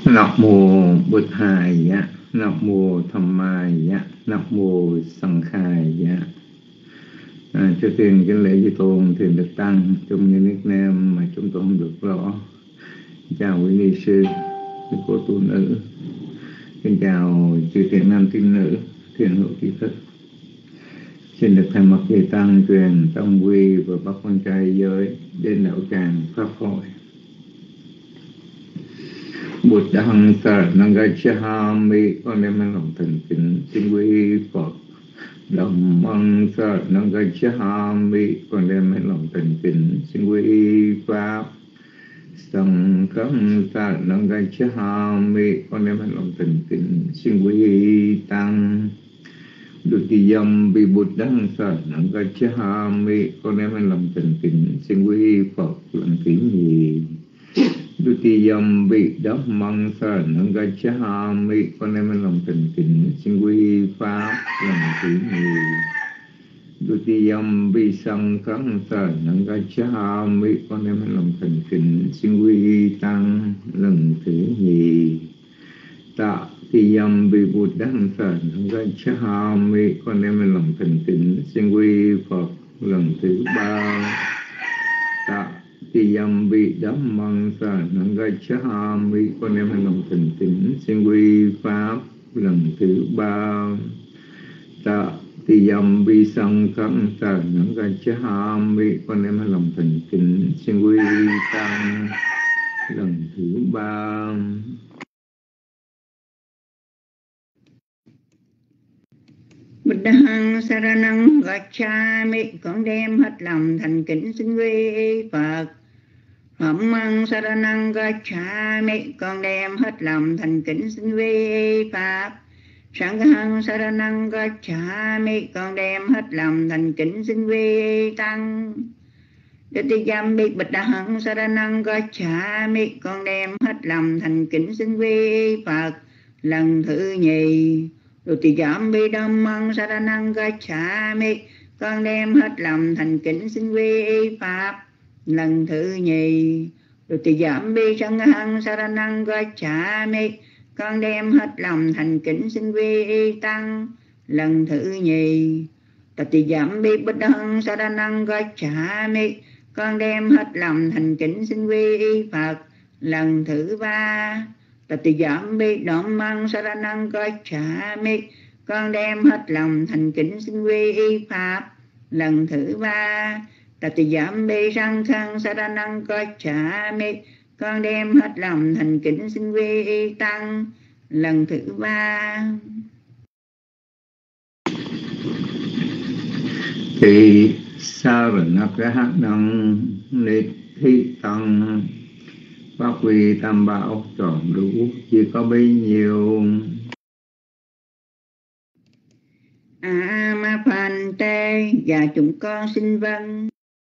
Nam mô Bụt Thầy, Nam mô Tham Mai, Nam mô Sanh Khai. Trước tiên kính lễ Chư Tôn Thiền Đức Tăng trong những nickname mà chúng tôi không được rõ. Chào quý ni sư, quý cô tu nữ, xin chào chư thiện nam tín nữ, thiện hữu tri thức. Xin được thay mặt chư Tăng truyền tâm quy và bắt con trai giới đến đạo tràng pháp hội. Bụt Đăng Saranang Gacchami, con đem mang lòng thành kính xin quy Phật. Dhammang Saranang Gacchami, con đem mang lòng thành kính xin quy Pháp. Sanghang Saranang Gacchami, con đem mang lòng thành kính xin quy Tăng. Dutiyam Vibuddhang Saranang Gacchami, con đem mang lòng thành kính xin quy Phật lần thứ nhì. Dutiyam Vidhammang Saranang Gacchami, con đem mang lòng thành kính xin quy Pháp lần thứ nhì. Dutiyam Visanghang Saranang Gacchami, con đem mang lòng thành kính xin quy Tăng lần thứ nhì. Tatiyam Vibuddhang Saranang Gacchami, con đem mang lòng thành kính xin quy Phật lần thứ ba. Tatiyam Vidhammang Saranang Gacchami, con đem mang lòng thành kính xin quy Pháp lần thứ ba. Tatiyam Visanghang Saranang Gacchami, con đem mang lòng thành kính xin quy Tăng lần thứ ba. Buddhang Saranang Gacchami, con đem hết lòng thành kính xin quy Phật. Dhammang Saranang Gacchami, con đem hết lòng thành kính xin quy Pháp. Sanghang Saranang Gacchami, con đem hết lòng thành kính xin quy Tăng. Dutiyam Vibuddhang Saranang Gacchami, con đem hết lòng thành kính xin quy Phật lần thứ nhì. Dutiyam Vidhammang Saranang Gacchami, con đem hết lòng thành kính xin quy Pháp lần thứ nhì. Dutiyam Visanghang Saranang Gacchami, con đem hết lòng thành kính xin quy Tăng lần thứ nhì. Dutiyam Vibuddhang Saranang Gacchami, con đem hết lòng thành kính xin quy Phật lần thứ ba. Tatiyam Vidhammang Saranang Gacchami, con đem hết lòng thành kính xin quy Pháp lần thứ ba. Tatiyam Visanghang Saranang Gacchami, con đem hết lòng thành kính xin quy Tăng lần thứ ba. Thì Saranang Niti Tăng, pháp quy tam bảo tròn đủ, chỉ có bấy nhiêu. Ma Phan Tê, và chúng con xin vâng.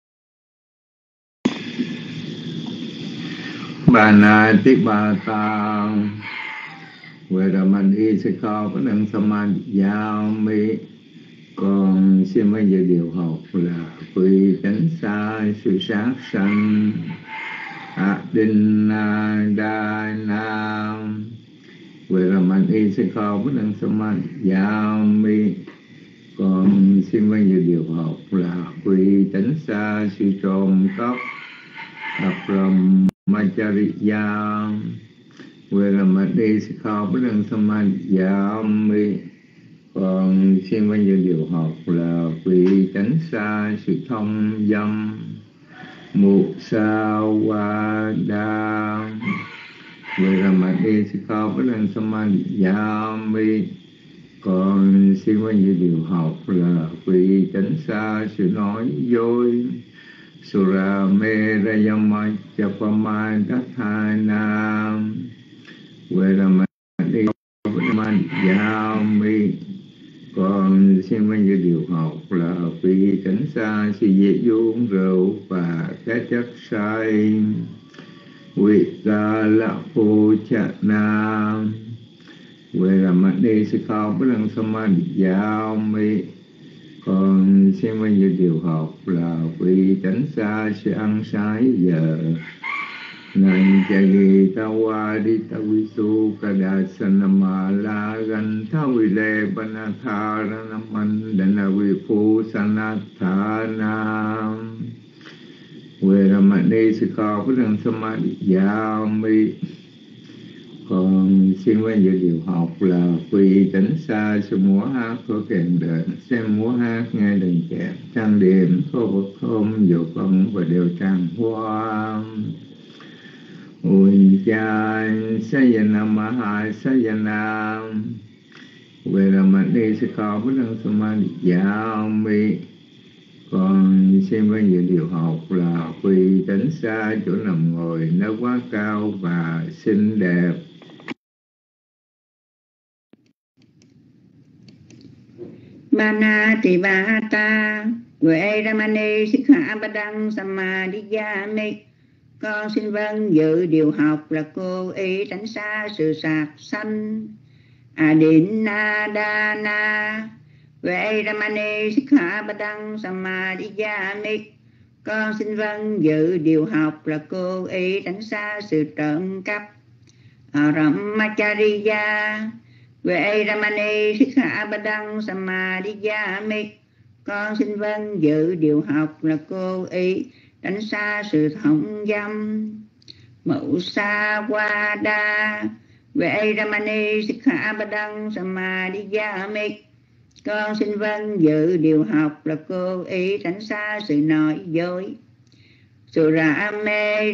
Bà na tích bà tăng về đà mạnh y sẽ có bất năng saman giao mi. Còn xin bây giờ điều học là quy tránh xa sự sát sanh Đinh Đa Nam. Về đà mạnh y sẽ có bất năng saman giao mi. Còn xin bây giờ điều học là quy tránh xa sự trộm cắp Abram Machariya. Về là mặt đi sẽ khó bất năng saman yami. Còn xin bây giờ điều học là quy tránh xa sự thông dâm Mụ sa wa đa. Về là mặt đi sẽ khó bất năng saman yami. Còn xin bây giờ điều học là quy tránh xa sự nói dối Sura Merayama Chapama Dathana. Về là mặt đi saman yami. Còn xin bây giờ điều học là quy tránh xa sự dễ uống rượu và các chất say Quỳ ra là phô chạ nam. Về là mặt đi sẽ khó bất năng saman yami. Còn xin bây giờ điều học là quy tránh xa sự ăn sai giờ Nan chagi tawadi tawisu kadasanamala gantawile banatharana mandana vipu sanathanam Veramani Sikha Phước Đăng Samadhiyami. Còn xin với dự điều học là quỳ tránh xa sự múa hát có kèn đền, xem múa hát nghe đền kèn, trang điểm có vật thơm dầu phân và đều tràng hoa. Ujjan Sayana Maha Sayana Veramani Sikha Phước Đăng Samadhiyami. Còn xin với dự điều học là quỳ tránh xa chỗ nằm ngồi nó quá cao và xinh đẹp. Bana Tibata Veramani Sikha Badang Samadhiyami. Con xin vâng dự điều học là cô ý tránh xa sự sạc sanh. Adinadana Veramani Sikha Badang Samadhiyami. Con xin vâng dự điều học là cô ý tránh xa sự trộm cắp. Aramachariya Veramani Sikha Badang Samadhiyami. Con xin vâng dự điều học là cô ý tránh xa sự thông dâm. Musawada Veramani Sikha Badang Samadhiyami. Con xin vâng dự điều học là cô ý tránh xa sự nói dối. Surame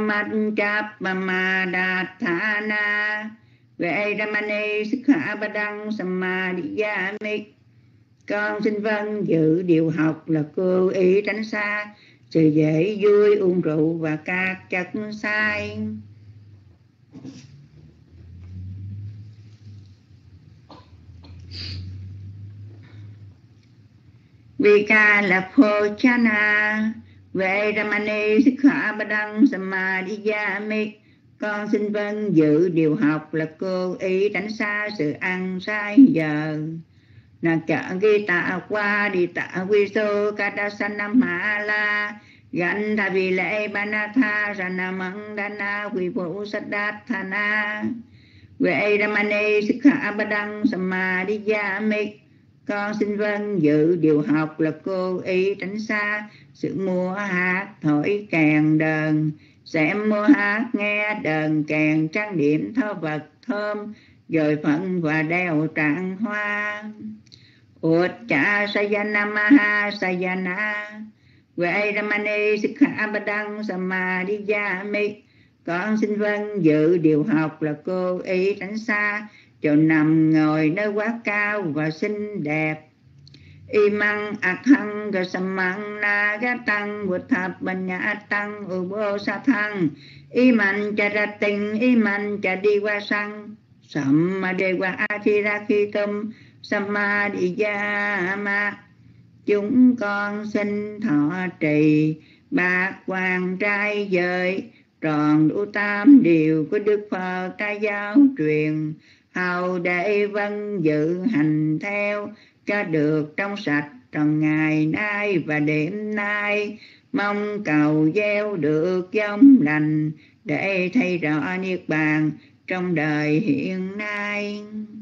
Rajamachapamadatthana Veramani Sikha Badang Samadhiyami. Con xin vâng dự điều học là cô ý tránh xa sự dễ vui, uống rượu và các chất sai. Vikalapochana Veramani Sikha Badang Samadhiyami. Con xin vâng dự điều học là cô ý tránh xa sự ăn sai giờ. Nakagita qua đi tạ quy sô kadasanamala ganta vi lệ banatha sanamandana quy phụ sadatthana Veramani Sikha Badang Samadhiyami. Con xin vâng dự điều học là cô ý tránh xa sự mua hát thổi kèn đờn, xem mua hát nghe đờn kèn, trang điểm thơ vật thơm dời phận và đeo trạng hoa. Ucca Sayana Maha Sayana Veramani Sikha Badang Samadhiyami. Con xin vâng dự điều học là cô ý tránh xa chỗ nằm ngồi nơi quá cao và xinh đẹp. Imang akhang gasamang nagatang vuthapanyatang ubosathang iman charating iman chadiwasang sammadewa athirakitum samadhiyama. Chúng con xin thọ trì bát quan trai giới tròn đủ 8 điều của Đức Phật ta giáo truyền, hầu để vâng dự hành theo cho được trong sạch trong ngày nay và đêm nay. Mong cầu gieo được giống lành để thấy rõ niết bàn trong đời hiện nay.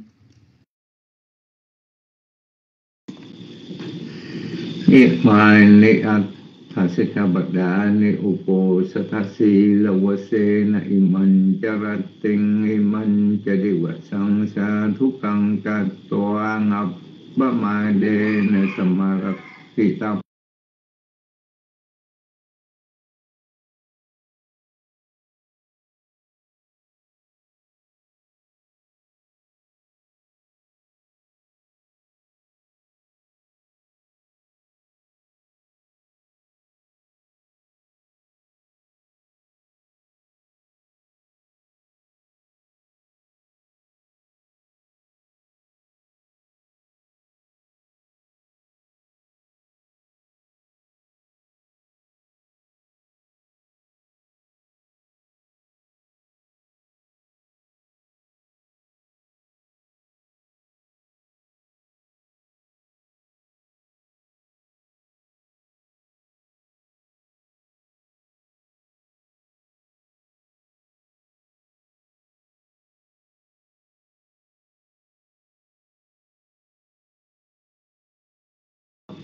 Niết bàn ni Thasika Bada ni Upo Satasi Lawase na iman charating iman chadiwasang sa thukang katwa ngap bamade na samarak kita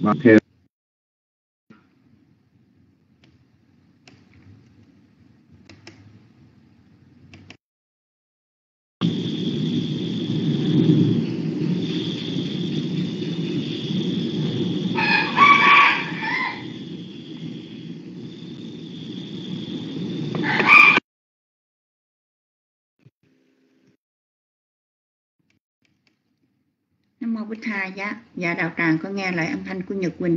theo Nam Mô Bích Tha. Dạ đạo tràng có nghe lại âm thanh của Nhật Quỳnh.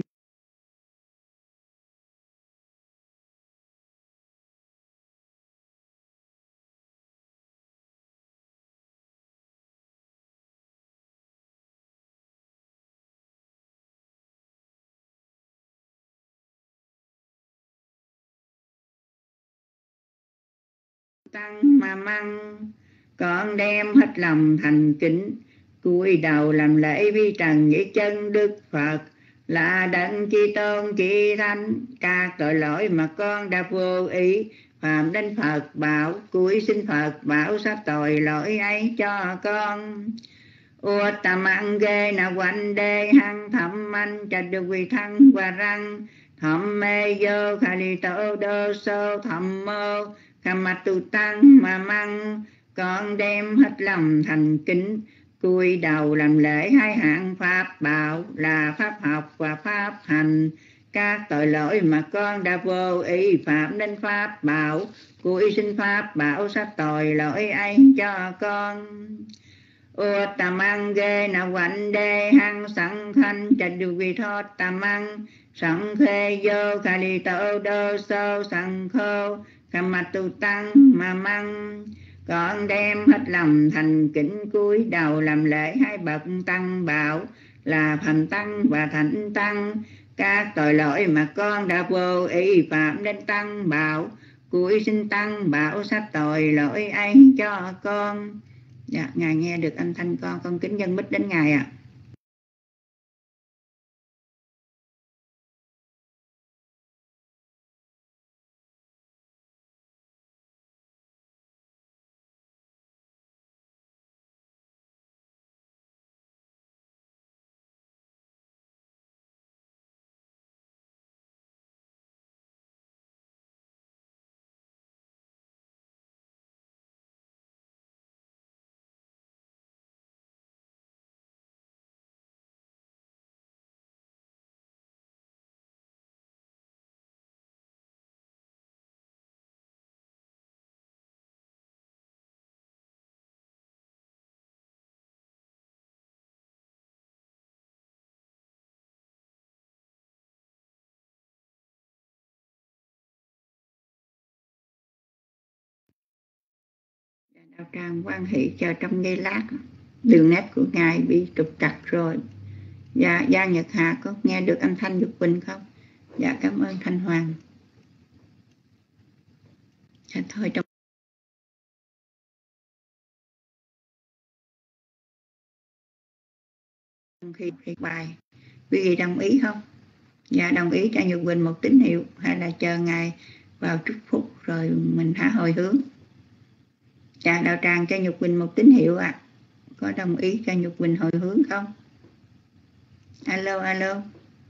Tăng mà măng con đem hết lòng thành kính, cúi đầu làm lễ vi trần với chân Đức Phật, là đấng chi tôn chi thánh. Các tội lỗi mà con đã vô ý phạm đến Phật bảo, cúi xin Phật bảo sắp tội lỗi ấy cho con. Uttamang ghê na quanh đê hăng thẩm anh trạch được quy thăng và răng thẩm mê vô khả li tổ đô sô thẩm mô kham mặt tu tăng mà măng con đem hết lòng thành kính, cúi đầu làm lễ hai hạng pháp bảo, là pháp học và pháp hành. Các tội lỗi mà con đã vô ý phạm đến pháp bảo, cúi xin pháp bảo sắp tội lỗi ấy cho con. Uttamang ghê na quạnh đê hăng sẵn khanh trạch được vì thoát tamang sẵn khê vô khả li tổ đô sô sẵn khô kham mặt tu tăng mà măng con đem hết lòng thành kính, cúi đầu làm lễ hai bậc tăng bảo, là phạm tăng và thánh tăng. Các tội lỗi mà con đã vô ý phạm đến tăng bảo, cúi xin tăng bảo sắp tội lỗi ấy cho con. Dạ, Ngài nghe được âm thanh con kính dân mít đến Ngài ạ. Đạo tràng quan hệ cho trong giây lát đường nét của Ngài bị trục trặc rồi. Dạ, Giang Nhật Hà có nghe được âm thanh Nhật Quỳnh không? Dạ, cảm ơn Thanh Hoàng. Dạ, thôi trong khi bài quý vị đồng ý không? Dạ, đồng ý cho Nhật Quỳnh một tín hiệu hay là chờ Ngài vào chút phút rồi mình hả hồi hướng? Dạ, đạo tràng cho Nhật Quỳnh một tín hiệu ạ. Có đồng ý cho Nhật Quỳnh hồi hướng không? Alo.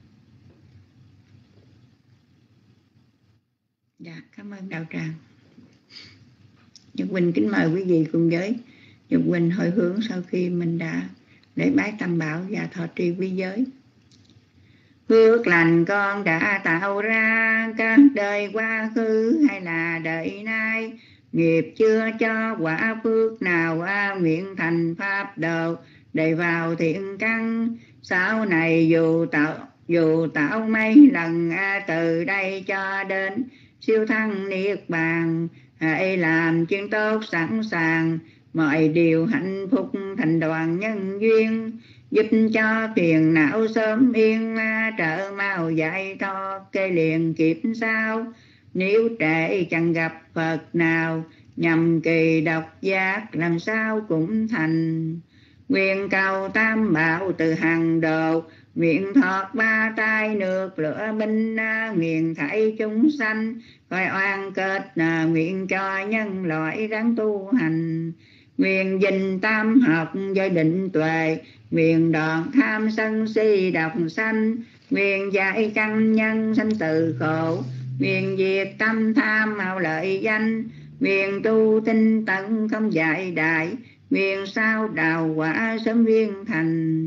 Dạ, cảm ơn đạo tràng. Nhật Quỳnh kính mời quý vị cùng với Nhật Quỳnh hồi hướng sau khi mình đã lễ bái Tam Bảo và thọ trì quy giới. Phước lành con đã tạo ra các đời quá khứ hay là đời nay, nghiệp chưa cho quả phước nào nguyện thành pháp độ để vào thiện căn. Sau này dù tạo mấy lần từ đây cho đến siêu thăng niết bàn, hãy làm chuyện tốt sẵn sàng, mọi điều hạnh phúc thành đoàn nhân duyên, giúp cho phiền não sớm yên trở mau giải thoát cây liền kiếp sau. Nếu trễ chẳng gặp Phật nào, nhằm kỳ độc giác làm sao cũng thành. Nguyện cầu Tam Bảo từ hàng đầu, nguyện thoát ba tai nước lửa binh, nguyện thảy chúng sanh coi oan kết, nguyện cho nhân loại ráng tu hành. Nguyện dình tam học do định tuệ, nguyện đoạn tham sân si độc sanh, nguyện giải căn nhân sanh từ khổ, nguyện diệt tâm tham mạo lợi danh, nguyện tu tinh tấn không dại đại, nguyện sao đào quả sớm viên thành.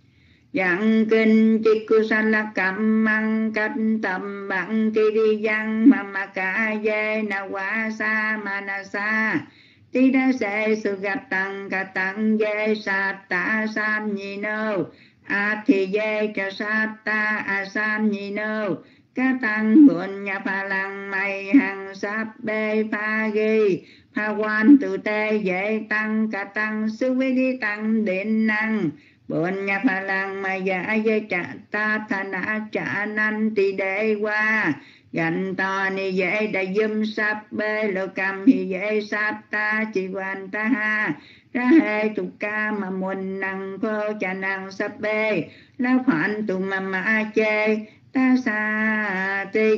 Dạng kinh chikusala kamang cách tâm bằng ti đi văn mamaka ye na wa sa manasa ti đa se su gặp tăng ca tăng ye sát ta sam nhi nô a thì ye cha sát ta a sam nhi nô ca tăng buồn nhà pha lăng mây hằng sáp bê pha ghi pha quan tự tê dễ tăng ca tăng sư vi đi tăng điện năng buồn nhà pha lăng mây giả dê trả ta thà nã trả năn tì đế qua gành to ni dễ đại dâm sáp bê lô cầm hi dễ sáp ta chỉ quan ta ha ra hệ tục ca mà muôn năng phô cha năng sáp bê la phản tụ mà chê ta xa ti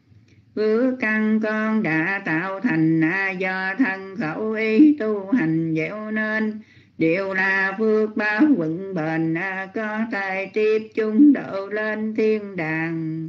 vứ căn con đã tạo thành do thân khẩu ý tu hành dẻo nên đều là phước báo vững bền có tài tiếp chúng độ lên thiên đàng.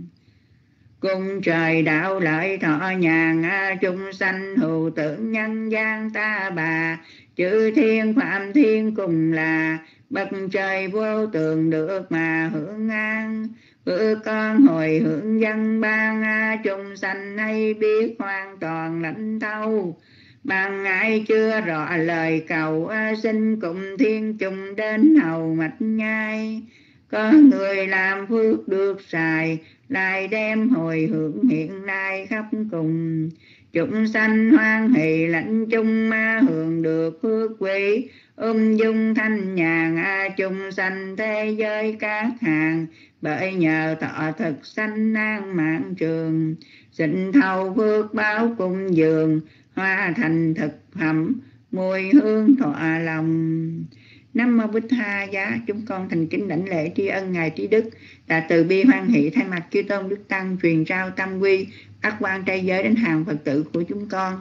Cung trời đạo lợi thọ nhàn chúng sanh hữu tưởng nhân gian ta bà chư thiên phạm thiên cùng là bậc trời vô tường được mà hưởng an. Vợ con hồi hưởng dân ban chúng sanh hay biết hoàn toàn lãnh thâu bằng ai chưa rõ lời cầu xin cùng thiên chung đến hầu mạch nhai. Có người làm phước được xài lại đem hồi hưởng hiện nay khắp cùng. Chúng sanh hoan hỷ lãnh chung hưởng được phước quý dung thanh nhàn chúng sanh thế giới các hàng bởi nhờ thọ thực sanh an mạng trường. Xin thâu phước báo cung dường hoa thành thực phẩm mùi hương thọ lòng. Nam mô Bích Tha Giá. Chúng con thành kính đảnh lễ tri ân ngài trí đức đã từ bi hoan hỷ thay mặt chư tôn đức tăng truyền trao tam quy ác quan trai giới đến hàng Phật tử của chúng con.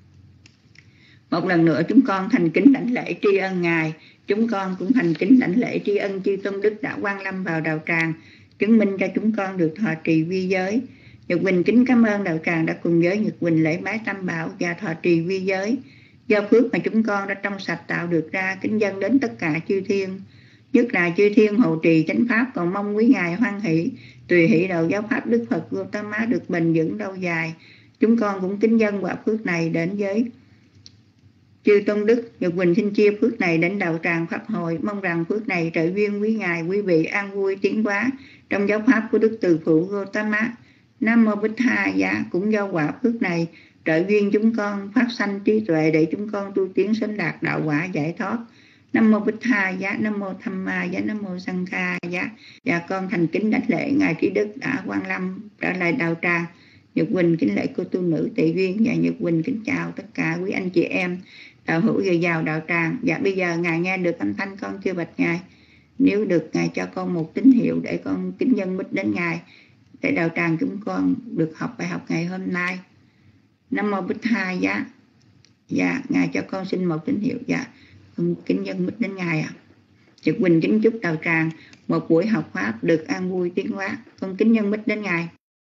Một lần nữa chúng con thành kính đảnh lễ tri ân ngài. Chúng con cũng thành kính đảnh lễ tri ân chư tôn đức đã quang lâm vào đạo tràng, chứng minh cho chúng con được thọ trì vi giới. Nhật Quỳnh kính cảm ơn đạo tràng đã cùng với Nhật Quỳnh lễ bái tam bảo và thọ trì vi giới. Do phước mà chúng con đã trong sạch tạo được ra, kính dâng đến tất cả chư thiên, nhất là chư thiên hộ trì chánh pháp, còn mong quý ngài hoan hỷ tùy hỷ đạo giáo pháp Đức Phật Gautama được bền vững lâu dài. Chúng con cũng kính dâng quả phước này đến với chư tôn đức. Nhật Quỳnh xin chia phước này đến đạo tràng pháp hội, mong rằng phước này trợ duyên quý ngài quý vị an vui tiến hóa trong giáo pháp của Đức Từ Phụ Gautama. Nam mô Bích Tha Giá. Cũng do quả phước này trợ duyên chúng con phát sanh trí tuệ để chúng con tu tiến sớm đạt đạo quả giải thoát. Nam mô Bích Tha Giá. Nam mô Tham Ma Giá. Nam mô Sang Kha Giá. Và con thành kính đảnh lễ ngài trí đức đã quang lâm trở lại đạo tràng. Nhật Quỳnh kính lễ cô tu nữ Tệ Duyên và Nhật Quỳnh kính chào tất cả quý anh chị em đạo hữu vừa vào đạo tràng. Và bây giờ ngài nghe được âm thanh con chưa bạch ngài? Nếu được ngài cho con một tín hiệu để con kính dân bích đến ngài, để đạo tràng chúng con được học bài học ngày hôm nay. Nam mô Bích Tha Giá. Dạ, ngài cho con xin một tín hiệu. Dạ, con kính dân bích đến ngài ạ. Nhật Quỳnh kính chúc đạo tràng một buổi học pháp được an vui tiến hóa. Con kính dân bích đến ngài.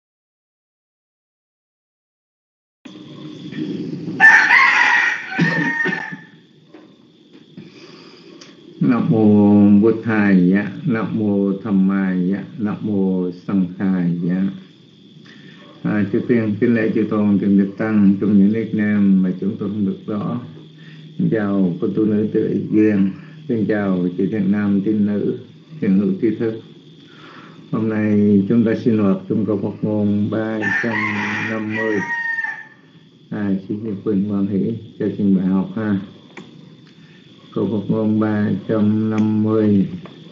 Nam mô Bụt Thầy Giá. Nam mô Tham Ma Giá. Nam mô Sang Kha Giá. Trước tiên kính lễ chư tôn trường đức tăng trong những nickname mà chúng tôi không được rõ. Xin chào cô tu nữ Tự Duyên. Xin chào chị thiện nam tín nữ thiện hữu tri thức. Hôm nay chúng ta sinh hoạt trong câu Phật ngôn 350. Xin Quỳnh hoan hỷ cho trình bài học ha. Câu Phật ngôn 350.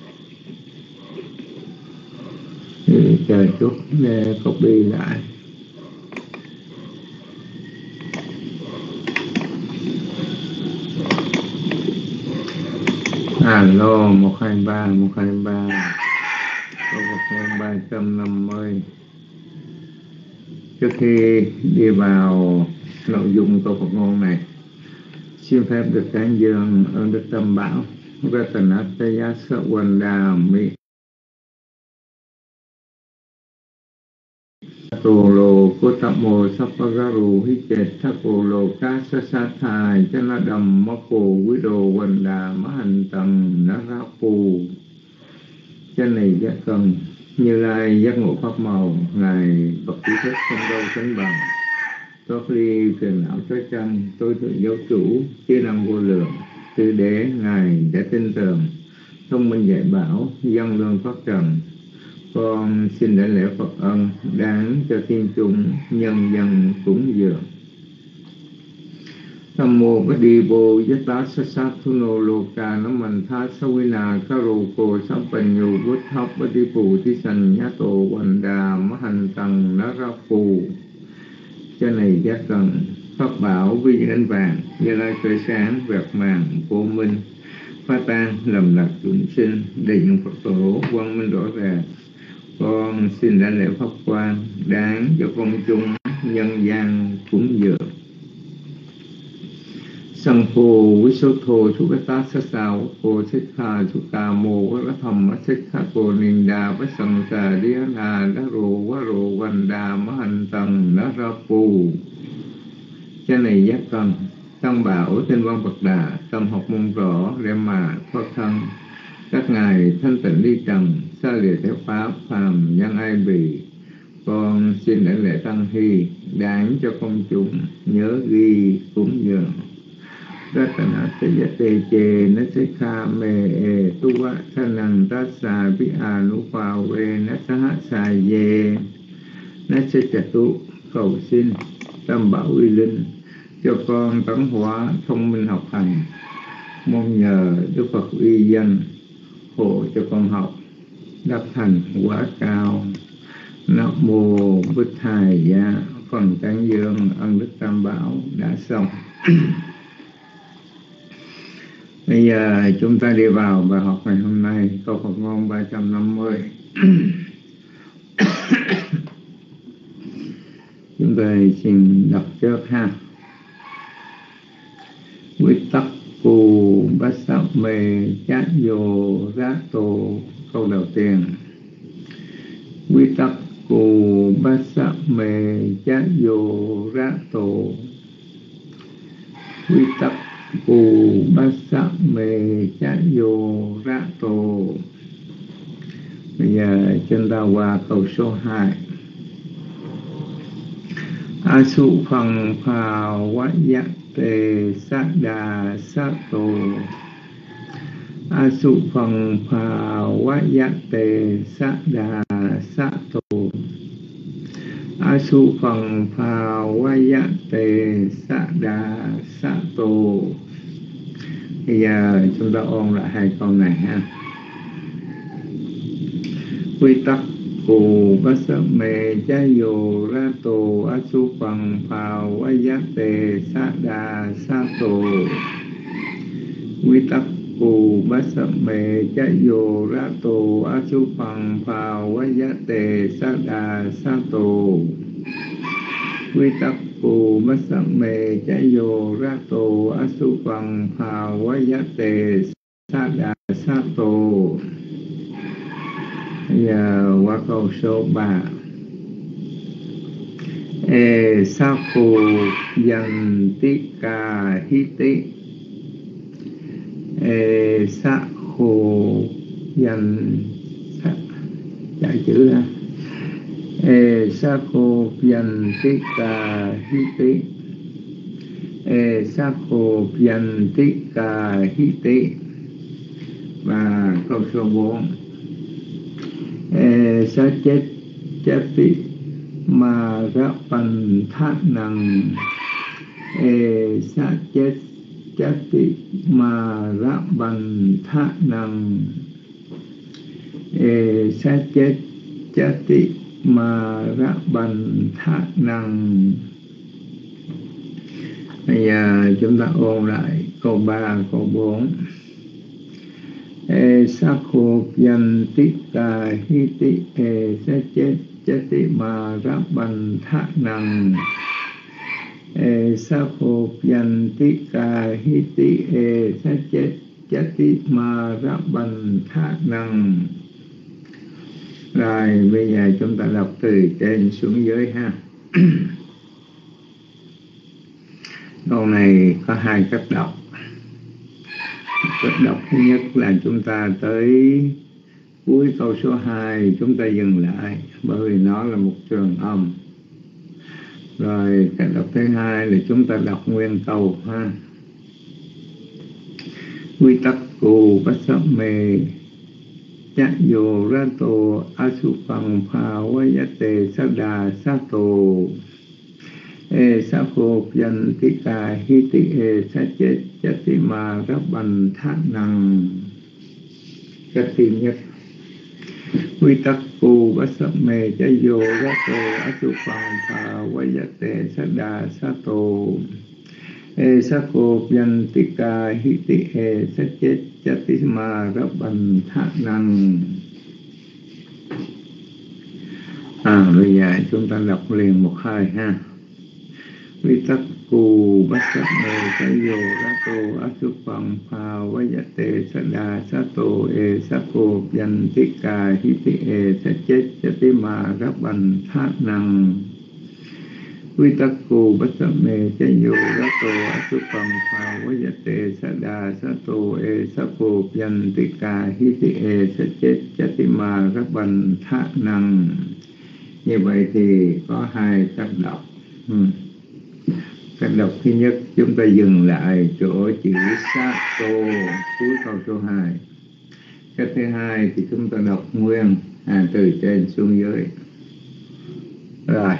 Chờ chút để copy lại. Alo 123 123. Câu Phật ngôn 350. Trước khi đi vào nội dung câu Phật ngôn này, xin phép được tán dương ơn Đức Tam Bảo Ratanataya Sawandami tô lô cô tạp mô sắp bá gá rù hít chệt thác cô lô cá sát sát thai chân lá đầm mô cô quý đồ quần đà má hành tầng ná rá phù chân này giác cần Như Lai giác ngộ pháp màu ngài bậc trí thức không đâu sánh bằng thoát ly phiền não trói chăng tôi tự giáo chủ trí năng vô lượng tư đế ngài đã tin tưởng thông minh dạy bảo dân lương phát trần. Con xin đảnh lễ Phật ân đáng cho thiên chúng nhân dân cúng dường. Nam mô Bát Đi Bồ Yát Tá Sát Sát Thu Nô Lô Ca Nam Mạnh Tha Sa Vi Na Ca Rô Cô Sám Pành Nhu Bút Thóc Bát Đi Phù Tí Sanh Nhá Tổ Quần Đà Má Hành Tầng Ná Ra Phù. Cho này giác cần pháp bảo vi những ánh vàng Như Lai khởi sáng vẹt màng vô minh phá tan lầm lạc chúng sinh đầy những Phật tổ quang minh rõ ràng. Con xin đảnh lễ pháp quan đáng cho công chúng nhân gian cúng dường. Sang phô quý số thô chú bát tá sát sao cô xích kha chú ca mô quá thầm má xích kha cô ninh đà bát sẵn xà đi hà đá rô quá rô quanh đà má hành tầng đá ra phù. Cha này giác cần tăng bảo tên văn Phật Đà tâm học môn rõ để mà thoát thân. Các ngài thanh tịnh đi trần xa lìa theo pháp phàm nhân ai bì. Con xin đảnh lễ tăng hy đáng cho công chúng nhớ ghi cúng dường. Ratana Tejate Che Nasikha Me E Tuva Sanang Tassa Vihanupa Ve Nasaha Sa Ye Nasachatu cầu xin tam bảo uy linh cho con tấn hóa thông minh học hành, mong nhờ Đức Phật uy danh hộ cho con học đắc thành quả cao. Nam mô Bụt Thầy Gia. Phần tán dương ân đức tam bảo đã xong. Bây giờ chúng ta đi vào bài học ngày hôm nay, câu Phật ngôn 350. Chúng tôi xin đọc trước ha. Quy tắc cù bát sát mê chát vô rát tô. Câu đầu tiên. Quy tắc cù bát sát mê chát vô rát tô. Quy tắc cù bát sát mê chát vô rát tô. Bây giờ chúng ta qua câu số 2. A su phằng phà vát giác tề sát đà sát tô. A su phằng phà vát giác tề sát đà sát tô. A su phằng phà vát giác tề sát đà sát tô. Bây giờ chúng ta ôn lại hai câu này ha. Quy tắc cù bát sát mê chá vô ra tô. A su phằng phà vát giác tề sát đà sát tô. Quy tắc cù bát sát mê chá vô ra tô. A su phằng phà vát giác tề sát đà sát tô. Quy tắc cù bát sát mê chá vô ra tô. A su phằng phà vát giác tề sát đà sát tô. Bây giờ qua câu số 3. E sa phù dành tí ca hí tí. E sa phù dành chạy chữ ra. E sa phù dành tí ca hí tí. E sa phù dành tí ca hí tí. Và câu số 4. E sa chết chết tí mà ra phần thác năng. E sa chết chết tí mà ra phần thác năng. E sa chết chết tí mà ra phần thác năng. Bây giờ chúng ta ôn lại câu 3, câu 4. E sa khô danh tí ca hi tí. E sa chết chết tí mà ra bằng thác năng. E sa khô danh tí ca hi tí. E sa chết chết tí mà ra bằng thác năng. Rồi bây giờ chúng ta đọc từ trên xuống dưới ha. Câu này có hai cách đọc. Cách đọc thứ nhất là chúng ta tới cuối câu số 2 chúng ta dừng lại, bởi vì nó là một trường âm. Rồi cách đọc thứ hai là chúng ta đọc nguyên câu ha. Quy tắc cù bát sắp mê chát vô ra tô asu phang pha vayate sada sato e sa phô yan ti ca hi ti e sa chết chati ma ra bành thác năng. Cách thứ nhất, quy tắc cù bát sắp mê chát vô ra tô asu phang pha vayate sada sato e sa phô yan ti ca hi ti e sa chết chati ma ra bành thác năng. Bây giờ chúng ta đọc liền 1, 2 ha. Quy tắc cù bát sắp mê chát vô ra tô asu phang pha vayate sada sato e sa phô yan ti ca hi ti e sa chết chati ma ra bành thác năng. Quy tắc cù bát sắp mê chát vô ra tô asu phang pha vayate sada sato e sa phô yan ti ca hi ti e sa chết chati ma ra bành thác năng. Như vậy thì có hai cách đọc. Cách đọc thứ nhất, chúng ta dừng lại chỗ chữ sato cuối câu số 2. Cách thứ hai thì chúng ta đọc nguyên từ trên xuống dưới. Rồi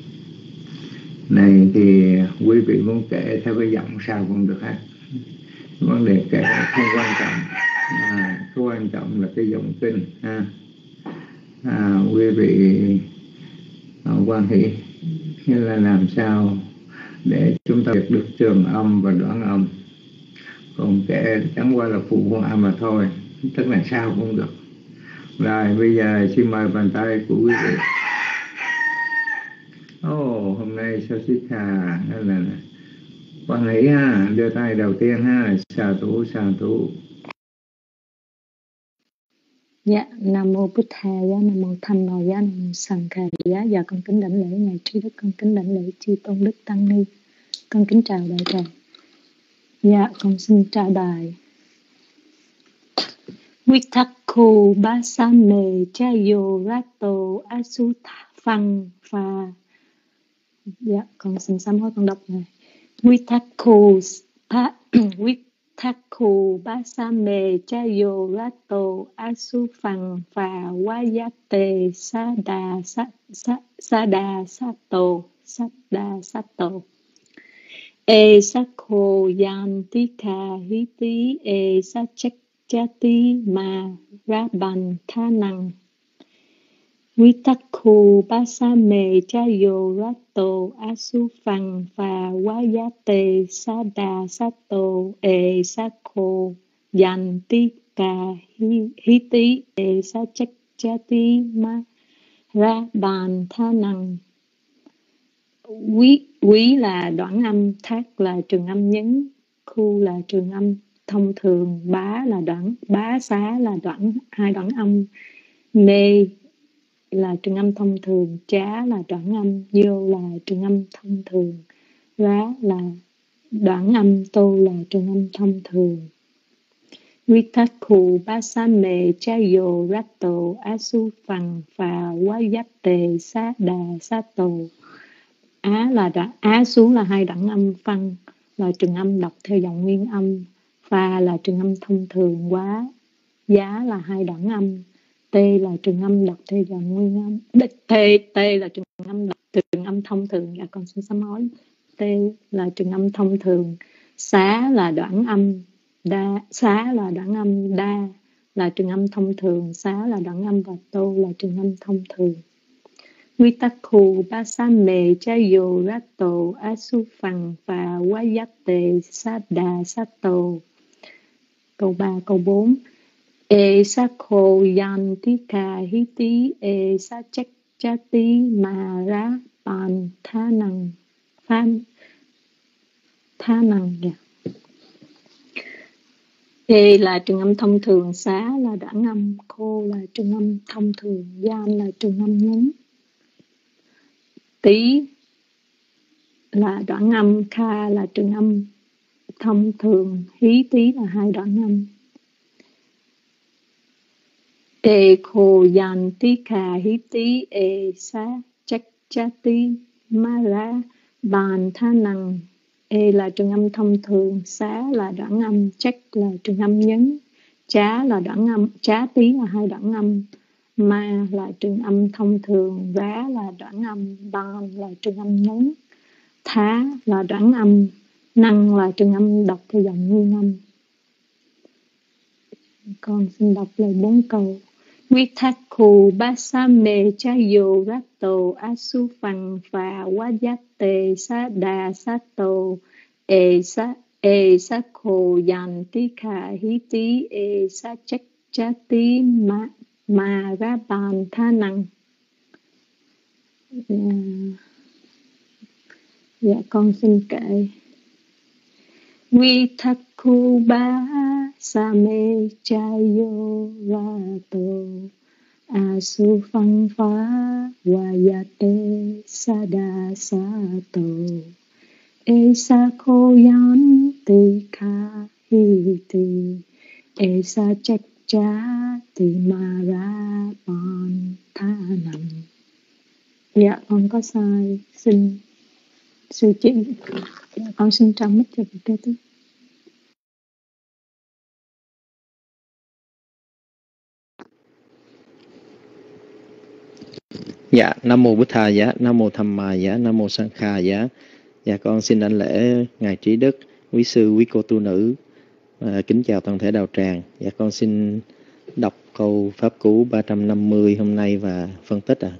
này thì quý vị muốn kể theo cái giọng sao cũng được hết. Vấn đề kể không quan trọng, không quan trọng là cái giọng kinh ha. Quý vị quan hệ như là làm sao để chúng ta được trường âm và đoạn âm. Còn kể chẳng qua là phụ họa mà thôi, tức là sao cũng được. Rồi bây giờ xin mời bàn tay của quý vị. Hôm nay sao xích hà là quan hệ ha, đưa tay đầu tiên ha, xà thủ. Dạ, Nam Mô Bụt Thầy, Nam Mô Tham Mô, Nam Mô Sanh Khả. Dạ, con kính đảnh lễ Ngài Trí Đức, con kính đảnh lễ Chư Tôn Đức Tăng Ni, con kính chào đại tràng. Dạ, con xin trả bài. Vitakku basame chayo rato asu phang pha. Dạ, con xin sám hối con đọc này. Vitakku basame chayo rato asu phang pha vayate sada sato e sakho yantika hiti e sachati ma raban thanang. Vitakku basame chayo rato asu phang pha vayate sada sato e sakho yantika hiti e sachati ma raban thanang. Quý là đoạn âm, thác là trường âm nhấn, khu là trường âm thông thường, bá xá là hai đoạn âm, mê là trường âm thông thường, chá là đoạn âm, vô là trường âm thông thường, rá là đoạn âm, tô là trường âm thông thường. Vitakku basame chayo rato asu phang pha vayate sada sato. Á xuống là hai đoạn âm, phăng là trường âm đọc theo dòng nguyên âm, pha là trường âm thông thường, quá giá là hai đoạn âm, tê là trường âm đọc theo dòng nguyên âm, tê là trường âm đọc trường âm thông thường. Dạ con xin sám hối, tê là trường âm thông thường, xá là đoạn âm, đa là trường âm thông thường, xá là đoạn âm và tô là trường âm thông thường. Vitakku basame chayo rato asu phang pha vayate sada sato. Câu 3, câu 4. E sakho yantika hiti e sachati ma ra ban thanang. Thanang. E là trường âm thông thường, xá là đoạn âm, khô là trường âm thông thường, gian là trường âm nhấn. Tí là đoạn âm, kha là trường âm thông thường, hí tí là hai đoạn âm. E khô yan tí kha hí tí e sa chắc cha tí ma ra bàn tha năng. E là trường âm thông thường, xá là đoạn âm, chắc là trường âm nhấn, chá là đoạn âm, chá tí là hai đoạn âm, ma là trường âm thông thường, rá là đoạn âm, bàn là trường âm nhấn, thá là đoạn âm, năng là trường âm đọc theo giọng nguyên âm. Con xin đọc lời 4 câu. Vitakku basame chayo ratto asufang phà wajate sada sato e sakho yantika hiti e sachachati ma ra bàn tha năng. Dạ con xin kể. Vitakku basame chayo ratto asufang phá wayate sada sato esa koyanti kahiti esa chachati marapan thanam. Dạ con có sai, xin sư chỉ. Dạ con xin trả mic cho vị kế tiếp. Dạ, Nam Mô Bụt Thà Giá, Nam Mô Tham Ma Giá, Nam Mô Sang Kha Giá. Dạ, con xin đảnh lễ Ngài Trí Đức, quý sư, quý cô tu nữ, kính chào toàn thể đạo tràng. Dạ, con xin đọc câu Pháp Cú 350 hôm nay và phân tích ạ.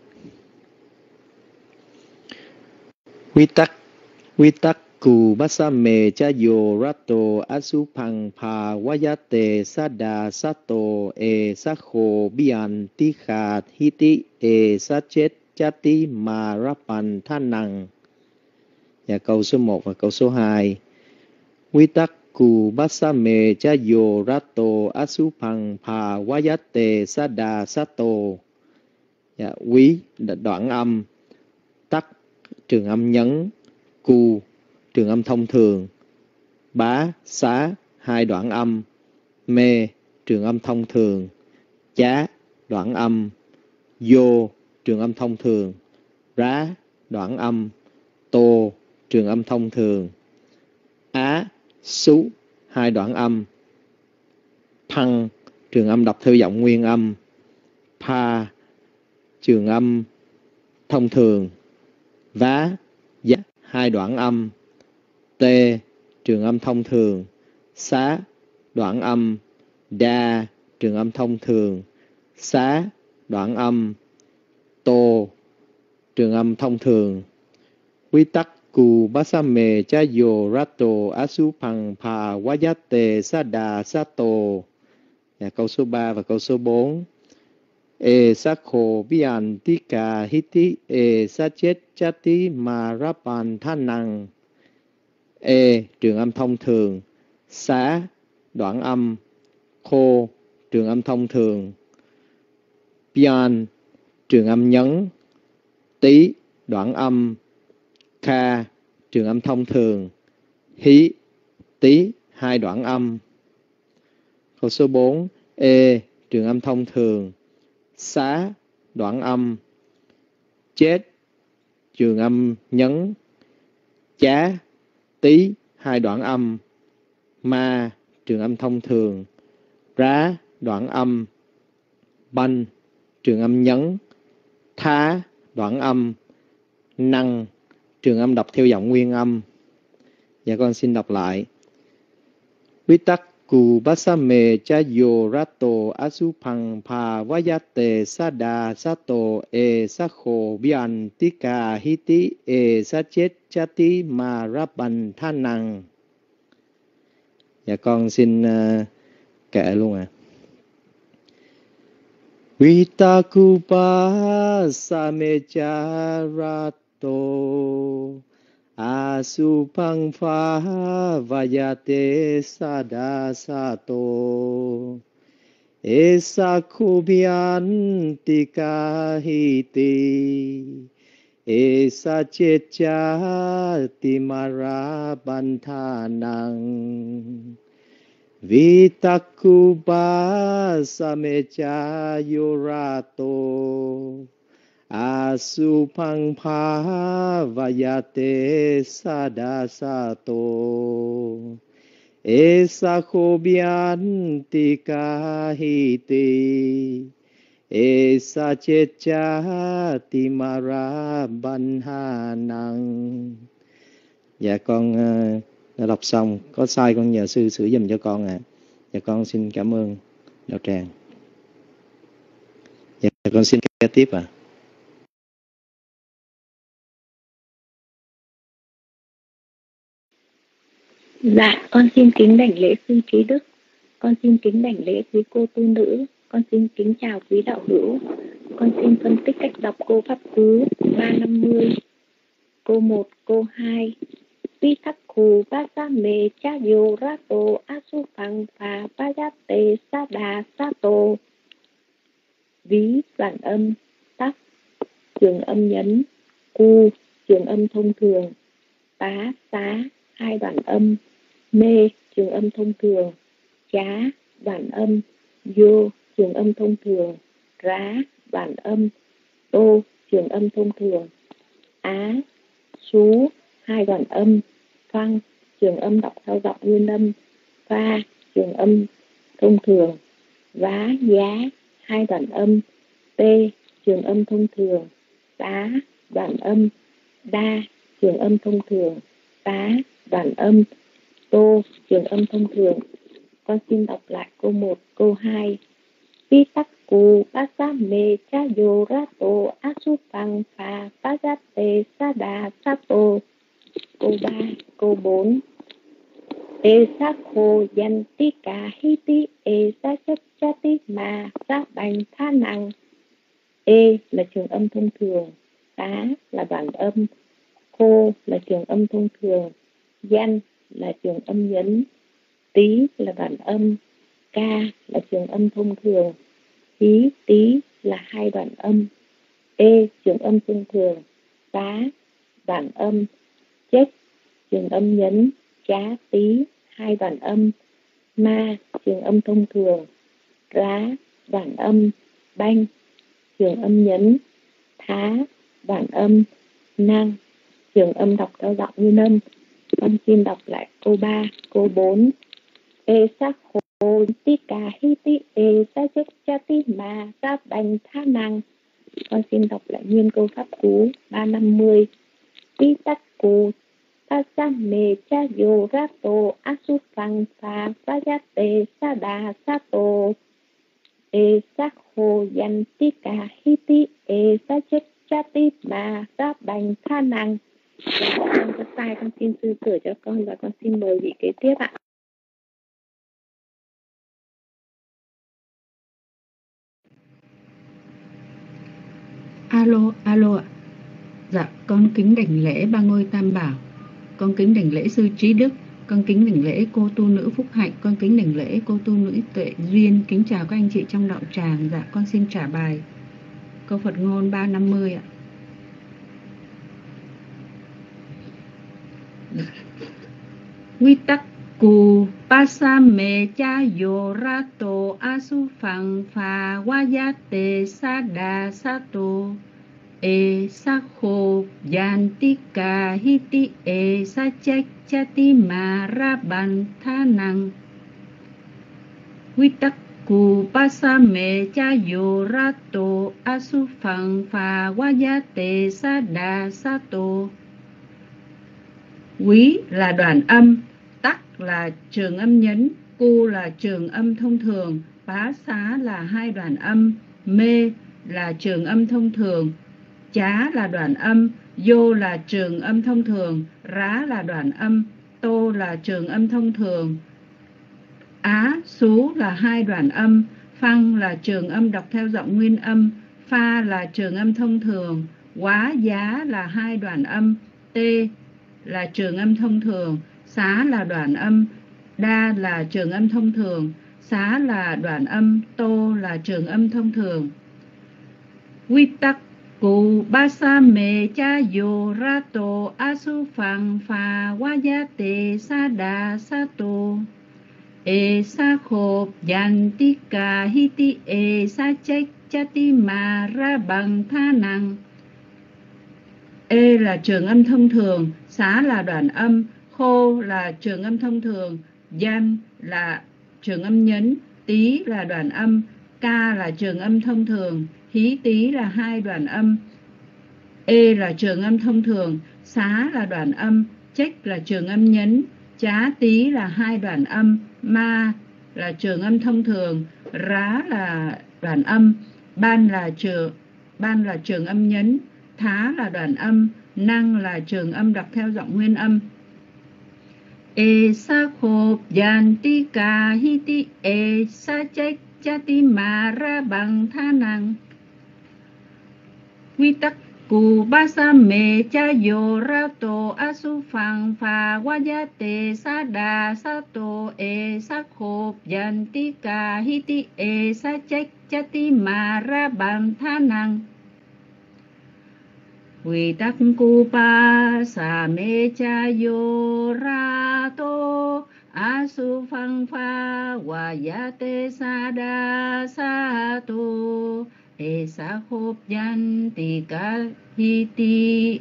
Vitakku basame chayo ratto asupang pa wayate sada sato e sakho bian tikha hiti e sachet chati marapan thanang. Và câu số 1 và câu số 2. Vitakku basame chayo ratto asupang pa wayate sada sato. Dạ, quý đoạn âm, tắc trường âm nhấn, cu trường âm thông thường, bá xá hai đoạn âm, mê trường âm thông thường, chá đoạn âm, vô trường âm thông thường, rá đoạn âm, tô trường âm thông thường, á xú hai đoạn âm, phăng trường âm đọc theo giọng nguyên âm, pa trường âm thông thường, vá giá hai đoạn âm, tê trường âm thông thường, xá đoạn âm, đa trường âm thông thường, xá đoạn âm, tô trường âm thông thường. Vitakku basame chayo ratto asupang pa wayate sada sato. Câu số 3 và câu số 4. E sakho bian tika hiti e sachet chati marapan thanang. E trường âm thông thường, xá đoạn âm, khô trường âm thông thường, bian trường âm nhấn, tí đoạn âm, kha trường âm thông thường, hí tí hai đoạn âm. Câu số 4. E trường âm thông thường, xá đoạn âm, chết trường âm nhấn, chá tí hai đoạn âm, ma trường âm thông thường, rá đoạn âm, banh trường âm nhấn, thá đoạn âm, năng trường âm đọc theo giọng nguyên âm. Dạ con xin đọc lại. Vitakku basame chayo ratto asupang pa wayate sada sato e sakho bian tika hiti e sachet chati marapan thanang. Dạ con xin kể luôn ạ. Vitakku basame chayo ratto Asupang pha vayate sada sato Esakubhyan tikahiti Esa checha timara banthanang Vitakuba samecha yorato Asupang pha vayate sada sato Esakubhyan tikahiti Esa checha timara banthanang. Dạ con đã đọc xong, có sai con nhờ sư sửa giùm cho con ạ. Dạ con xin cảm ơn đạo tràng. Dạ con xin kế tiếp ạ. Dạ, con xin kính đảnh lễ sư trí đức. Con xin kính đảnh lễ quý cô tu nữ. Con xin kính chào quý đạo hữu. Con xin phân tích cách đọc cô pháp cú 350. Cô 1, cô 2. Vitakku Vasame Chayo Rato Asupang Pha Vayate Sada Sato. Ví đoạn âm tắc, trường âm nhấn, cu, trường âm thông thường, tá, xá, hai đoạn âm, mê, trường âm thông thường, chá, đoạn âm, vô, trường âm thông thường, rá, đoạn âm, tô, trường âm thông thường, á, xú, hai đoạn âm, phăng, trường âm đọc theo giọng nguyên âm, pha, trường âm thông thường, vá, giá, hai đoạn âm, tê, trường âm thông thường, tá, đoạn âm, đa, trường âm thông thường, tá, đoạn âm, tô, trường âm thông thường. Con xin đọc lại câu 1, câu 2. Vitakku Vasame Chayo Rato Asupang Pha Vayate Sada Sato. Câu 3, câu 4. Esakho Yantika Hiti Esachati Ma Sa Bành Tha Năng. E là trường âm thông thường, tá là đoạn âm, khô là trường âm thông thường, yan là trường âm nhấn, tí là đoạn âm, ca là trường âm thông thường, hí tí là hai đoạn âm, e trường âm thông thường, tá đoạn âm, chết trường âm nhấn, chá tí hai đoạn âm, ma trường âm thông thường, rá đoạn âm, banh trường âm nhấn, thá đoạn âm, năng trường âm đọc theo giọng nguyên âm. Con xin đọc lại câu 3, câu 4. Esakho Yantika Hiti Esachati Ma Sa Bành Tha Năng. Con xin đọc lại nguyên câu pháp cú 350. Vitakku Vasame Chayo Rato Asupang Pha Vayate Sada Sato. Esakho Yantika Hiti Esachati Ma Sa Bành Tha Năng. Con có sai, con xin sư sửa cho con và con xin mời vị kế tiếp ạ. Alo ạ. Dạ, con kính đảnh lễ ba ngôi tam bảo. Con kính đảnh lễ sư trí đức. Con kính đảnh lễ cô tu nữ phúc hạnh. Con kính đảnh lễ cô tu nữ tuệ duyên. Kính chào các anh chị trong đạo tràng. Dạ, con xin trả bài câu Phật ngôn 350 ạ. Vitakku Vasame Chayo Rato Asupang Pha Vayate Sada Sato. Esakho Yantika Hiti Esachati Ma Bantha Năng. Vitakku Vasame Chayo Rato Asupang Pha Vayate Sada Sato. Quý là đoạn âm, tắc là trường âm nhấn, cu là trường âm thông thường, bá xá là hai đoạn âm, mê là trường âm thông thường, chá là đoạn âm, vô là trường âm thông thường, rá là đoạn âm, tô là trường âm thông thường, á, xú là hai đoạn âm, phăng là trường âm đọc theo giọng nguyên âm, pha là trường âm thông thường, quá, giá là hai đoạn âm, tê là trường âm thông thường, xá là đoạn âm, đa là trường âm thông thường, xá là đoạn âm, tô là trường âm thông thường. Vitakku basame chayo rato asufang pha wayate sada sato e sa khộp yantika hiti e sa chek chati ma ra bằng tha năng. E là trường âm thông thường, xá là đoạn âm, khô là trường âm thông thường, yan là trường âm nhấn, tí là đoạn âm, ca là trường âm thông thường, hí tí là hai đoạn âm. E là trường âm thông thường, xá là đoạn âm, chếch là trường âm nhấn, chá tí là hai đoạn âm, ma là trường âm thông thường, rá là đoạn âm, ban là trường âm nhấn, thá là đoạn âm, năng là trường âm đọc theo giọng nguyên âm. E sa khộp yan ti ca hi ti e sa chếch cha ti ma ra bằng tha năng. Quy tắc Cụ ba sa mê cha yo ra tô a su phang pha wa ya te sa đà sa tô e sa khộp yan ti ca hi ti e sa chếch cha ti ma ra bằng tha năng. Quy tắc Cụ ba sa mê cha yo ra tô a su phang pha wa ya te sa đà sa tô e sa khộp yan ti ca hi ti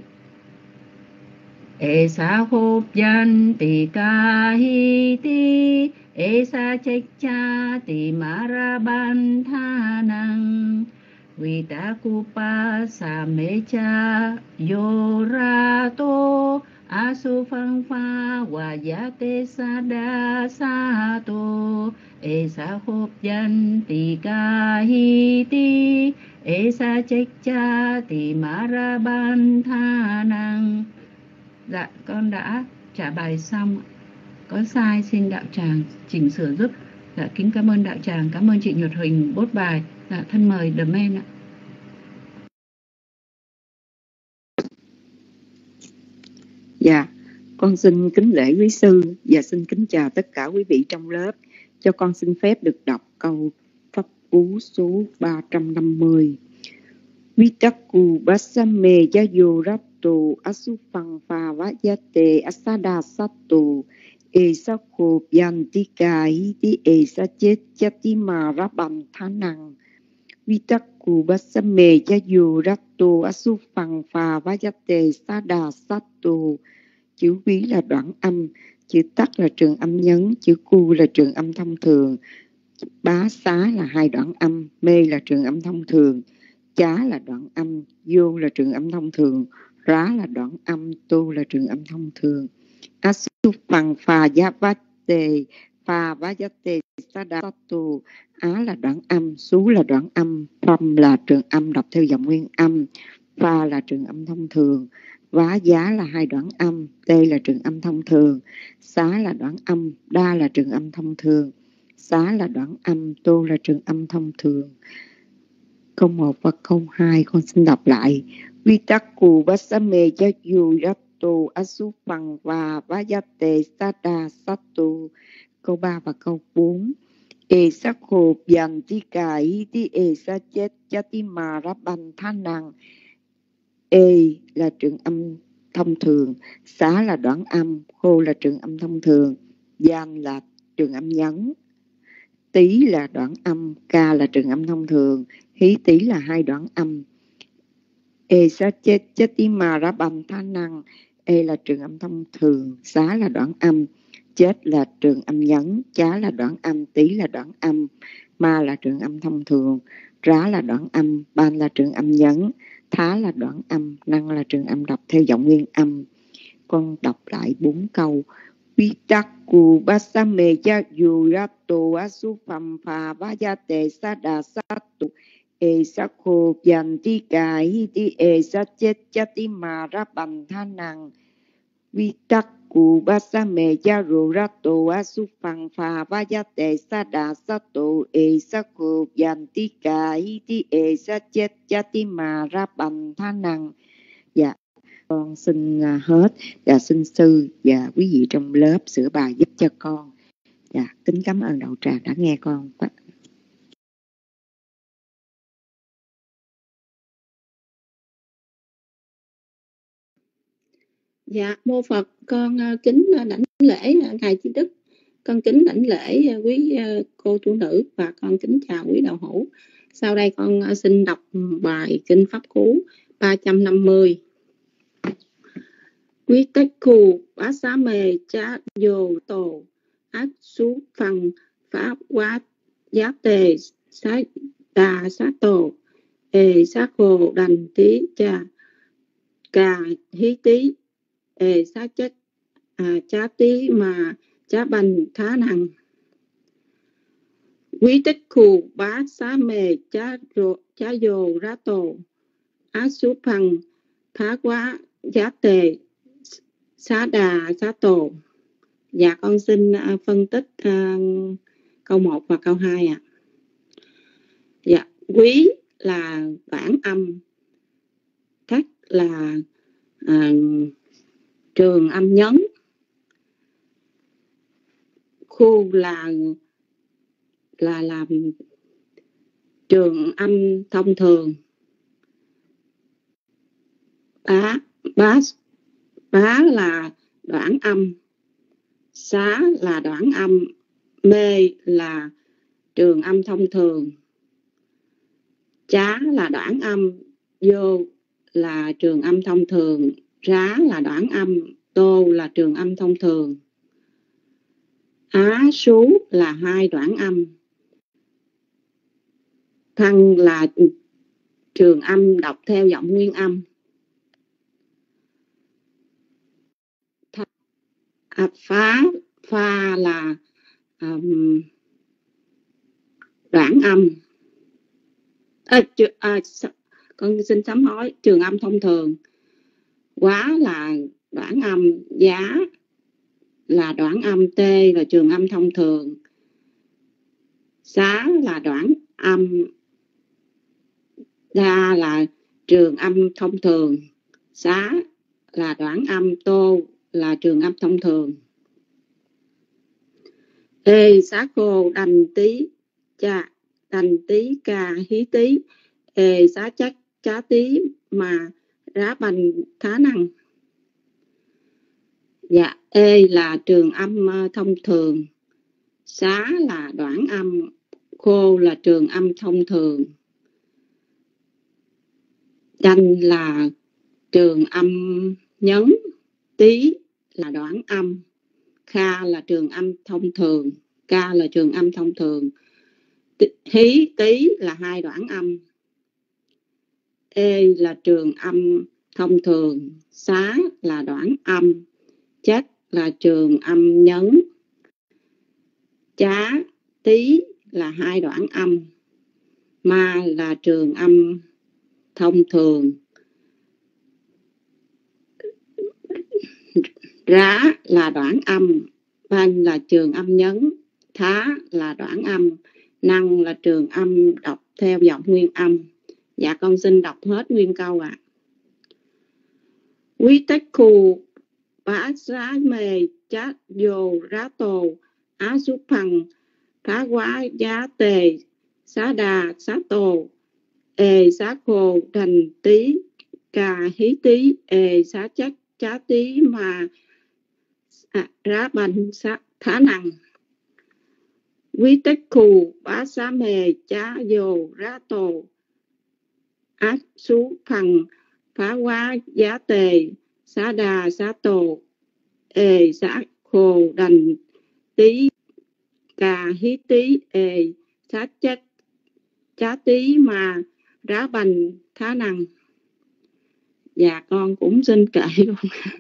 e sa khộp yan ti ca hi ti e sa chếch cha ti ma ra ban tha năng. Vì ta cu pa sa mê cha yo ra tô a su phang pha wa ya te sa đa sa tô e sa khộp yan ti ca hi ti e sa chếch cha ti ma ra ban tha năng. Dạ, con đã trả bài xong. Có sai xin đạo tràng chỉnh sửa giúp. Dạ, kính cảm ơn đạo tràng, cảm ơn chị Nhật Huỳnh bốt bài. Dạ, thân mời The Man ạ. Dạ, con xin kính lễ quý sư và xin kính chào tất cả quý vị trong lớp. Cho con xin phép được đọc câu pháp cú số 350. Vitakku basame yayo ratto asufang pha vayate asada sato e sakho yantika hiti e sachet chatima rabam thanang. Vitakku basame yayo ratto asufang pha vayate sada sato. Chữ ví là đoạn âm, chữ tắc là trường âm nhấn, chữ cu là trường âm thông thường, bá xá là hai đoạn âm, mê là trường âm thông thường, chá là đoạn âm, vô là trường âm thông thường, rá là đoạn âm, tô là trường âm thông thường. Asu phằng phà giá vát tề, phà vá giá tề sa đa sa tù, á là đoạn âm, xú là đoạn âm, phâm là trường âm đọc theo giọng nguyên âm, pha là trường âm thông thường, vá giá là hai đoạn âm, tê là trường âm thông thường, xá là đoạn âm, đa là trường âm thông thường, xá là đoạn âm, tô là trường âm thông thường. Câu 1 và câu 2 con xin đọc lại. Vitakku basame yayu ratto asufang và vayate sada sattu. Câu 3 và câu 4. E sakho yantika hiti e sachet chatima rabban thanang. E là trường âm thông thường, xá là đoạn âm, khô là trường âm thông thường, yan là trường âm nhấn, tí là đoạn âm, ca là trường âm thông thường, hí tí là hai đoạn âm. E sa chết chatima rabam tha năng. E là trường âm thông thường, xá là đoạn âm, chết là trường âm nhấn, chá là đoạn âm, tí là đoạn âm, ma là trường âm thông thường, rá là đoạn âm, ban là trường âm nhấn, thá là đoạn âm, năng là trường âm đọc theo giọng nguyên âm. Con đọc lại 4 câu. Vitakku basame yayu ratto asufam pha vayate sada sattu e sakho yantika hiti e sachet chatima rabam thanang. Vitakku basame yayu ratto asufam pha vayate sada sattu e sakho yantika hiti e sachet chatima rabam thanang. Dạ, Con xin hết và xin sư và quý vị trong lớp sửa bài giúp cho con. Dạ, kính cảm ơn đạo tràng đã nghe con. Dạ, mô Phật, con kính đảnh lễ Ngài Trí Đức, con kính đảnh lễ quý cô tu nữ và con kính chào quý đạo hữu. Sau đây con xin đọc bài Kinh Pháp Cú 350. Quý tích khù bá xá mê chá dồ tổ ác xú phăng phá quá giá tề xá đà xá tổ ê xá khổ đành tí cha cà hí tí ê xá chất chá tí mà chá bành thá năng. Quý tích khù bá xá mê chá dồ rá tổ ác xú phăng phá quá giá tề xá đà xá tổ. Dạ con xin phân tích câu 1 và câu 2 ạ. Dạ, quý là đoạn âm, thất là trường âm nhấn, khu là làm trường âm thông thường, bá là đoạn âm, xá là đoạn âm, mê là trường âm thông thường, chá là đoạn âm, vô là trường âm thông thường, rá là đoạn âm, tô là trường âm thông thường, á sú là hai đoạn âm, thăng là trường âm đọc theo giọng nguyên âm, pha là đoạn âm. Con xin sám hối, trường âm thông thường. Quá là đoạn âm, giá là đoạn âm, tê là trường âm thông thường, xá là đoạn âm, đa là trường âm thông thường, xá là đoạn âm, tô là trường âm thông thường. Ê xá khô đành tí cha đành tí ca hí tí ê xá chắc chá tí mà rá bành thá năng. Dạ, ê là trường âm thông thường, xá là đoạn âm, khô là trường âm thông thường, đành là trường âm nhấn, tí là đoạn âm, kha là trường âm thông thường, ca là trường âm thông thường, hí tí là hai đoạn âm, ê là trường âm thông thường, xá là đoạn âm, chắc là trường âm nhấn, chá tí là hai đoạn âm, ma là trường âm thông thường, rá là đoạn âm, banh là trường âm nhấn, thá là đoạn âm, năng là trường âm đọc theo giọng nguyên âm. Dạ con xin đọc hết nguyên câu ạ. Quý tích khù bá xá mê chát dồ rá tổ á xúc phăng phá quá giá tề xá đà xá tổ ê xá khô đành tí cà hí tí ê xá chắc chá tí mà rá bành thá năng. Quý tích khù bá xá mê chá dồ rá tổ ác xú phăng phá quá giá tề xá đà xá tổ ê xá khô đành tí cà hí tí ê xá chắc chá tí mà rá bành thá năng. Dạ con cũng xin kể luôn.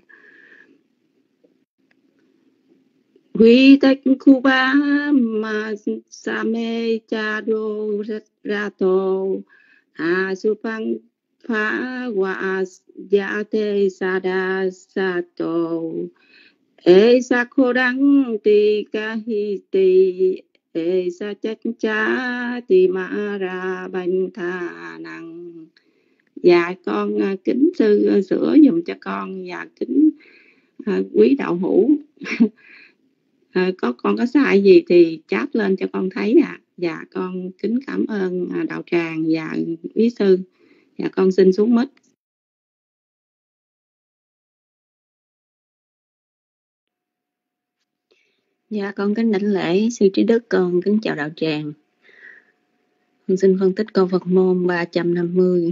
Quý tích khu ba mà sa mê cha đô ra tổ a su phăng phá wa ya te sa đa sa tổ ê sa khô đăng tì ca hi tì ê sa chắc chá tì ma ra bành tha năng. Dạ con kính sư sửa dùm cho con, và kính quý đạo hữu. Con có sai gì thì chat lên cho con thấy ạ. Dạ con kính cảm ơn đạo tràng và quý sư. Dạ con xin xuống mic. Dạ con kính đảnh lễ sư trí đức, con kính chào đạo tràng. Con xin phân tích câu Phật môn 350.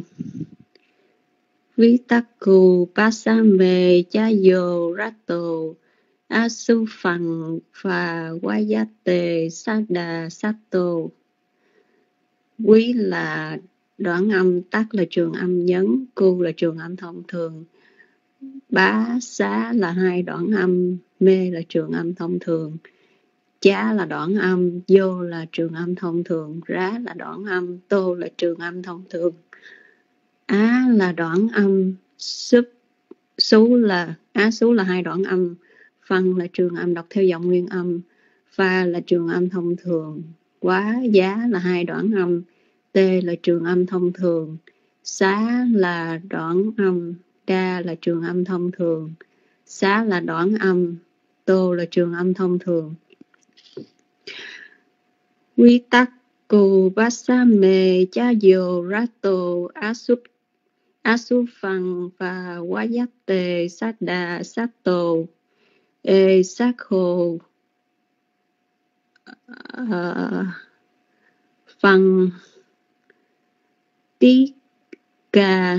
Vitakku pasame chayo rato asufang pha wayate sada sato. Quý là đoạn âm, tắc là trường âm nhấn, cu là trường âm thông thường, bá xá là hai đoạn âm, mê là trường âm thông thường, chá là đoạn âm, vô là trường âm thông thường, rá là đoạn âm, tô là trường âm thông thường, á là đoạn âm, xú là hai đoạn âm, phân là trường âm đọc theo giọng nguyên âm, pha là trường âm thông thường, quá giá là hai đoạn âm, tê là trường âm thông thường, xá là đoạn âm, đa là trường âm thông thường, xá là đoạn âm, tô là trường âm thông thường. Quy tắc cô basame chayo rato asufang và wayate sada sato e sakho phần tí ca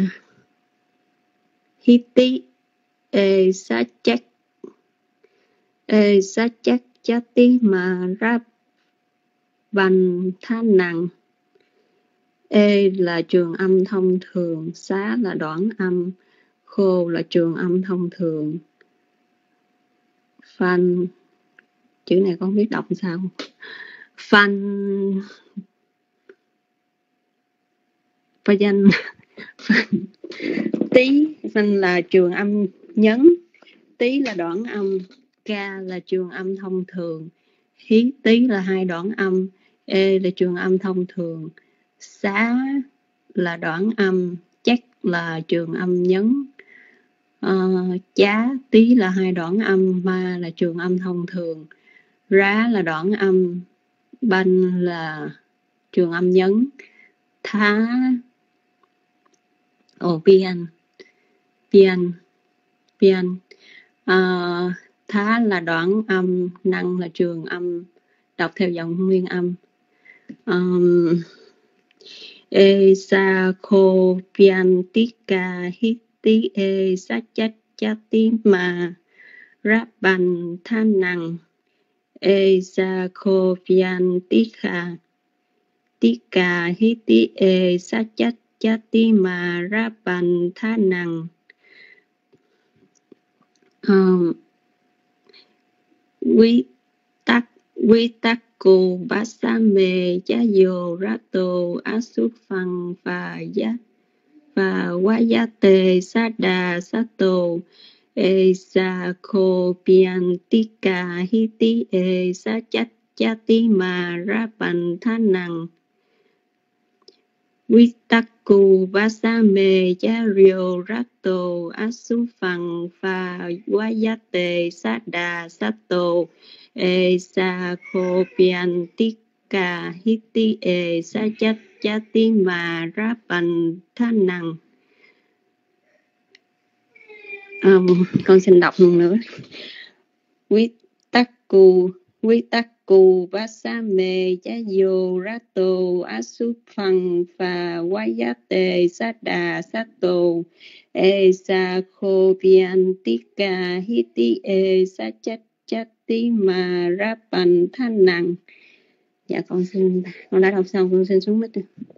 hiti e sa chắc chati mà ra bằng than nặng. E là trường âm thông thường, xá là đoạn âm, khô là trường âm thông thường. Phan, chữ này con biết đọc sao? Phan danh tí, phan là trường âm nhấn, tí là đoạn âm, ca là trường âm thông thường, hí tí là hai đoạn âm, e là trường âm thông thường, xá là đoạn âm, chắc là trường âm nhấn, chá tí là hai đoạn âm, ma là trường âm thông thường, rá là đoạn âm, banh là trường âm nhấn, thá pian thá là đoạn âm, năng là trường âm đọc theo giọng nguyên âm. E sa kho pian tika hiti e sa chati ma rap ban than năng. E sa kho pian tika hiti e sa chati ma rap ban than năng. Quy tắc cô basame chayo rato asufang và wayate sada sato e sa kho pian tika hiti e sa chati ma rapan thanang. Vitakku basame chayo rato asufang và wayate sada sato e sa kho pian tika hiti e sa chati ma rapan thanang. Con xin đọc luôn nữa. Vitakku basame chayo rato asufang và wayate sada sato e sa kho pian tika hiti e sa chati ma rapan thanang. Dạ con đã đọc xong, con xin xuống mic.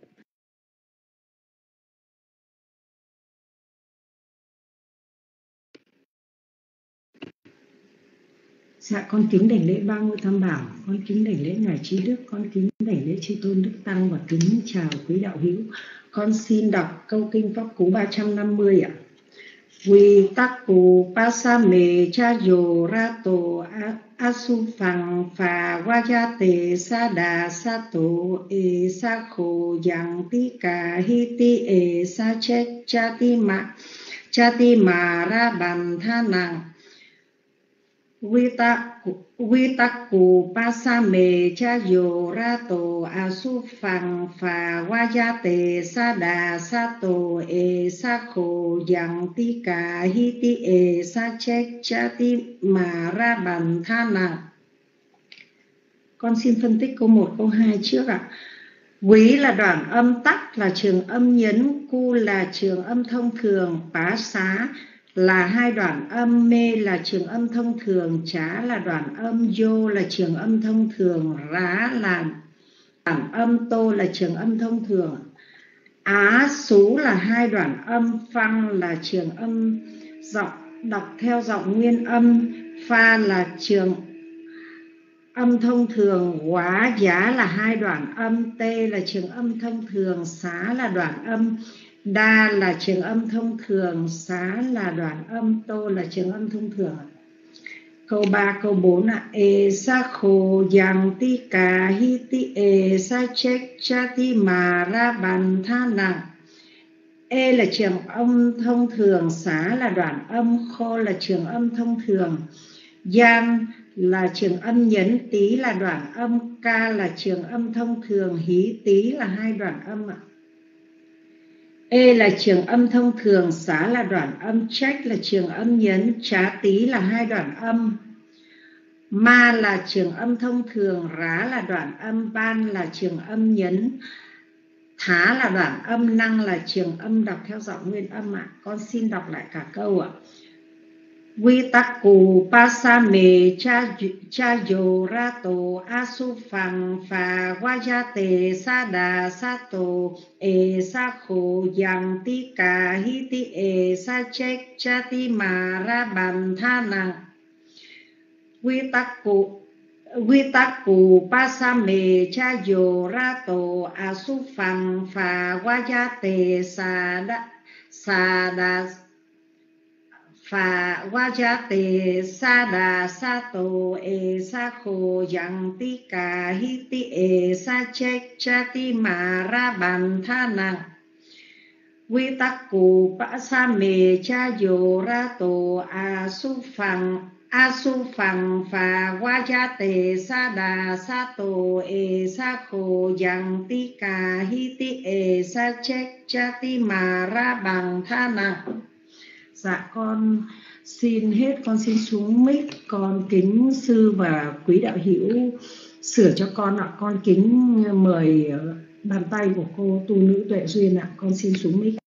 Dạ con kính đảnh lễ ba ngôi tam bảo, con kính đảnh lễ ngài trí đức, con kính đảnh lễ chư tôn đức tăng và kính chào quý đạo hữu. Con xin đọc câu kinh Pháp Cú 350 ạ. Vi tắc cù pa sa mê cha yo ra tổ a su phẳng phà wa ya tê sa đà sa tổ e sa khổ yang ti ca hi ti e sa chết cha ti ma ra bàn tha nàng vi tắc cù pa sa mê cha yo ra tổ a su phẳng phà wa ya tê sa đà sa tổ e sa khổ yang ti ca hi ti e sa chết cha ti ma ra bàn tha nàng. Con xin phân tích câu 1, câu 2 trước ạ. Quý là đoạn âm tắc là trường âm nhấn, cu là trường âm thông thường, pá xá là hai đoạn âm, mê là trường âm thông thường, chá là đoạn âm, vô là trường âm thông thường, rá là đoạn âm, tô là trường âm thông thường. Á xú là hai đoạn âm, phăng là trường âm giọng đọc theo giọng nguyên âm, pha là trường âm thông thường, quá giá là hai đoạn âm, tê là trường âm thông thường, xá là đoạn âm, đa là trường âm thông thường, xá là đoạn âm, tô là trường âm thông thường. Câu 3, câu 4 là e sa khổ yang ti ca hi ti e sa chết cha ti ma ra bàn tha nặng. E là trường âm thông thường, xá là đoạn âm, khô là trường âm thông thường, yang là trường âm nhấn, tí là đoạn âm, ca là trường âm thông thường, hí tí là hai đoạn âm ạ. E là trường âm thông thường, xá là đoạn âm, trách là trường âm nhấn, trá tí là hai đoạn âm, ma là trường âm thông thường, rá là đoạn âm, ban là trường âm nhấn, thá là đoạn âm, năng là trường âm đọc theo giọng nguyên âm ạ. Con xin đọc lại cả câu ạ. Vi tắc cù pa sa mê cha yo ra tổ a su phẳng phà wa ya tê sa đà sa tổ e sa khổ yang ti ca hi ti e sa chết cha ti ma ra bàn tha nặng. Vi tắc cù pa sa mê cha yo ra tổ a su phẳng phà wa ya tê sa đà phà wa ya tê sa đà sa tổ e sa khổ yang ti ca hi ti e sa chết cha ti ma ra bàn tha nặng. Vi tắc cù pa sa mê cha yo ra tổ a su phẳng phà wa ya tê sa đà sa tổ e sa khổ yang ti ca hi ti e sa chết cha ti ma ra bàn tha nặng. Dạ con xin hết, con xin xuống mic, con kính sư và quý đạo hữu sửa cho con ạ. Con kính mời bàn tay của cô tu nữ Tuệ Duyên ạ. Con xin xuống mic.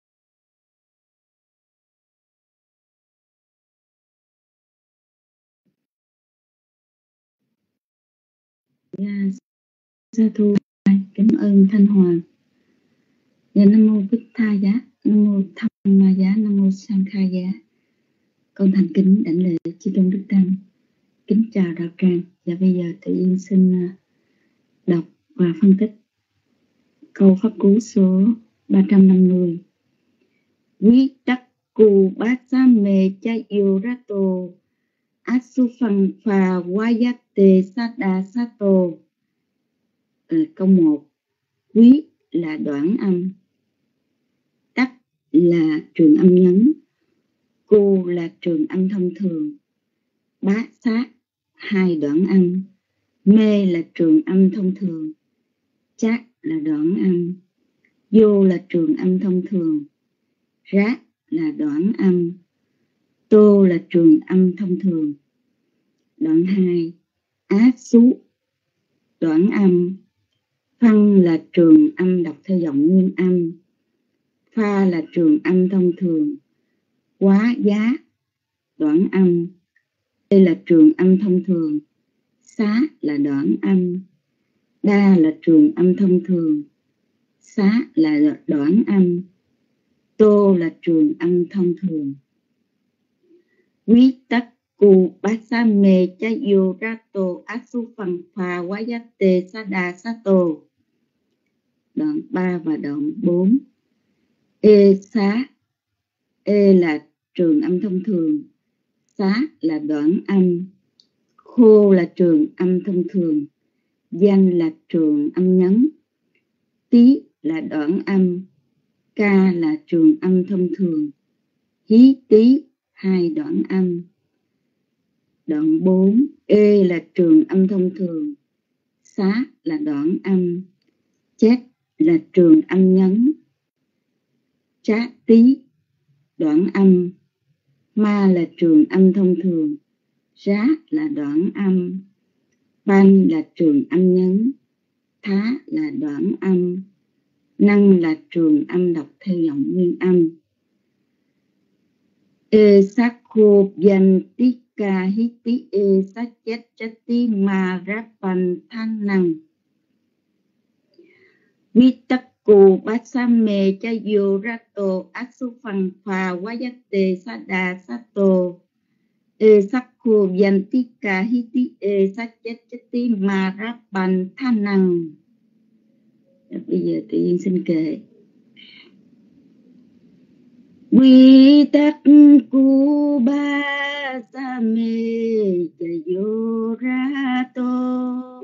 Sa thu cảm ơn Thanh Hoàng. Nam mô Bích Tha Giá, Nam mô Tham Ma Giá, Nam mô Sang Kha Giá. Con thành kính đảnh lễ chư tôn đức tăng, kính chào đạo tràng. Và bây giờ Tự Yên xin đọc và phân tích câu pháp cú số 350. Quý tắc cù bát sa mê cha yêu ra tổ asu phăng phà wa ya tê sa đà sa tổ. Câu 1. Quý là đoạn âm, tắc là trường âm nhấn, cô là trường âm thông thường, bá sát hai đoạn âm, mê là trường âm thông thường, chát là đoạn âm, vô là trường âm thông thường, rát là đoạn âm, tô là trường âm thông thường. Đoạn 2. Á xú đoạn âm, phăng là trường âm đọc theo giọng nguyên âm, pha là trường âm thông thường, quá giá đoạn âm, đây là trường âm thông thường, xá là đoạn âm, đa là trường âm thông thường, xá là đoạn âm, tô là trường âm thông thường. Quý tắc cù bát sa mê cha yo ra tổ ác su phẳng phà quá giá tê sa đà sa tổ. Đoạn 3 và đoạn 4. E xá, e là trường âm thông thường, xá là đoạn âm, khô là trường âm thông thường, danh là trường âm nhấn, tí là đoạn âm, ca là trường âm thông thường, hí tí hai đoạn âm. Đoạn 4, ê là trường âm thông thường, xá là đoạn âm, chét là trường âm nhấn, chá tí đoạn âm, ma là trường âm thông thường, rá là đoạn âm, ban là trường âm nhấn, thá là đoạn âm, năng là trường âm đọc theo giọng nguyên âm. E sát khô danh tí ca hí tí e sát chết chất tí ma ráp pan than năng. Vitakku basame cha yo rato asufang pha wayate sada sato e sakku yantika hiti e satcheti marapan thanang. Bây giờ tự nhiên xin kể. Vitakku basame cha yo rato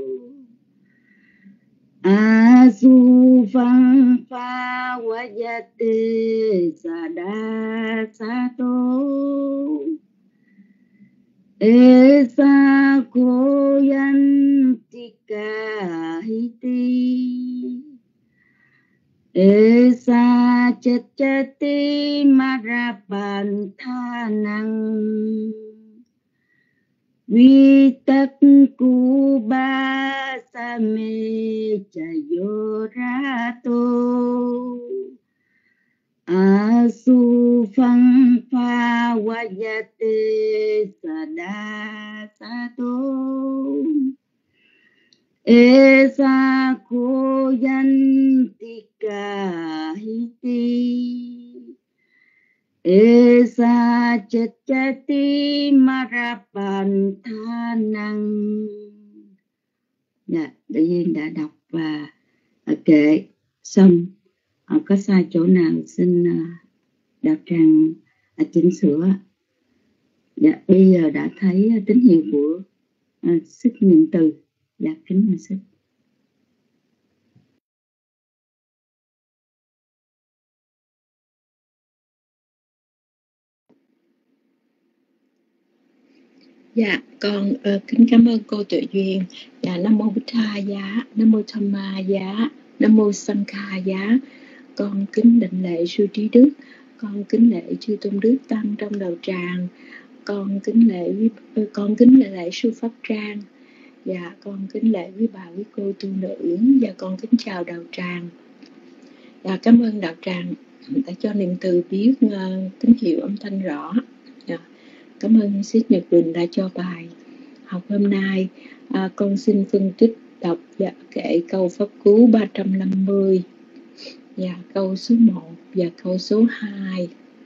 asufang pha wayate sada sato esa koyantika hiti esa chachati marapan thanang. Vitakku basame chayo rato asufang pha wayate sada sato esa koyantika hiti esa chachati marapan thanang. Dạ, tự nhiên đã đọc và kệ xong. Có sai chỗ nào xin Đạo Tràng chỉnh sửa. Dạ, bây giờ đã thấy tín hiệu của sức nhận từ. Dạ, kính mời sức. Dạ, con kính cảm ơn cô Tuệ Duyên. Dạ, Nam Mô Bích Tha Giá, Nam Mô Tham Ma Giá, Nam Mô Sanh Kha Giá. Con kính đảnh lễ sư trí đức, con kính lễ chư tôn đức tăng trong đạo tràng, con kính lễ sư pháp trang. Dạ, con kính lễ quý bà quý cô tu nữ và con kính chào đạo tràng. Dạ, cảm ơn đạo tràng đã cho niệm từ biết tín hiệu âm thanh rõ. Dạ. Cảm ơn Siết Nhật Bình đã cho bài học hôm nay. Con xin phân tích đọc và kệ câu pháp cú 350, và câu số 1 và câu số 2.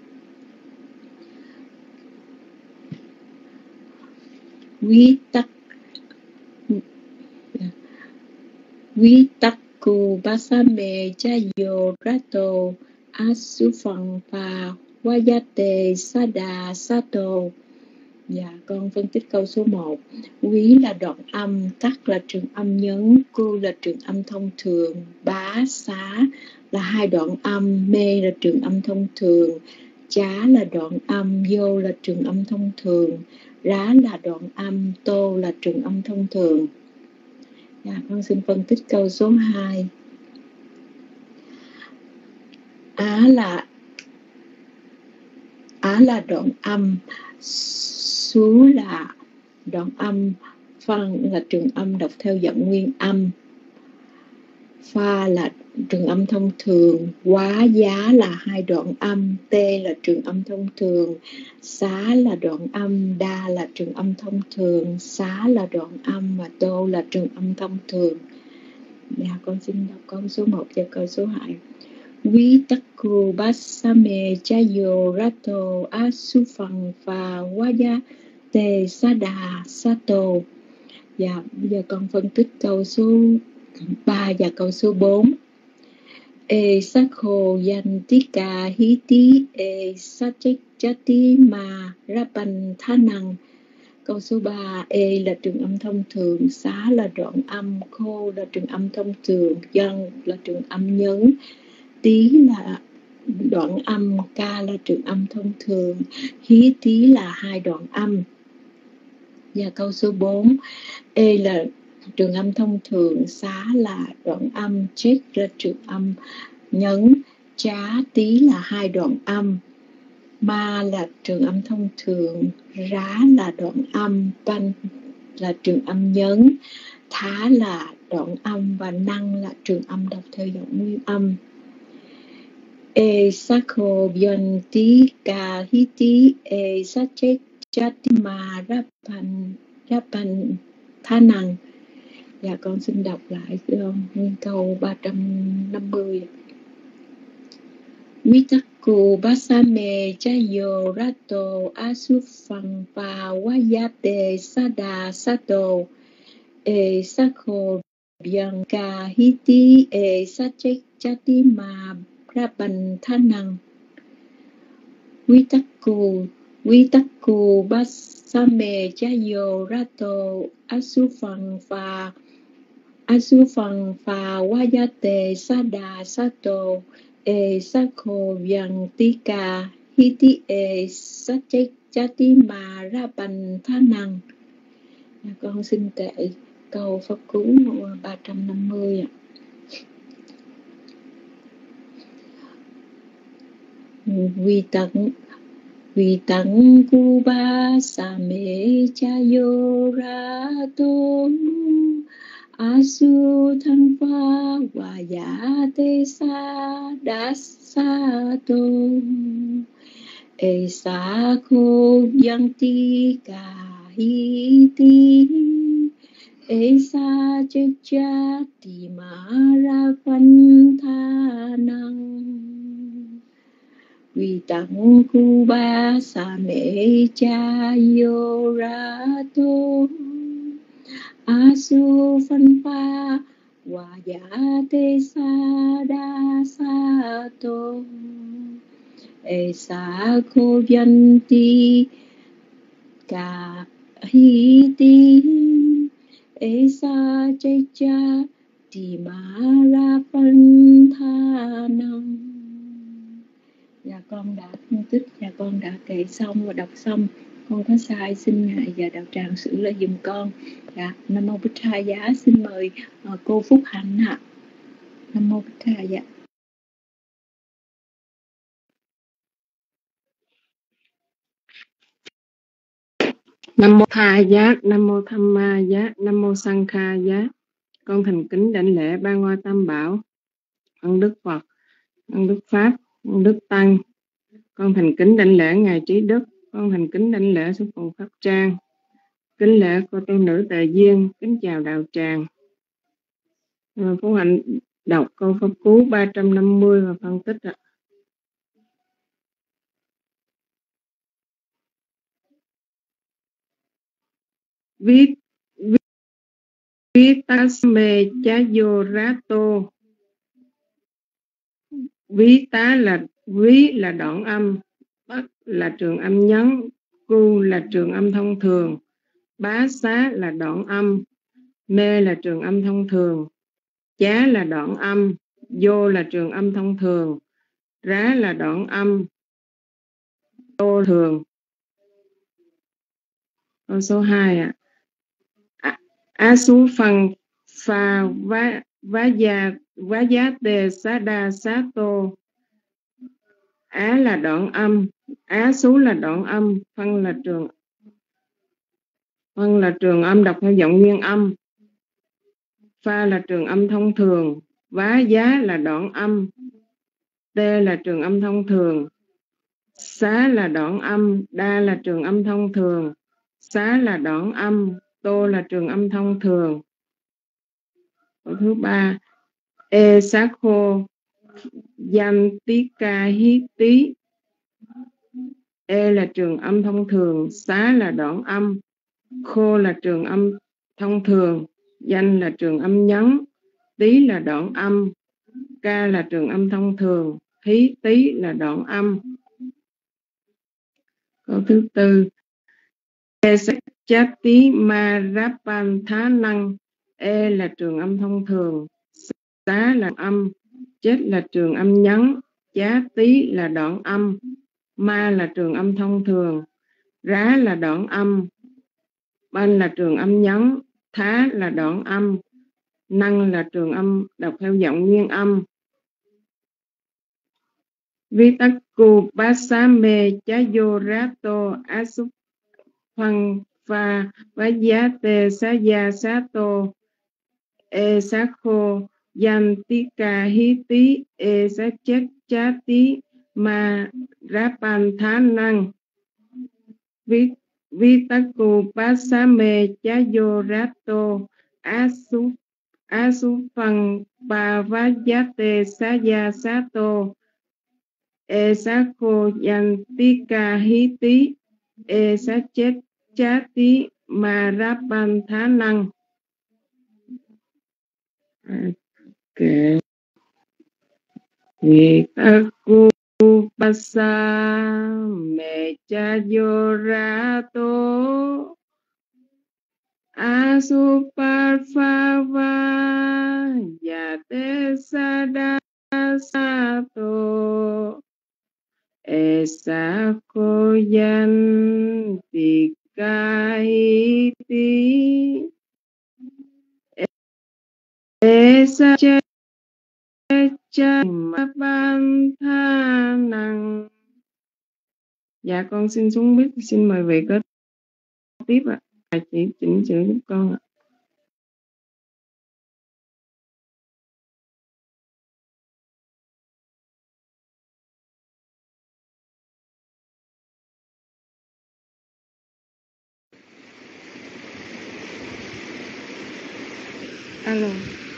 Vitakku basame chayo rato asufang pa wayate sada sato. Dạ, con phân tích câu số 1. Quý là đoạn âm, tắc là trường âm nhấn, cô là trường âm thông thường, bá, xá là hai đoạn âm, mê là trường âm thông thường, chá là đoạn âm, vô là trường âm thông thường, rá là đoạn âm, tô là trường âm thông thường. Dạ, con xin phân tích câu số 2. Á là đoạn âm, xú là đoạn âm, phân là trường âm đọc theo giọng nguyên âm, pha là trường âm thông thường, quá, giá là hai đoạn âm, tê là trường âm thông thường, xá là đoạn âm, đa là trường âm thông thường, xá là đoạn âm và tô là trường âm thông thường. Dạ, con xin đọc câu số 1 và câu số 2. Vitakku basame chayo rato asufang pha waya te sada sato. Dạ, bây giờ con phân tích câu số 3 và câu số 4. e sakho yantika hiti e sachati ma rapan thanang. Câu số 3, e là trường âm thông thường, xá là đoạn âm, khô là trường âm thông thường, dân là trường âm nhấn, tí là đoạn âm, ca là trường âm thông thường, hí tí là hai đoạn âm. Và câu số 4, e là trường âm thông thường, xá là đoạn âm, chết là trường âm nhấn, chá tí là hai đoạn âm, ma là trường âm thông thường, rá là đoạn âm, pan là trường âm nhấn, thá là đoạn âm và năng là trường âm đọc theo giọng nguyên âm. E sakho vyanti ka hiti e sachet chatima rapan thanang. Dạ con xin đọc lại nguyên câu 350. Vitakku basame chayo rato asufang pa wayate sada sato e sakho bianca hiti e sachek chatima rapan thanang. Vitakku basame chayo rato asufang pha wayate sada sato e sakho vyantika hiti e sachek chatima rapan thanang. Con xin kệ câu pháp cú 350 ạ. Vì tặng cu ba sa mê cha yo ra tô asu thăng pha và giả tê sa đa sa tô e sa khô yang ti ca hi ti e sa che cha ti ma ra văn tha năng. Vì tặng cu ba sa mê cha yo ra tô asu phân pha và giả tê sa đa sa tô e sa khô văn ti ca hi ti e sa che cha ti ma ra phân tha năng. Dạ con đã phân tích và con đã kể xong và đọc xong. Con có sai xin ngài và đạo tràng xử lý giùm con. Dạ, Nam Mô Bích Tha Giá. Xin mời cô Phúc Hạnh ạ. Nam Mô Bích Tha Giá. Nam Mô Tha Giá, Nam Mô Tham Ma Giá, Nam Mô Sang Kha Giá. Con thành kính đảnh lễ ba ngôi Tam Bảo, ân Đức Phật, ân Đức Pháp, ân Đức Tăng. Con thành kính đảnh lễ ngài Trí Đức. Con thành kính đảnh lễ sư phụ Pháp Trang. Kính lễ cô tu nữ Tề Duyên. Kính chào đạo tràng. Phú Hạnh đọc câu pháp cú 350 và phân tích ạ. Vitasme chayo rato. Ví là đoạn âm, Bắc là trường âm nhấn, Cu là trường âm thông thường, Bá xá là đoạn âm, Mê là trường âm thông thường, Chá là đoạn âm, Vô là trường âm thông thường, Rá là đoạn âm, Tô thường. Câu số 2 ạ. Á sú phần pha vá giá tê xá đa xá tô. Á là đoạn âm, Á sú là đoạn âm, phân là trường âm đọc theo giọng nguyên âm. Pha là trường âm thông thường, vá giá là đoạn âm, tê là trường âm thông thường, xá là đoạn âm, đa là trường âm thông thường, xá là đoạn âm, tô là trường âm thông thường. Câu thứ 3, e xá khô danh tí ca hí tí. E là trường âm thông thường, xá là đoạn âm, khô là trường âm thông thường, danh là trường âm nhấn, tí là đoạn âm, ca là trường âm thông thường, hí tí là đoạn âm. Câu thứ tư, Chati Marapanthanang, e là trường âm thông thường, xá là âm, chết là trường âm nhấn, chá tí là đoạn âm, ma là trường âm thông thường, rá là đoạn âm, ban là trường âm nhấn, thá là đoạn âm, năng là trường âm đọc theo giọng nguyên âm. Vitakku pasame chayorato asupang pha vayate saya sato e sakho yantika hiti e sachati ma rapanthanang. Vitakku pasame chayorato asupang pha vayate saya sato e sakho yantika hiti e sachati ma rapanthanang. Okay. Vitakku pasame chayorato asuparphava yate sadasato esako yantika hiti esa Chapanthanang. Dạ con xin xuống mic, xin mời vị có tiếp ạ. Chị chỉnh sửa giúp con ạ. Alo.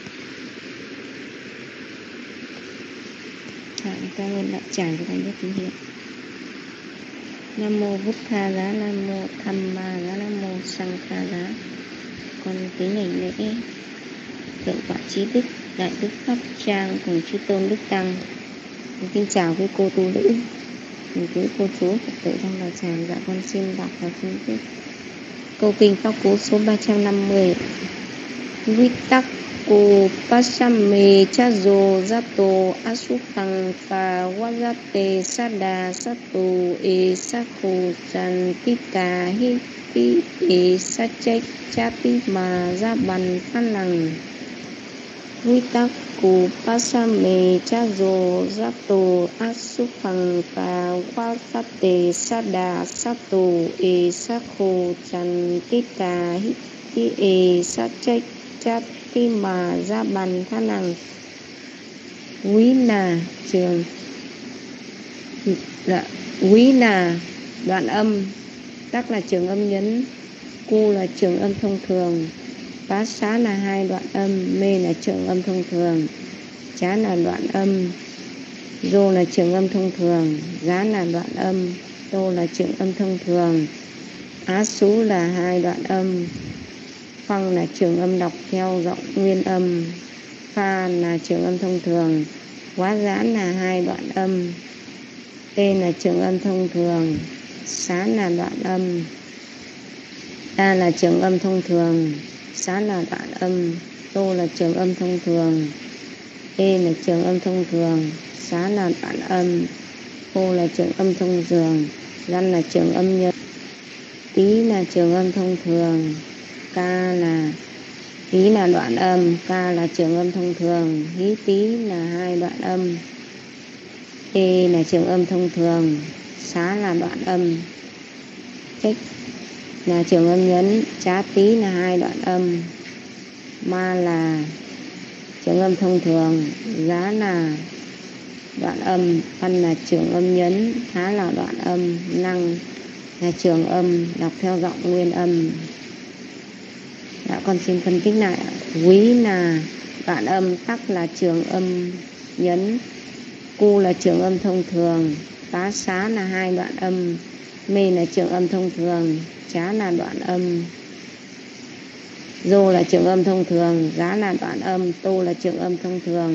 Cảm ơn đạo tràng cho con biết tín hiệu. Nam mô Bụt Tha Giá, Nam mô Tham Ma Giá, Nam mô Sang Kha Giá. Con kính hành lễ Thượng tọa Trí Đức, Đại Đức Pháp Trang cùng chư tôn Đức Tăng. Con kính chào với cô tu nữ, cùng quý cô chú Phật tử trong đạo tràng. Dạ con xin đọc và xin tiếp câu kinh Pháp Cú số 350. Vitakku pasame chazo zato asupang pha vayate sada sato e sakho chantika hiti e sachati ma rapanthanang. Vitakku pasame chazo zato asupang pha vayate sada sato e sakho chantika hiti e sachati mà ra bàn than năng. Quý nà trường quý nà đoạn âm, tắc là trường âm nhấn, cu là trường âm thông thường, bá xá là hai đoạn âm, mê là trường âm thông thường, chá là đoạn âm, dô là trường âm thông thường, giá là đoạn âm, tô là trường âm thông thường, á xú là hai đoạn âm, phăng là trường âm đọc theo giọng nguyên âm, pha là trường âm thông thường, quá giãn là hai đoạn âm, tên là trường âm thông thường, xá là đoạn âm, ta là trường âm thông thường, xá là đoạn âm, tô là trường âm thông thường, e là trường âm thông thường, xá là đoạn âm, ô là trường âm thông thường, răn là trường âm nhấn, tí là trường âm thông thường, ca là tí là đoạn âm, ca là trường âm thông thường, hí tí là hai đoạn âm, e là trường âm thông thường, xá là đoạn âm, trách là trường âm nhấn, chá tí là hai đoạn âm, ma là trường âm thông thường, giá là đoạn âm, văn là trường âm nhấn, thá là đoạn âm, năng là trường âm đọc theo giọng nguyên âm. Dạ con xin phân tích lại. Quý là đoạn âm, tắc là trường âm nhấn, cu là trường âm thông thường, tá xá là hai đoạn âm, mê là trường âm thông thường, chá là đoạn âm, dô là trường âm thông thường, giá là đoạn âm, tô là trường âm thông thường,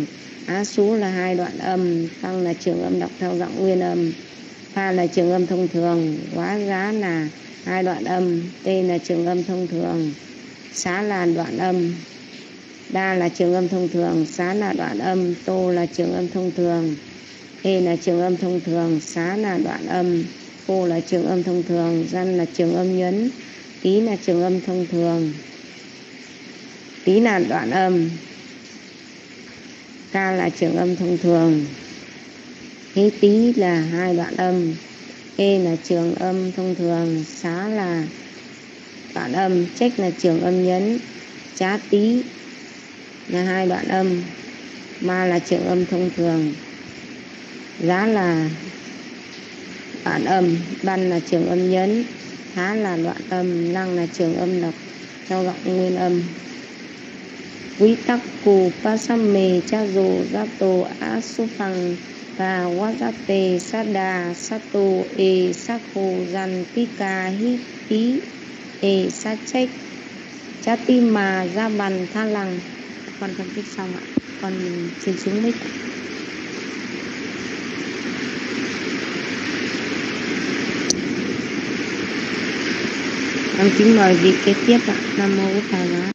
Á sú là 2 đoạn âm, tăng là trường âm đọc theo giọng nguyên âm, pha là trường âm thông thường, quá giá là 2 đoạn âm, tê là trường âm thông thường, xá là đoạn âm, đa là trường âm thông thường, xá là đoạn âm, tô là trường âm thông thường, e là trường âm thông thường, xá là đoạn âm, cô là trường âm thông thường, dân là trường âm nhấn, tí là trường âm thông thường, tí là đoạn âm, ca là trường âm thông thường, hí tí là 2 đoạn âm, e là trường âm thông thường, xá là đoạn âm, trách là trường âm nhấn, chá tí là 2 đoạn âm, ma là trường âm thông thường, giá là đoạn âm, ban là trường âm nhấn, há là đoạn âm, năng là trường âm đọc theo giọng nguyên âm. Quý tắc cù pasamme cha dù rato asufang và wajate sada sato e sakho jantika hi tí e sa trách chatima ra bàn tha lăng. Con phân tích xong ạ, con xin xuống mic. Con kính mời vị kế tiếp ạ. Nam mô Bổn Thầy Giá.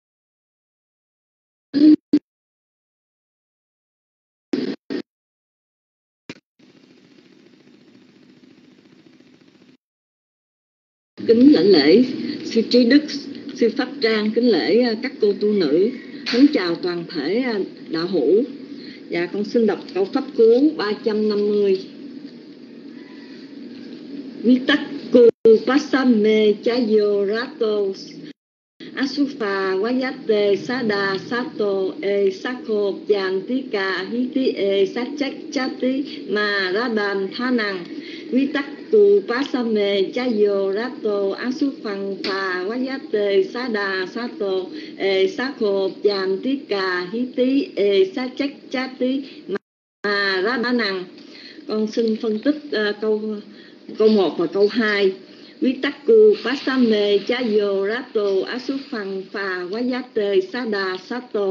Kính lãnh lễ sư trí đức, sư pháp trang, kính lễ các cô tu nữ, kính chào toàn thể đạo hữu. Và con xin đọc câu pháp cú 350. Vitakku pasamme chayo rato asufa wayate sada sato e sako yantika hiti e sachak chati ma raban thanang. Vitakku pasamme chayo rato asufang pha wayate sada sato e sako yantika hiti e sachak chati ma rabanang. Con xin phân tích câu 1 và câu 2. Vitakku pasamme chayo rato asufang pha wayate sada sato.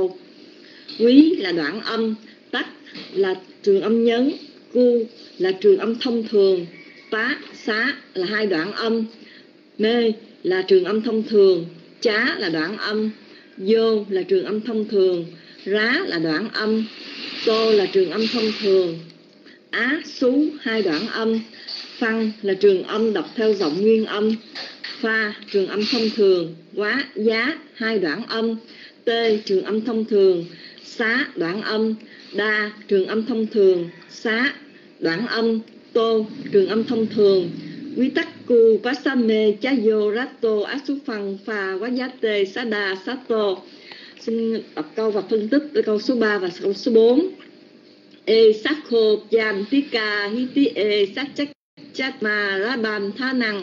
Quý là đoạn âm, tắc là trường âm nhấn, cu là trường âm thông thường, pá, xá là 2 đoạn âm, mê là trường âm thông thường, chá là đoạn âm, vô là trường âm thông thường, rá là đoạn âm, tô là trường âm thông thường, á, xú 2 đoạn âm, phăng là trường âm đọc theo giọng nguyên âm, pha trường âm thông thường, quá, giá 2 đoạn âm, tê trường âm thông thường, xá đoạn âm, đa trường âm thông thường, xá đoạn âm, tô trường âm thông thường. Vitakku pasamme chayo rato asufang pha wayate sada sato. Xin đọc câu và phân tích câu số 3 và câu số 4. E sakho yantika hiti e sachak chatma raban thanang.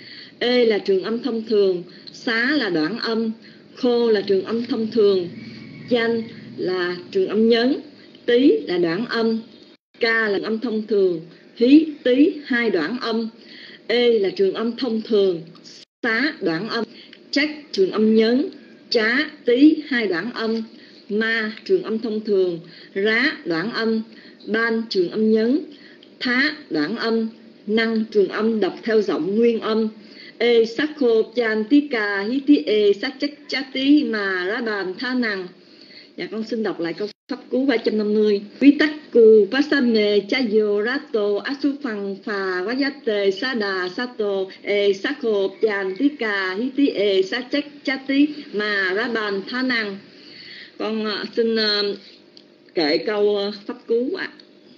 E là trường âm thông thường, xá là đoạn âm, khô là trường âm thông thường, danh là trường âm nhấn, tí là đoạn âm, ca là âm thông thường, hí tí 2 đoạn âm, e là trường âm thông thường, xá đoạn âm, trách trường âm nhấn, trá tí 2 đoạn âm, ma trường âm thông thường, rá đoạn âm, ban trường âm nhấn, thá đoạn âm, năng trường âm đọc theo giọng nguyên âm. E sakho yantika hiti e sachak chati ma raban thanang. Dạ con xin đọc lại câu pháp cú 350. Vitakku pasamme chayo rato asufang pha wayate sada sato e sakho yantika hiti e sachak chati ma raban thanang. Con xin kể câu pháp cú ạ.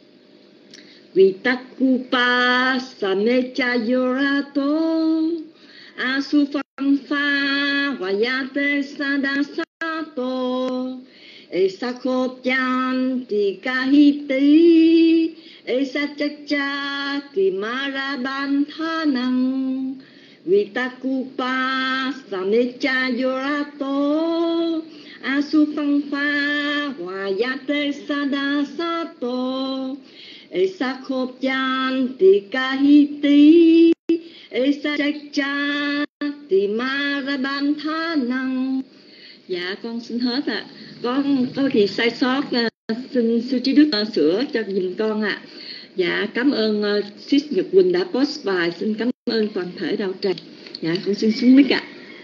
Vitakku pasamme chayo rato asufang pha wayate sada sato e sakho yantika hiti e sachak chati ma raban thanang. Vitakku pasamme chayo rato asufang pha wayate sada sato e sakho yantika hiti e sachak chati ma raban thanang. Dạ con xin hết ạ. Có gì sai sót xin sư trí đức sửa cho giùm con ạ. Dạ, cảm ơn Sis Nhật Quỳnh đã post bài. Xin cảm ơn toàn thể đạo tràng. Dạ, con xin xuống mic ạ.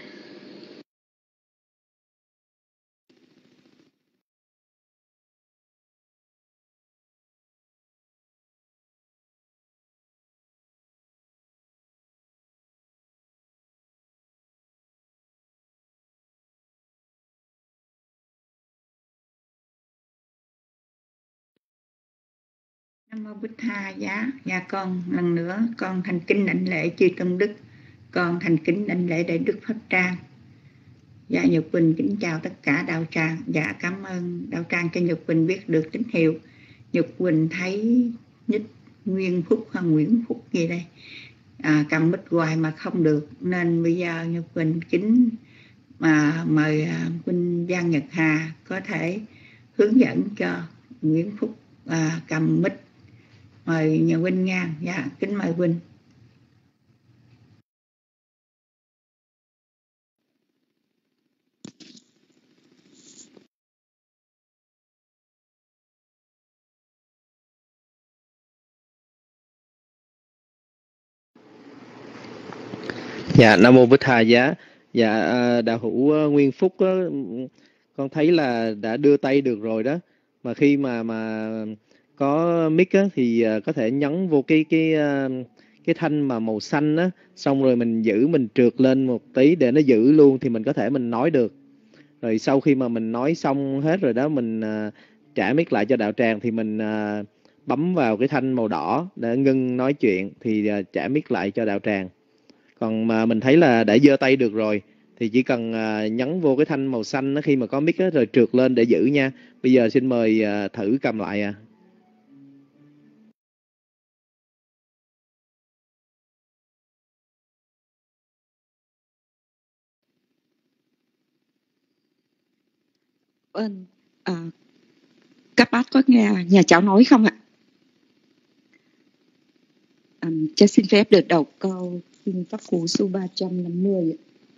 Nam mô Bích Tha giá. Dạ con lần nữa con thành kính đảnh lễ chư tôn đức, con thành kính đảnh lễ đại đức Pháp Trang. Dạ Nhật Quỳnh kính chào tất cả đạo tràng. Dạ cảm ơn đạo tràng cho Nhật Quỳnh biết được tín hiệu. Nhật Quỳnh thấy nhích Nguyên Phúc hay Nguyễn Phúc gì đây, cầm mic hoài mà không được, nên bây giờ Nhật Quỳnh kính mời Huynh Giang Nhật Hà có thể hướng dẫn cho Nguyễn Phúc cầm mic. Mời nhà Huynh nha. Dạ kính mời Huynh. Dạ, Nam Mô Bích Tha Giá. Dạ, đạo hữu Nguyên Phúc á, con thấy là đã đưa tay được rồi đó. Mà khi mà có mic á, thì có thể nhấn vô cái thanh mà màu xanh á, xong rồi mình giữ, mình trượt lên một tí để nó giữ luôn thì mình có thể mình nói được. Rồi sau khi mà mình nói xong hết rồi đó, mình trả mic lại cho đạo tràng thì mình bấm vào cái thanh màu đỏ để ngưng nói chuyện thì trả mic lại cho đạo tràng. Còn mà mình thấy là đã giơ tay được rồi thì chỉ cần nhấn vô cái thanh màu xanh đó, khi mà có mic đó, rồi trượt lên để giữ nha. Bây giờ xin mời thử cầm lại à. Các bác có nghe nhà cháu nói không ạ? Cháu xin phép được đọc câu Kinh Pháp Cú số 350 ạ.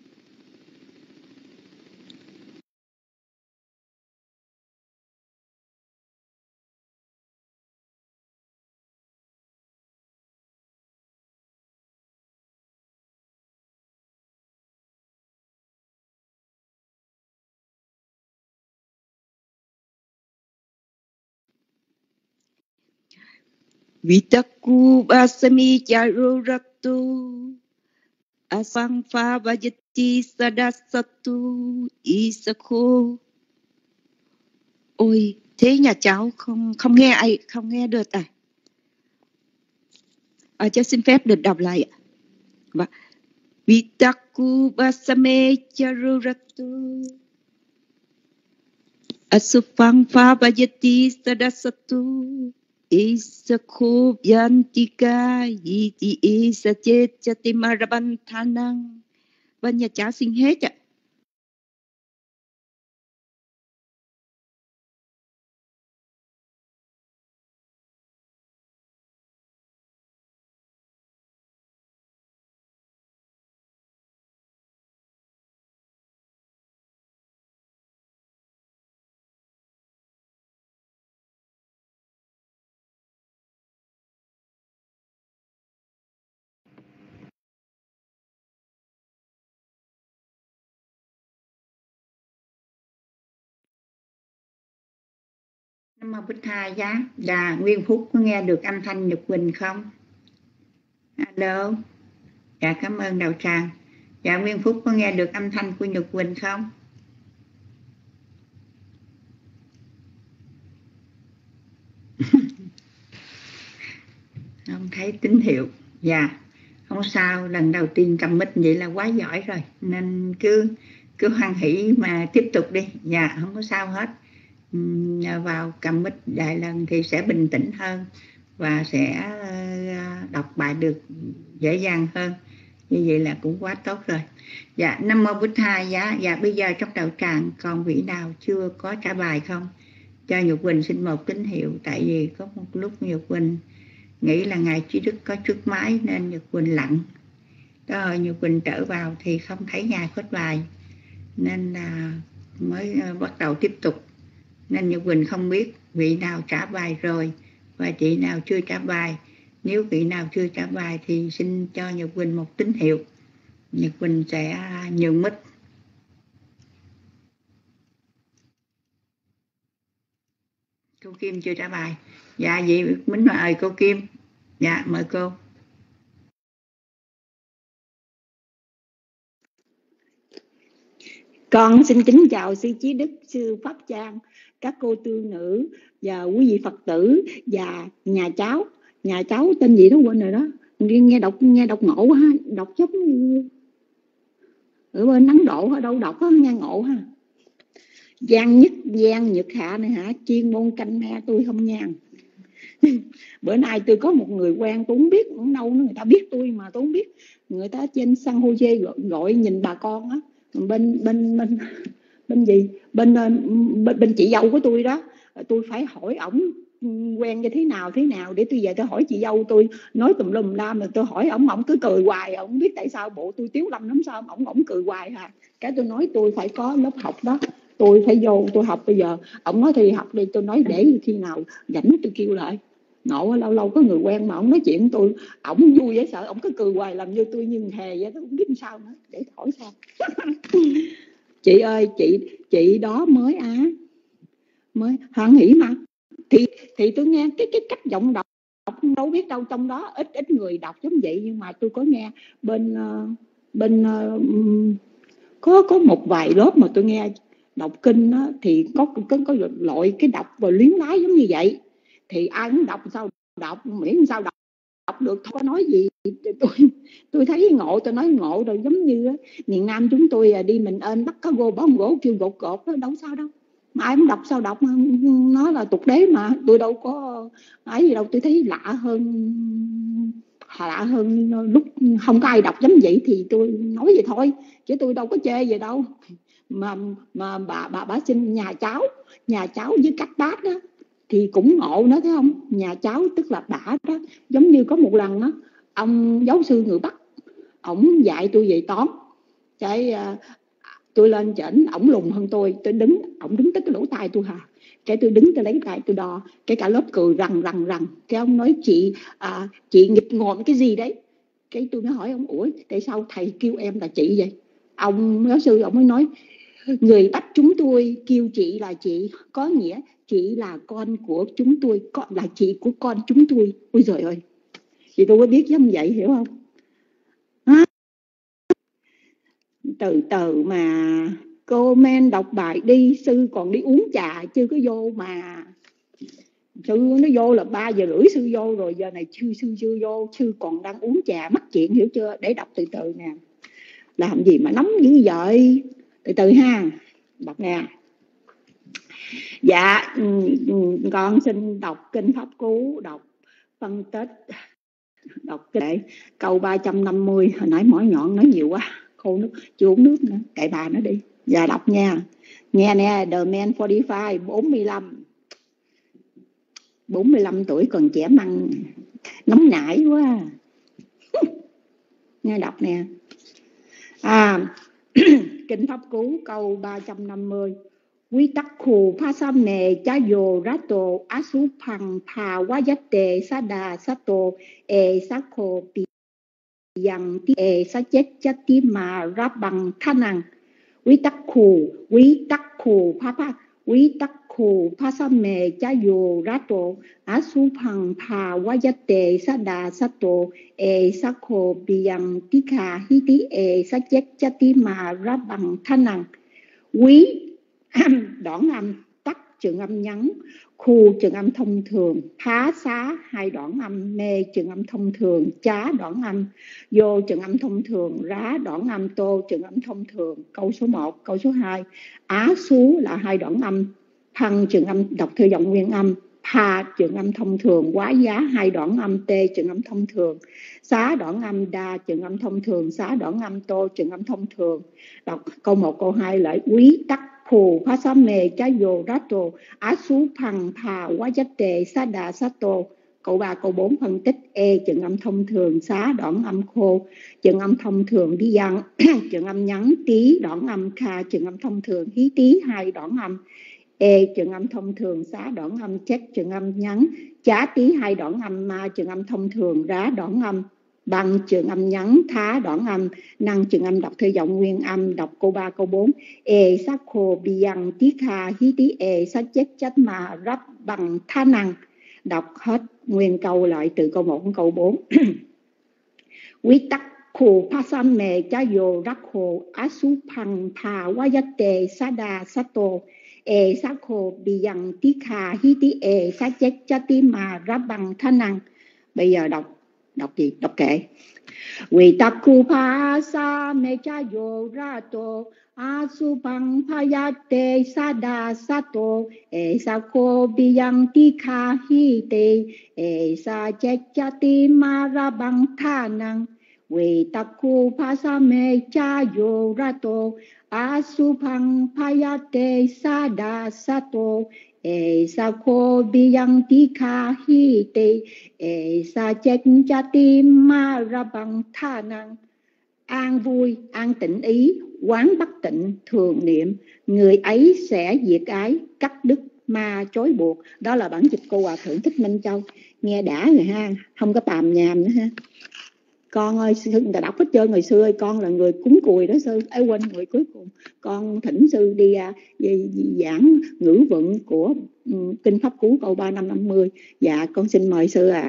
Vitaku basami charuratu asang pha vajati sadasatu isakho. Ôi, thế nhà cháu không nghe được cháu xin phép được đọc lại ạ. Vitaku basame charuratu asupang pha vajati sadasatu Isakho Vyantika Yiti Isachet Chatimaraban Thanang. Vâng, nhà cháu xin hết ạ. Nam Mô Bích Tha Giá. Dạ Nguyên Phúc có nghe được âm thanh Nhật Quỳnh không? Alo. Dạ cảm ơn đạo tràng. Dạ Nguyên Phúc có nghe được âm thanh của Nhật Quỳnh không? Không thấy tín hiệu. Dạ không sao, lần đầu tiên cầm mic vậy là quá giỏi rồi, nên cứ hoan hỷ mà tiếp tục đi. Dạ không có sao hết. Vào cầm mic vài lần thì sẽ bình tĩnh hơn và sẽ đọc bài được dễ dàng hơn. Như vậy là cũng quá tốt rồi. Dạ Nam Mô Bích Tha Giá. Dạ bây giờ trong đạo tràng còn vị nào chưa có trả bài không? Cho Nhật Quỳnh xin một tín hiệu. Tại vì có một lúc Nhật Quỳnh nghĩ là Ngài Trí Đức có trước máy nên Nhật Quỳnh lặng. Đó rồi Nhật Quỳnh trở vào thì không thấy Ngài có bài, nên là mới bắt đầu tiếp tục. nên Nhật Quỳnh không biết vị nào trả bài rồi và chị nào chưa trả bài. Nếu vị nào chưa trả bài thì xin cho Nhật Quỳnh một tín hiệu. Nhật Quỳnh sẽ nhường mic. Cô Kim chưa trả bài. Dạ, chị Mính mời cô Kim. Dạ, mời cô. Con xin kính chào sư Chí Đức, sư Pháp Trang, các cô tư nữ và quý vị Phật tử và nhà cháu tên gì đó quên rồi đó. Nghe đọc ngộ ha, đọc giống ở bên Ấn Độ ở đâu đọc nghe ngộ ha. Giang Nhật Hạ này hả, chuyên môn canh me tôi không nha. Bữa nay tôi có một người quen, tôi không biết ở đâu nữa, người ta biết tôi mà tôi không biết. Người ta trên San Jose gọi nhìn bà con á, bên gì bên chị dâu của tôi đó, tôi phải hỏi ổng quen như thế nào để tôi về tôi hỏi chị dâu tôi nói tùm lum la, mà tôi hỏi ổng cứ cười hoài, ổng biết tại sao bộ tôi tiếu lâm lắm sao ổng cười hoài hà. Cái tôi nói tôi phải có lớp học đó, tôi phải vô tôi học bây giờ. Ổng nói thì học đi, tôi nói để khi nào rảnh tôi kêu lại. Ngộ lâu lâu có người quen mà ổng nói chuyện tôi, ổng vui dễ sợ, ổng cứ cười hoài làm như tôi như hề vậy, tôi không biết sao nữa, để hỏi sao. Chị ơi, chị đó mới hoan hỷ mà. Thì tôi nghe cái cách giọng đọc đâu biết đâu, trong đó ít người đọc giống vậy, nhưng mà tôi có nghe bên có một vài lớp mà tôi nghe đọc kinh đó, thì có loại cái đọc và luyến lái giống như vậy. Thì ai cũng đọc sao đọc, miễn sao đọc được thôi, có nói gì. Tôi thấy ngộ, tôi nói ngộ rồi, giống như miền Nam chúng tôi đi mình ên bắt cá gô bóng gỗ kêu gột đó, đâu sao đâu. Mà ai cũng đọc sao đọc, nó là tục đế mà, tôi đâu có ấy gì đâu. Tôi thấy lạ hơn lúc không có ai đọc giống vậy thì tôi nói vậy thôi, chứ tôi đâu có chê vậy đâu. Mà bà xin nhà cháu với các bác đó thì cũng ngộ nữa, thấy không? Nhà cháu tức là bả đó, giống như có một lần đó, ông giáo sư người Bắc, ổng dạy tôi về toán, cái tôi lên chảnh, ổng lùn hơn tôi đứng, ổng đứng tới cái lỗ tai tôi hà, cái tôi đứng tôi lấy tay tôi đo, cái cả lớp cười rằng, cái ông nói chị nghịch ngợm cái gì đấy. Cái tôi mới hỏi ông, ủa tại sao thầy kêu em là chị vậy? Ông giáo sư ông mới nói, người Bắc chúng tôi kêu chị là chị, có nghĩa chị là con của chúng tôi, con là chị của con chúng tôi. Ôi giời ơi, thì tôi có biết giống vậy, hiểu không? Từ từ mà cô men đọc bài đi, sư còn đi uống trà chưa có vô mà. Sư nó vô là 3 giờ rưỡi sư vô rồi, giờ này sư chưa vô, sư còn đang uống trà mắc chuyện, hiểu chưa? Để đọc từ từ nè, làm gì mà nóng dữ vậy? Từ từ ha, đọc nè. Dạ, con xin đọc kinh Pháp Cú, đọc phân tích, đọc kệ câu 350. Hồi nãy mỏi nhọn nói nhiều quá, khô nước, chưa uống nước nữa, kệ bà nó đi. Dạ đọc nha, nghe nè. The man 45, 45 tuổi còn trẻ măng, nóng nảy quá. Nghe đọc nè. Kinh Pháp Cú câu 350. Quý tắc khù pha sam nề cha yo rato asu phang pha wayate sada sato e sakho pi yang ti e sa chết chati ma rabang thanang. Quý tắc khù pha sam nề cha yo rato asu phang pha wayate sada sato e sakho pi yang ti kha hi ti e sa chết chati ma rabang thanang. Quý đoạn âm, tắc trường âm ngắn, khu trường âm thông thường, phá xá hai đoạn âm, mê trường âm thông thường, chá đoạn âm, vô trường âm thông thường, rá đoạn âm, tô trường âm thông thường. Câu số 1, câu số 2. Á xú là hai đoạn âm, phăng trường âm đọc theo giọng nguyên âm, pha trường âm thông thường, quá giá hai đoạn âm, tê trường âm thông thường, xá đoạn âm, đa trường âm thông thường, xá đoạn âm, tô trường âm thông thường. Đọc câu 1, câu 2 lại. Quý tắc khù phá xá mê chá yo rato á xú phăng phà quá giá tề xá đà xá tô. Câu 3, câu 4 phân tích. E trường âm thông thường, xá đoạn âm, khô trường âm thông thường, đi văn trường âm ngắn, tí đoạn âm, kha trường âm thông thường, hí tí hai đoạn âm, E trường âm thông thường, xá đoạn âm, chết trường âm ngắn, chá tí hai đoạn âm, ma trường âm thông thường, rá đoạn âm, bằng trường âm ngắn, thá đoạn âm, năng trường âm đọc theo giọng nguyên âm, đọc câu 3, câu 4. E sắc khô biyang tí kha hí tí e sát chết chết mà rắp bằng tha năng. Đọc hết nguyên câu lại từ câu 1 đến câu 4. Quy tắc khổ pasam me cha yo rakho asupang pa wayate sada sato e sakho biyang tikha hiti e sát chati ma rabang thanang. Bây giờ đọc gì? Đọc kệ. Quy tắc khổ pasam me cha yo rato asupang payate sada sato e sakho biyang tikha hiti e sát chati ma rabang thanang. Vì takku pasame cha yo rato asupang payate sada sato e sakho biyang tikha hite e sa chết chati ma rabang tha năng. An vui, an tịnh ý, quán bất tịnh, thường niệm, người ấy sẽ diệt ái, cắt đứt ma trói buộc. Đó là bản dịch của Hòa Thượng Thích Minh Châu. Nghe đã rồi ha, không có tàm nhàm nữa ha. Con ơi, người ta đọc hết trơn. Ngày xưa con là người cúng cùi đó sư. Quên người cuối cùng. Con thỉnh sư đi giảng ngữ vận của Kinh Pháp Cú câu 3550. Dạ, con xin mời sư ạ.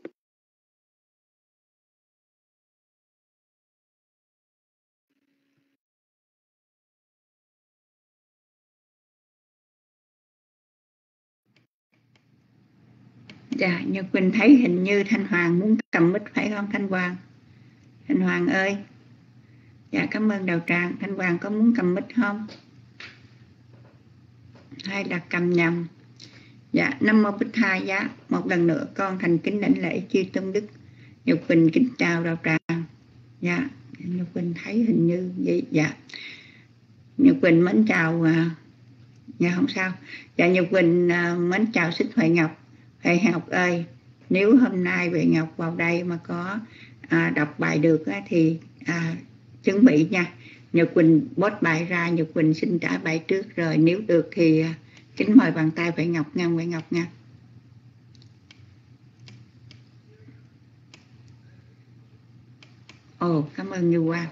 Dạ, Nhật Quỳnh thấy hình như Thanh Hoàng muốn cầm mic phải không Thanh Hoàng? Thanh Hoàng ơi. Dạ, cảm ơn Đạo Tràng. Thanh Hoàng có muốn cầm mic không? Hay là cầm nhầm? Dạ, Nam Mô Bích Thai Giá. Một lần nữa con thành kính đảnh lễ chư tôn đức. Nhật Quỳnh kính chào Đạo Tràng. Dạ, Nhật Quỳnh thấy hình như vậy. Dạ, Nhật Quỳnh mến chào. Dạ, không sao. Dạ, Nhật Quỳnh mến chào Xích Huệ Ngọc. Huệ Ngọc ơi, nếu hôm nay Huệ Ngọc vào đây mà có đọc bài được thì chuẩn bị nha. Nhật Quỳnh post bài ra, Nhật Quỳnh xin trả bài trước rồi. Nếu được thì kính mời bàn tay Huệ Ngọc nha, Huệ Ngọc nha. Ồ, cảm ơn Như Hoa.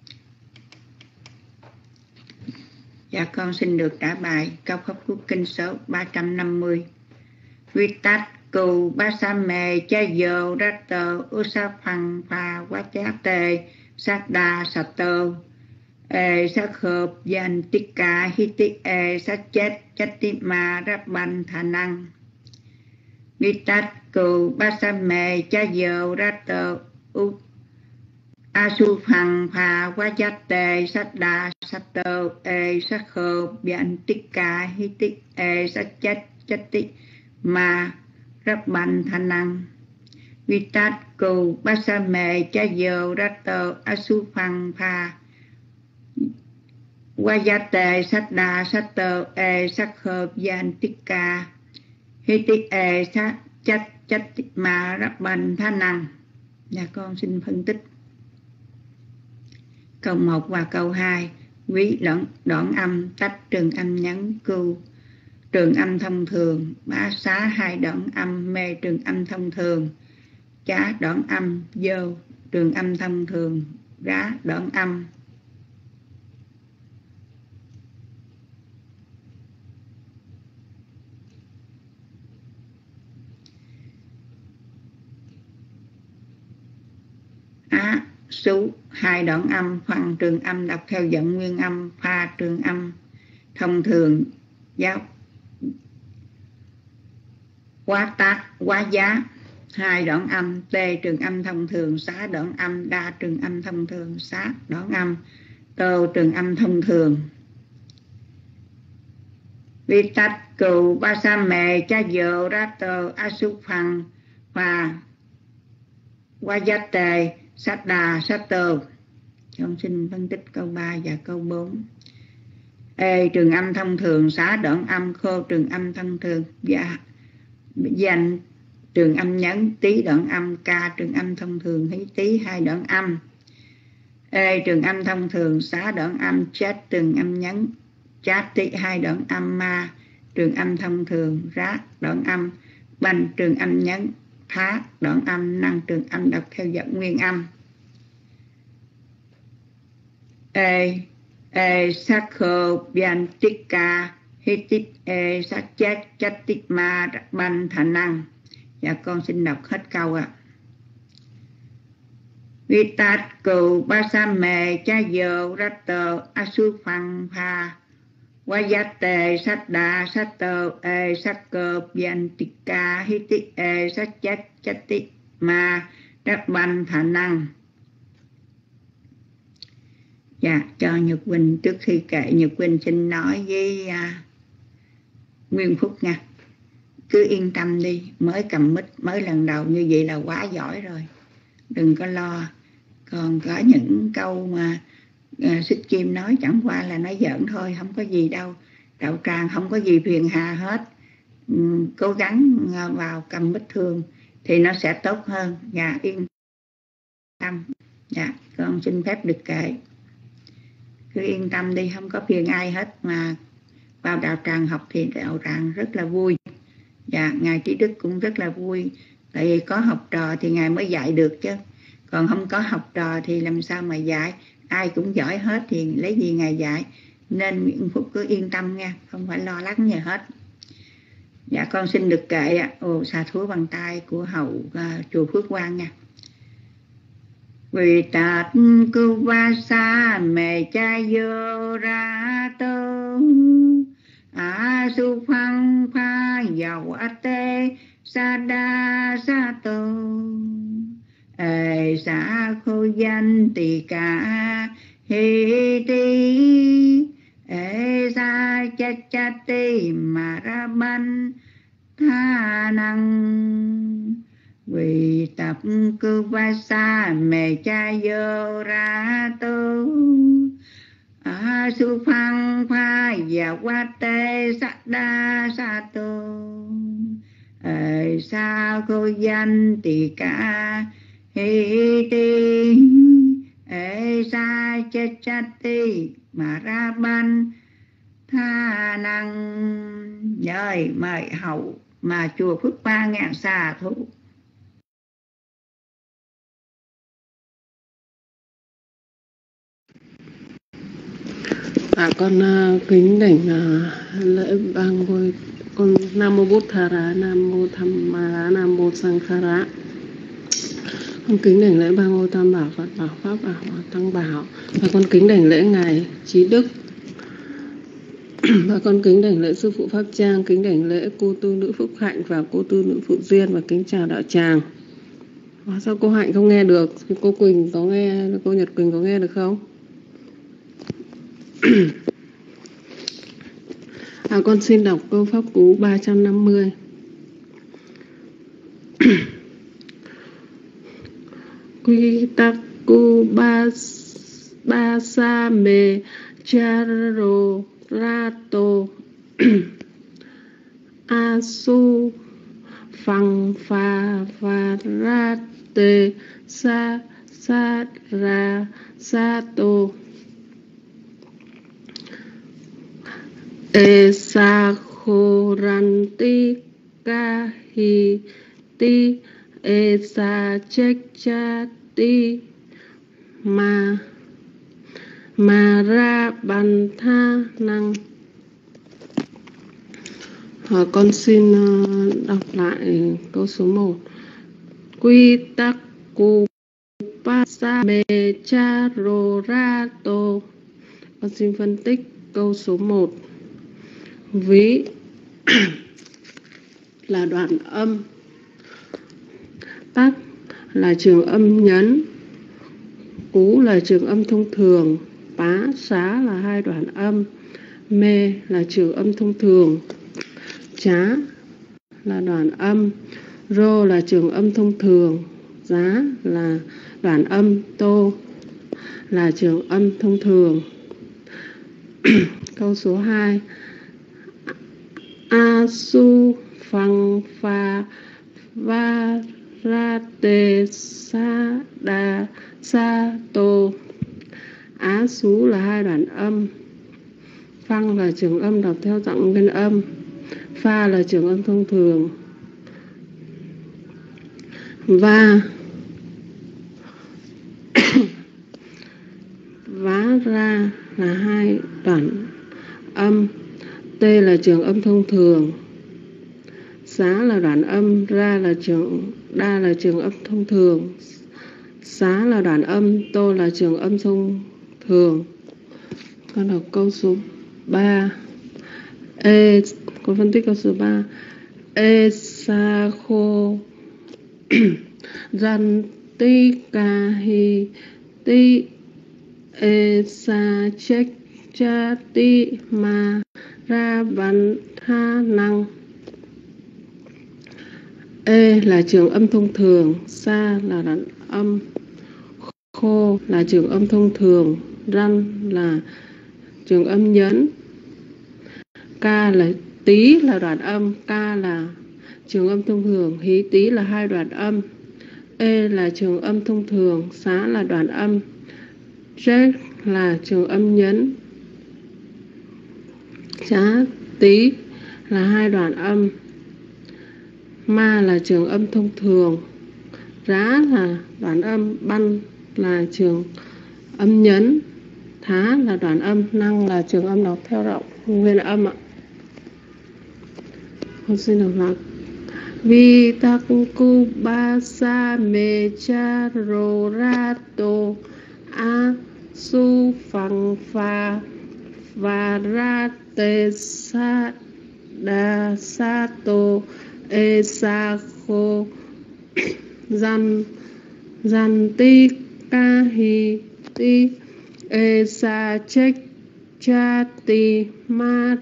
Dạ, con xin được trả bài Cao Pháp Cú Kinh số 350. Quy tát cù bá sa mê cha dô rát tơ u sa phăng pha quá chá tê sát đa sát tơ e sát khớp danh tích ca hi tích e sát chết chất tí ma ráp banh thà năng. Quy tát cù bá sa mê cha dô rát tơ u a su phăng pha quá chá tê sát đa sát tơ e sát khớp danh tích ca hi tích e sát chết chất tí ma rắp banh tha năng. Vi tát cù bá sa mê cha dô rát tơ a su phăng pha qua gia tê sát đa sát tơ e sát khớp gian tích ca hi tích e sát chất ma rắp banh tha năng. Nhà con xin phân tích câu 1 và câu 2. Quý đoạn âm tách trường âm nhấn cưu trường âm thông thường, bá xá hai đoạn âm, mê trường âm thông thường, chá đoạn âm, dô trường âm thông thường, rá đoạn âm. Á, sú hai đoạn âm, phần trường âm đọc theo giọng nguyên âm, pha trường âm thông thường, giáo quá tác, quá giá hai đoạn âm, tê trường âm thông thường, xá đoạn âm, đa trường âm thông thường, xá đoạn âm, tô trường âm thông thường. Vi tách cù ba sa mê cha dô rát tơ a su phăng và quá giá tê sát đà sát tơ. Con xin phân tích câu 3 và câu 4. E trường âm thông thường, xá đoạn âm, khô trường âm thông thường, và danh trường âm nhấn, tí đoạn âm, ca trường âm thông thường, hí tí hai đoạn âm. E trường âm thông thường, xá đoạn âm, chết trường âm nhấn, chát tí hai đoạn âm, ma trường âm thông thường, rát đoạn âm, banh trường âm nhấn, thá đoạn âm, năng trường âm đọc theo giọng nguyên âm. Sakho Byantika Hitit Satchat Chatikma Banh Thành Năng. Dạ con xin đọc hết câu ạ. Vitat Cù Basame Chayo Rato Asufang Pha Vayate Saddha Sato Sakho Byantika Hitit Satchat Chatikma Banh Thành Năng. Dạ, cho Nhật Quỳnh, trước khi kể Nhật Quỳnh xin nói với Nguyên Phúc nha. Cứ yên tâm đi, mới cầm mic, mới lần đầu như vậy là quá giỏi rồi. Đừng có lo. Còn có những câu mà Xích Kim nói chẳng qua là nói giỡn thôi, không có gì đâu. Đạo tràng không có gì phiền hà hết. Cố gắng vào cầm mic thường thì nó sẽ tốt hơn. Dạ, yên tâm. Dạ, con xin phép được kể. Cứ yên tâm đi, không có phiền ai hết, mà vào đạo tràng học thì đạo tràng rất là vui. Và Ngài Trí Đức cũng rất là vui, tại vì có học trò thì Ngài mới dạy được chứ. Còn không có học trò thì làm sao mà dạy, ai cũng giỏi hết thì lấy gì Ngài dạy. Nên Nguyễn Phúc cứ yên tâm nha, không phải lo lắng gì hết. Dạ con xin được kệ xà thú bằng tay của hậu chùa Phước Quang nha. Vì tát cu va sa mê cha yo ra tô a su phăng pha dầu a tê sa đa sa tô sa khô danh tỳ ca hi ti sa cha cha ti ma ra ban tha năng. Vì tập cư va sa mê cha yo ra tô a su phăng pha và qua tê sa đa sa tô sa cô danh tỳ ca hi ti sa cha cha ti mà ra ban tha năng. Rồi mời hậu mà chùa Phước Quang ngàn xà thú. Con kính đảnh lễ bang ngôi con Nam Mô Bút Thà Rá, Nam Mô Tham Ma Rá, Nam Mô Sang Khá Rá. Con kính đảnh lễ ba ngôi Tam Bảo, Phật Bảo, Pháp Bảo, Tăng Bảo. Và con kính đảnh lễ Ngài Trí Đức. Và con kính đảnh lễ Sư Phụ Pháp Trang, kính đảnh lễ cô tu nữ Phúc Hạnh và cô tu nữ Phụ Duyên, và kính chào đạo tràng. Sao cô Hạnh không nghe được? Cô Quỳnh có nghe, cô Nhật Quỳnh có nghe được không? Con xin đọc câu pháp cú 350. Quy tắc cu ba sa mê charo rato asu phăng pha và ra tê sa sa ra sa tô sa khô ran ti ca hi ti sa chek cha ti ma ra ban tha năng. Con xin đọc lại câu số 1. Quy tắc cu pa sa mê cha ro ra tô. Con xin phân tích câu số 1. Ví là đoạn âm, tắc là trường âm nhấn, cú là trường âm thông thường, pá xá là hai đoạn âm, mê là trường âm thông thường, chá là đoạn âm, rô là trường âm thông thường, giá là đoạn âm, tô là trường âm thông thường. Câu số 2. Asu phăng pha va ra tê sa đa sa tô. Á sú là hai đoạn âm, phăng là trường âm đọc theo giọng nguyên âm, Pha là trường âm thông thường. Va vá ra là hai đoạn âm. T là trường âm thông thường. Xá là đoạn âm. Ra là đa là trường âm thông thường. Xá là đoạn âm. Tô là trường âm thông thường. Con đọc câu số 3. Con phân tích câu số 3. Sa khô Ran ti ca hi ti sa chek cha ti ma ra ban tha năng. Là trường âm thông thường. Sa là đoạn âm. Khô là trường âm thông thường. Ran là trường âm nhấn. Ca là tí là đoạn âm. Ca là trường âm thông thường. Hí tí là hai đoạn âm. Là trường âm thông thường. Xá là đoạn âm. Check là trường âm nhấn. Chá tí là hai đoạn âm. Ma là trường âm thông thường. Rá là đoạn âm. Ban là trường âm nhấn. Thá là đoạn âm. Năng là trường âm đọc theo rộng nguyên âm ạ. Con xin đọc lại. Vitakku basa mecharo rato a su phang pha varate sa đa sato e sa khô Gian ti ca hi ti e sa chek cha ti ma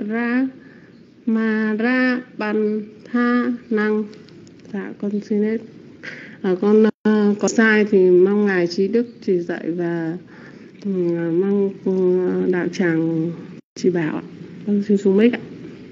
ra ban tha năng. Dạ con xin hết. Con có sai thì mong ngài trí đức chỉ dạy và mong đạo tràng chỉ bảo ạ. Con xin xuống mic ạ.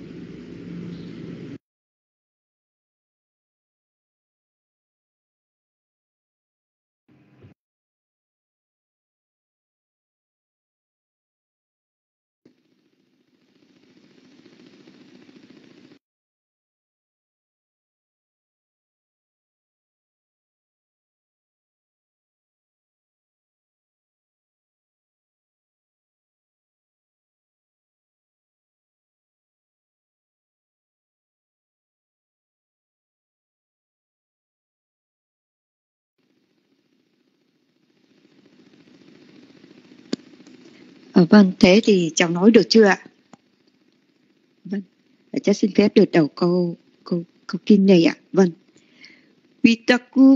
Vâng, thế thì cháu nói được chưa ạ? Vâng, cháu xin phép được đầu câu kinh này ạ. Vâng. Vitakku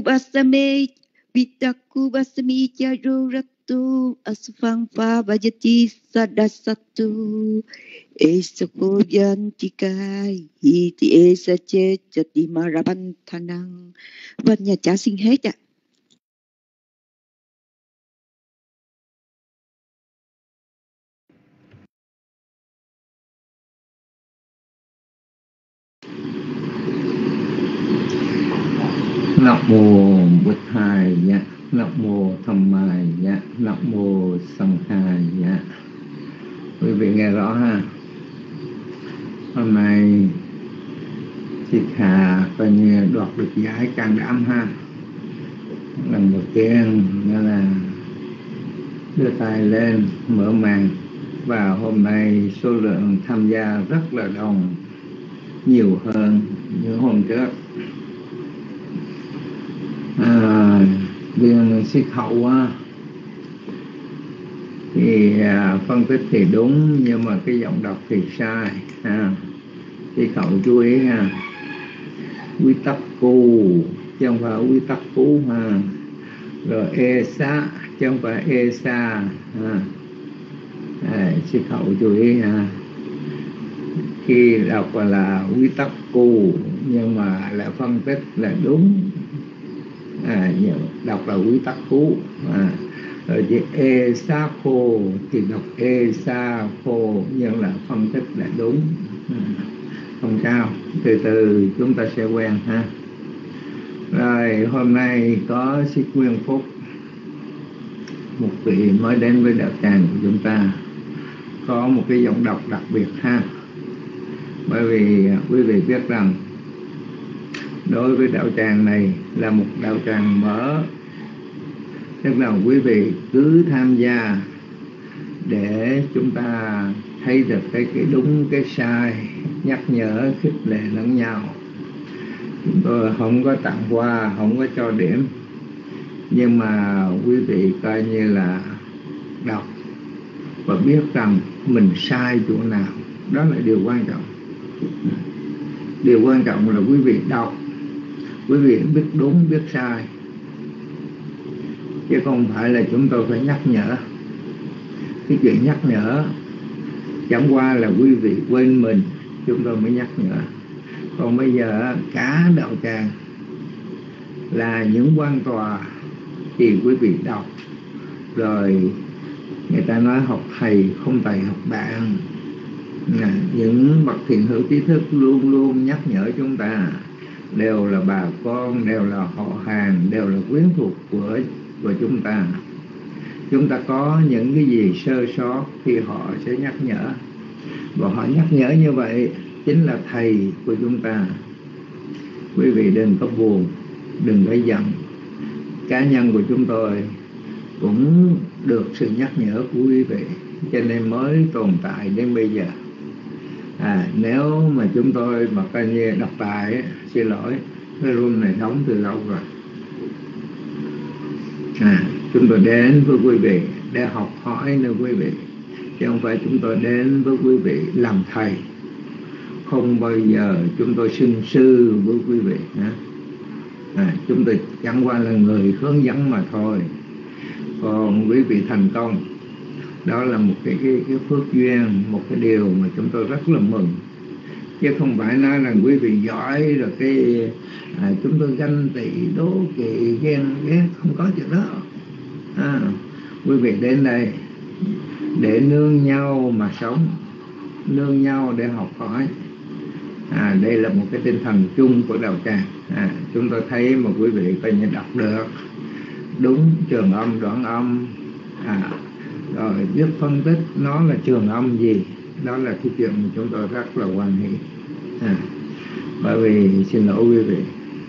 basami charo ratu asfang pha vajati sadasatu esako yantikai hiti esache chati marabanthanang. Vâng, nhà cháu xin hết ạ. Nam mô Bụt Thầy dạ, Nam mô Tham Mai dạ, Nam mô Sanh Khai dạ. Quý vị nghe rõ ha. Hôm nay chị Hà coi như đoạt được giải can đảm ha. Lần đầu tiên nghĩa là đưa tay lên mở màn, và hôm nay số lượng tham gia rất là đông, nhiều hơn những hôm trước. Viên Sĩ Khẩu thì phân tích thì đúng, nhưng mà cái giọng đọc thì sai. Sĩ Khẩu chú ý ha, quy tắc cu chứ không phải quy tắc cú ha. Rồi e sa chứ không phải e sa ha. Sĩ Khẩu chú ý ha, khi đọc là quy tắc cu nhưng mà lại phân tích là đúng. Đọc là quy tắc cú. Rồi chữ e sa khô thì đọc e sa khô nhưng là phân tích là đúng. Không sao, từ từ chúng ta sẽ quen ha. Rồi hôm nay có Sĩ Nguyên Phúc, một vị mới đến với đạo tràng của chúng ta, có một cái giọng đọc đặc biệt ha. Bởi vì quý vị biết rằng đối với đạo tràng này là một đạo tràng mở, tức là quý vị cứ tham gia để chúng ta thấy được cái đúng cái sai, nhắc nhở khích lệ lẫn nhau. Chúng tôi không có tặng quà, không có cho điểm, nhưng mà quý vị coi như là đọc và biết rằng mình sai chỗ nào, đó là điều quan trọng. Điều quan trọng là quý vị đọc, quý vị biết đúng biết sai, chứ không phải là chúng tôi phải nhắc nhở. Cái chuyện nhắc nhở chẳng qua là quý vị quên mình, chúng tôi mới nhắc nhở. Còn bây giờ cả đạo tràng là những quan tòa thì quý vị đọc. Rồi người ta nói học thầy không thầy học bạn. Những bậc thiện hữu trí thức luôn luôn nhắc nhở chúng ta, đều là bà con, đều là họ hàng, đều là quyến thuộc của chúng ta. Chúng ta có những cái gì sơ sót thì họ sẽ nhắc nhở. Và họ nhắc nhở như vậy chính là thầy của chúng ta. Quý vị đừng có buồn, đừng có giận. Cá nhân của chúng tôi cũng được sự nhắc nhở của quý vị, cho nên mới tồn tại đến bây giờ. Nếu mà chúng tôi mà coi như độc tài, xin lỗi, cái room này đóng từ lâu rồi. Chúng tôi đến với quý vị để học hỏi nơi quý vị, chứ không phải chúng tôi đến với quý vị làm thầy. Không bao giờ chúng tôi xưng sư với quý vị. Chúng tôi chẳng qua là người hướng dẫn mà thôi. Còn quý vị thành công, đó là một cái phước duyên, một cái điều mà chúng tôi rất là mừng. Chứ không phải nói là quý vị giỏi rồi chúng tôi ganh tị, đố kỵ, ghen ghét, không có chuyện đó. Quý vị đến đây để nương nhau mà sống, nương nhau để học hỏi. Đây là một cái tinh thần chung của đạo tràng. Chúng tôi thấy mà quý vị coi như đọc được đúng trường âm, đoạn âm, rồi biết phân tích nó là trường âm gì. Đó là cái chuyện mà chúng tôi rất là hoan hỷ. Bởi vì xin lỗi quý vị,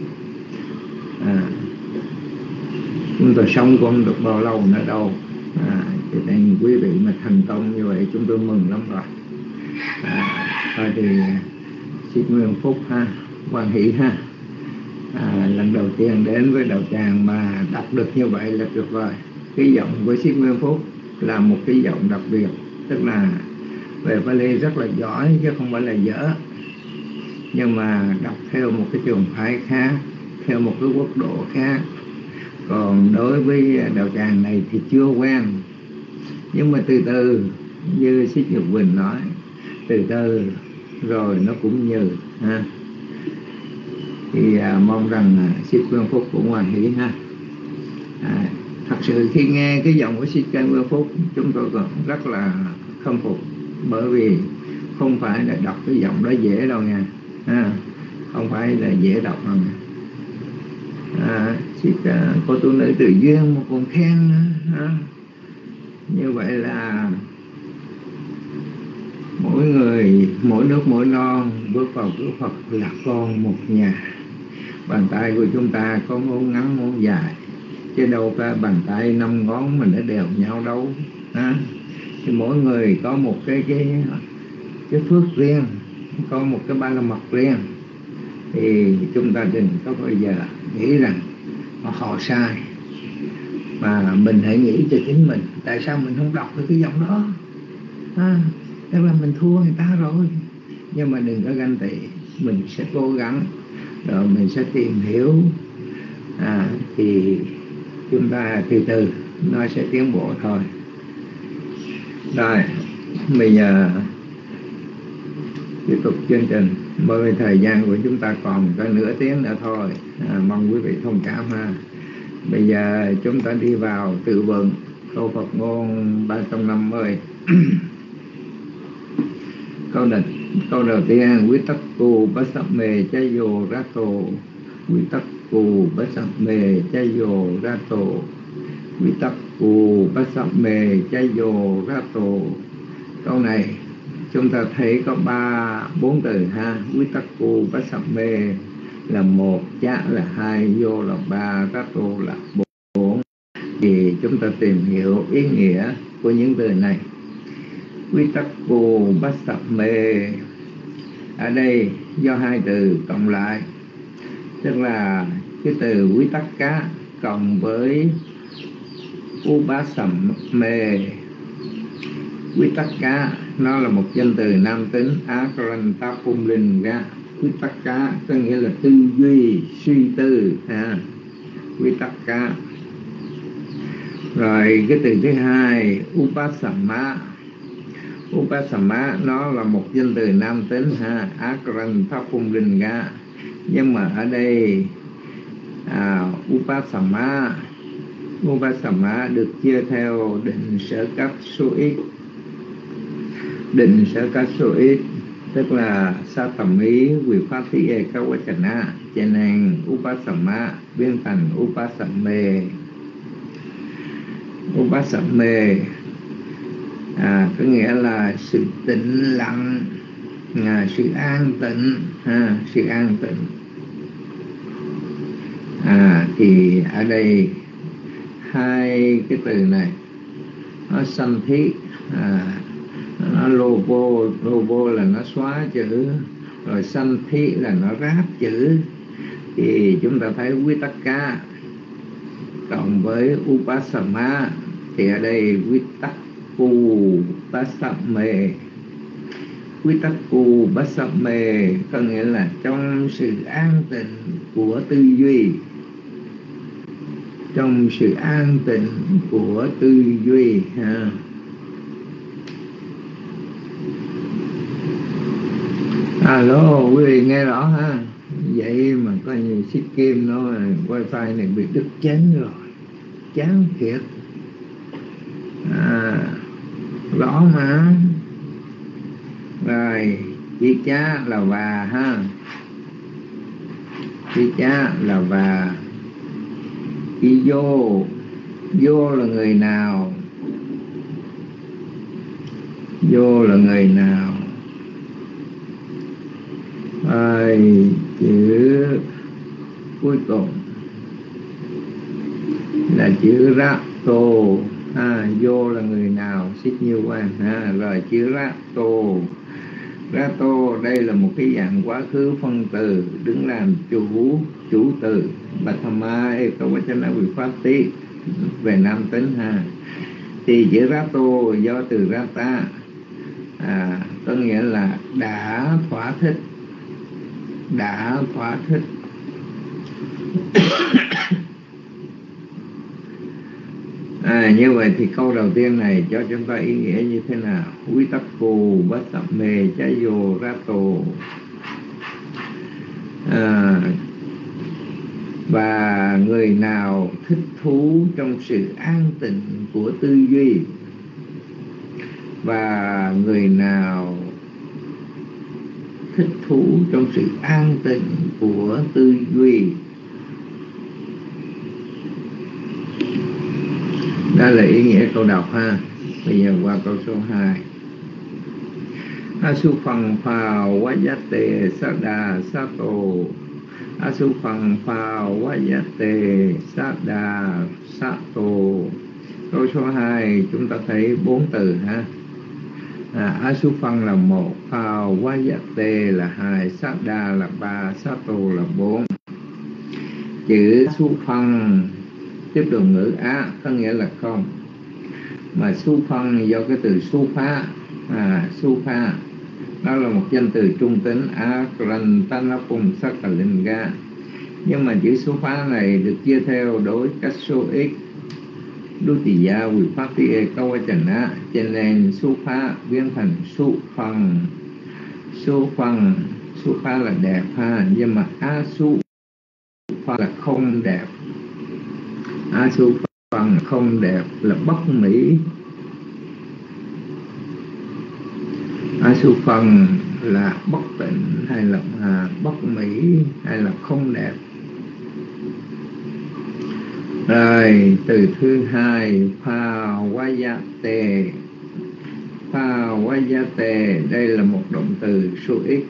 chúng tôi sống cũng không được bao lâu nữa đâu. Cho nên quý vị mà thành công như vậy chúng tôi mừng lắm rồi. Thôi thì xin nguyện phúc ha, hoan hỷ ha. Lần đầu tiên đến với đạo tràng mà đọc được như vậy là tuyệt vời. Cái giọng của Sĩ Nguyên Phúc là một cái giọng đặc biệt, tức là về Pali rất là giỏi chứ không phải là dở, nhưng mà đọc theo một cái trường phái khác, theo một cái quốc độ khác. Còn đối với đạo tràng này thì chưa quen, nhưng mà từ từ như Sĩ Nhật Quỳnh nói, từ từ rồi nó cũng như ha. Thì mong rằng Sĩ Nguyên Phúc cũng hoàn hỷ ha. Thật sự khi nghe cái giọng của Sĩ Nguyên Phúc chúng tôi còn rất là khâm phục, bởi vì không phải là đọc cái giọng đó dễ đâu nha, không phải là dễ đọc đâu nha. Cô tu nữ Từ Duyên một còn khen nữa. Như vậy là mỗi người, mỗi nước, mỗi non bước vào cửa Phật là con một nhà. Bàn tay của chúng ta có ngón ngắn ngón dài, chứ đâu phải bàn tay 5 ngón mình đã đều nhau đâu. Thì mỗi người có một cái phước riêng, có một cái ba la mật riêng. Thì chúng ta đừng có bao giờ nghĩ rằng họ sai, mà mình hãy nghĩ cho chính mình, tại sao mình không đọc được cái giọng đó. Tức là mình thua người ta rồi. Nhưng mà đừng có ganh tị, mình sẽ cố gắng, rồi mình sẽ tìm hiểu, thì chúng ta từ từ nó sẽ tiến bộ thôi. Rồi bây giờ tiếp tục chương trình, bởi vì thời gian của chúng ta còn có nửa tiếng nữa thôi. Mong quý vị thông cảm ha. Bây giờ chúng ta đi vào tự vựng câu Phật ngôn 350. Câu đầu tiên: Quý tắc cù bát sắp mề cha dồ ra tổ. Quý tắc cù bát sắp mề cha dồ ra tổ. Quý tắc cù bát sắp mề cha dồ ra tổ. Câu này chúng ta thấy có 4 từ ha. Vitakku Passamme là 1, Chá là 2, Vô là 3, Rato là 4. Thì chúng ta tìm hiểu ý nghĩa của những từ này. Vitakku Passamme ở đây do 2 từ cộng lại, tức là cái từ Vitakka cộng với Upasamme. Vitakka nó là một danh từ nam tính Akaranta Pumlinga. Vitakka có nghĩa là tư duy, suy tư ha. Vitakka. Rồi cái từ thứ hai Upasamma. Upasamma nó là một danh từ nam tính ha, Akaranta Pumlinga. Nhưng mà ở đây Upasamma được chia theo định sở cấp số ít. Định sở cấp số ít tức là Satami Vipati Ekavachana, cho nên Upasamma biến thành Upasamme. Upasamme có nghĩa là sự tĩnh lặng, sự an tịnh ha, sự an tịnh. Thì ở đây 2 cái từ này nó sanh thí, nó lobo là nó xóa chữ, rồi sanh thí là nó ráp chữ. Thì chúng ta thấy Vitakka cộng với Upasamma thì ở đây Vitakku Passamme. Vitakku Passamme có nghĩa là trong sự an tịnh của tư duy. Trong sự an tịnh của tư duy ha. Alo, quý vị nghe rõ ha? Vậy mà có nhiều xích kim nó wifi này bị đứt chén rồi, chán thiệt. Rõ mà. Rồi chữ chá là và ha, chữ chá là và. Chữ vô là người nào, vô là người nào. Rồi chữ cuối cùng là chữ Rato. Vô là người nào, xích nhiêu quan ha. Rồi chữ Rato. Rato đây là một cái dạng quá khứ phân từ đứng làm chủ từ. Bhattama Ekavachana Vipati về nam tính ha. Thì chữ Rato do từ Rata, có nghĩa là đã thỏa thích. Đã thỏa thích. Như vậy thì câu đầu tiên này cho chúng ta ý nghĩa như thế nào? Vitakku Passamme Chayo Rato. Và người nào thích thú trong sự an tịnh của tư duy, và người nào thích thú trong sự an tịnh của tư duy. Đó là ý nghĩa câu đọc ha. Bây giờ qua câu số 2. Asupang phào vajate sada sato. Asupang phào vajate sada sato. Câu số 2 chúng ta thấy 4 từ ha. Asupang là 1, phào vajate là 2, sada là 3, sato là 4. Chữ Asupang tiếp đồ ngữ á có nghĩa là không, mà Supang do cái từ Supa. Supa đó là một danh từ trung tính Akrantanapum Sakalinga. Nhưng mà chữ Supa này được chia theo đối cách số x Dutiya Vipati Ekavachana, cho nên Supa biến thành Supang. Supa là đẹp ha, nhưng mà Asupa là không đẹp. Asupang không đẹp là bất mỹ. Asupang là bất tịnh hay là bất mỹ hay là không đẹp. Rồi từ thứ hai Phawayate. Vajate đây là một động từ số ít,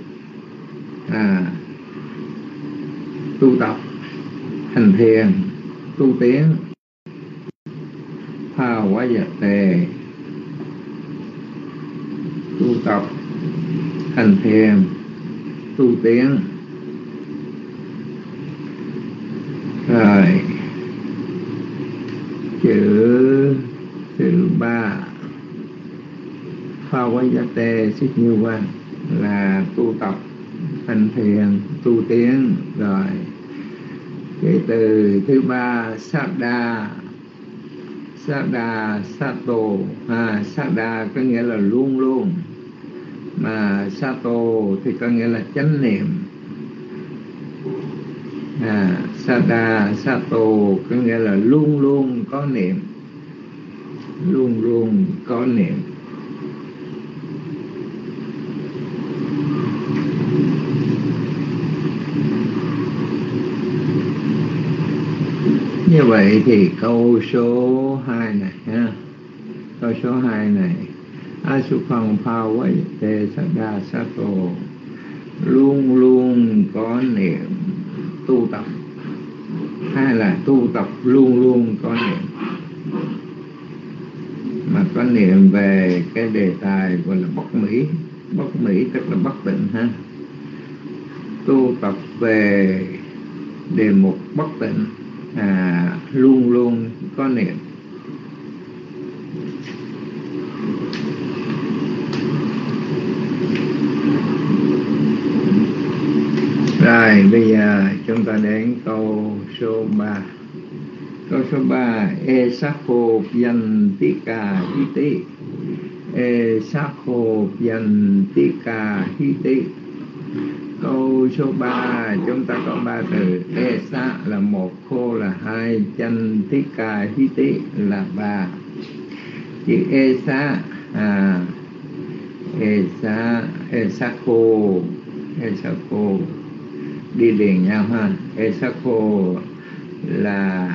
tu tập, hành thiền, tu tiến. Vajate tu tập, hành thiền, tu tiến. Rồi chữ thứ ba Vajate xích như quan là tu tập, hành thiền, tu tiến. Rồi cái từ thứ ba Sada, Sada, Sato. Sada có nghĩa là luôn luôn, mà Sato thì có nghĩa là chánh niệm. Sada, Sato có nghĩa là luôn luôn có niệm, luôn luôn có niệm. Như vậy thì câu số 2 này ha. Câu số 2 này Asupang Vajate Sada Sato, luôn luôn có niệm, tu tập, hay là tu tập luôn luôn có niệm. Mà có niệm về cái đề tài gọi là bất mỹ. Bất mỹ tức là bất tịnh ha. Tu tập về đề mục bất tịnh, luôn luôn có niệm. Rồi bây giờ chúng ta đến câu số 3. Câu số 3 Esakho Vyantika Hiti. Esakho Vyantika Hiti. Câu số 3 chúng ta có 3 từ. Esa là 1, Kho là 2, Chantika Hiti là 3. Chữ Esa, Esakho, Esakho đi liền nhau ha. Esakho là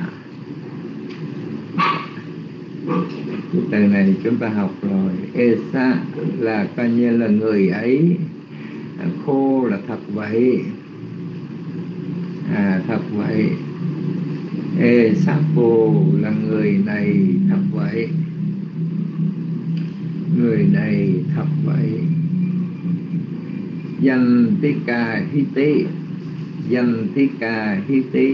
cái từ này chúng ta học rồi. Esa là coi như là người ấy, Khô là thật vậy, thật vậy. Esakho là người này thật vậy, người này thật vậy. Yantika Hiti, Yantika Hiti.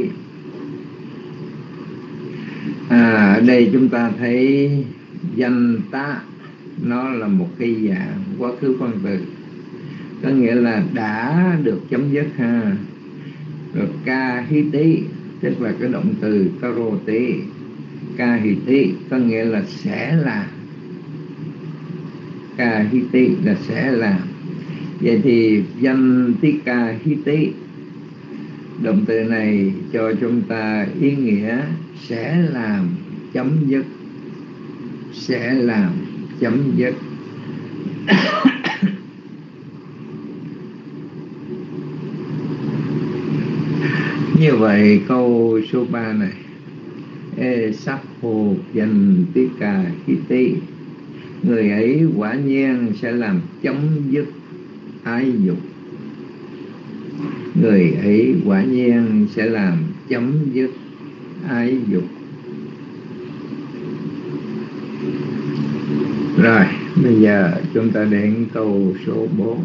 Ở đây chúng ta thấy Yanta nó là một cái dạng quá khứ phân từ, có nghĩa là đã được chấm dứt ha. Rồi Kahiti tức là cái động từ karoti. Kahiti có nghĩa là sẽ làm. Kahiti là sẽ làm. Vậy thì Yantika Hiti, động từ này cho chúng ta ý nghĩa sẽ làm chấm dứt, sẽ làm chấm dứt. Như vậy câu số 3 này Esakho Vyantika Hiti, người ấy quả nhiên sẽ làm chấm dứt ái dục. Người ấy quả nhiên sẽ làm chấm dứt ái dục. Rồi bây giờ chúng ta đến câu số 4.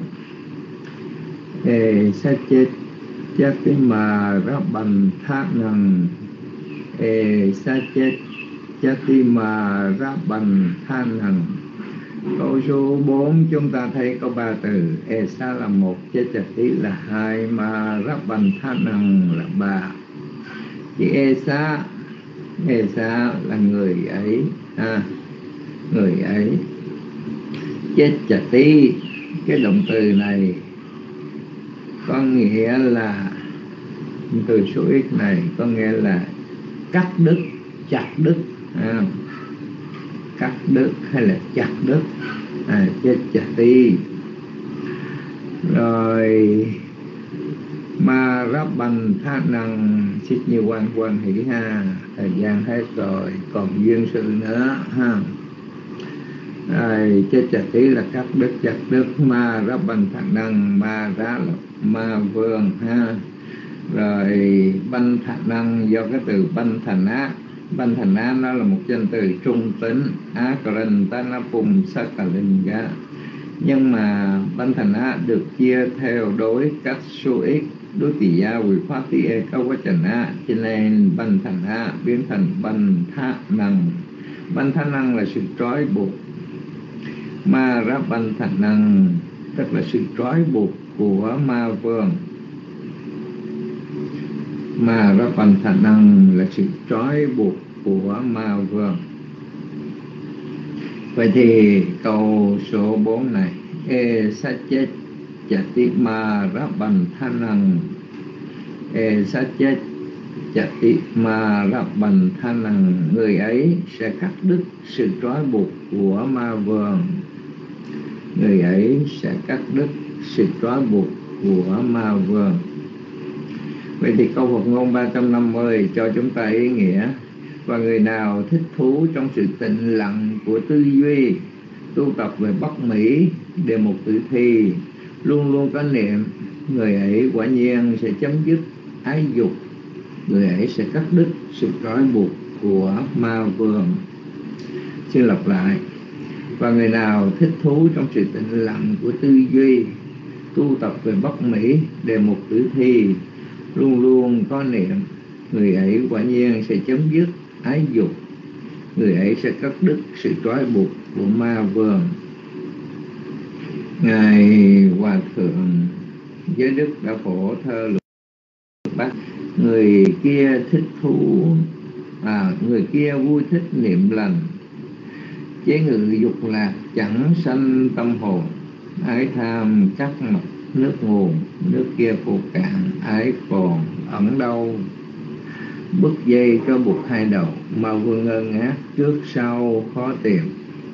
Sát chết Chatima Rabban Thác Năng. Sát chết Chatima Rabban Thác Năng. Câu số 4 chúng ta thấy có 3 từ. Esa là 1, Chachati là 2, mà Rabban Thác Năng là 3. Chỉ Esa, Esa là người ấy, người ấy. Chachati, cái động từ này có nghĩa là, từ số ít này có nghĩa là cắt đứt, chặt đứt, cắt đứt hay là chặt đứt, Chachati. Rồi Ma Rabban Thác Năng xích như quan hỷ ha. Thời gian hết rồi, còn duyên sự nữa ha. Chết chặt tí là cắt đứt chặt đứt. Ma ra banh thà năng, ma ra là ma vương ha. Rồi banh thà năng do cái từ banh thà ná. Banh thà ná nó là một danh từ trung tính, á cẩn ta na phùng sa cà linh ga. Nhưng mà banh thà ná được chia theo đối cách số ít, đối tỷ gia quỷ phát tỷ e câu quá trần á, cho nên banh thà ná biến thành banh thà năng. Banh thà năng là sự trói buộc. Ma ra banh thà năng tức là sự trói buộc của ma vương. Ma ra banh thà năng là sự trói buộc của ma vương. Vậy thì câu số 4 này, e sát chết chặt tí ma ra banh thà năng, e sát chết chặt tí ma ra banh thà năng, người ấy sẽ cắt đứt sự trói buộc của ma vương. Người ấy sẽ cắt đứt sự trói buộc của ma vương. Vậy thì câu Phật ngôn 350 cho chúng ta ý nghĩa: và người nào thích thú trong sự tĩnh lặng của tư duy, tu tập về bất mỹ, đề mục tự thi, luôn luôn có niệm, người ấy quả nhiên sẽ chấm dứt ái dục. Người ấy sẽ cắt đứt sự trói buộc của ma vương. Xin lặp lại: và người nào thích thú trong sự tĩnh lặng của tư duy, tu tập về bất mỹ, đề mục tử thi, luôn luôn có niệm, người ấy quả nhiên sẽ chấm dứt ái dục. Người ấy sẽ cắt đứt sự trói buộc của ma vương. Ngài Hòa Thượng Giới Đức đã phổ thơ lục bát: người kia thích thú, người kia vui thích niệm lành, chế ngự dục lạc chẳng sanh tâm hồn. Ái tham cắt mặt nước nguồn, nước kia khô cạn, ái còn ẩn đâu. Bứt dây cho buộc hai đầu, mà vương ngơ ngác trước sau khó tìm.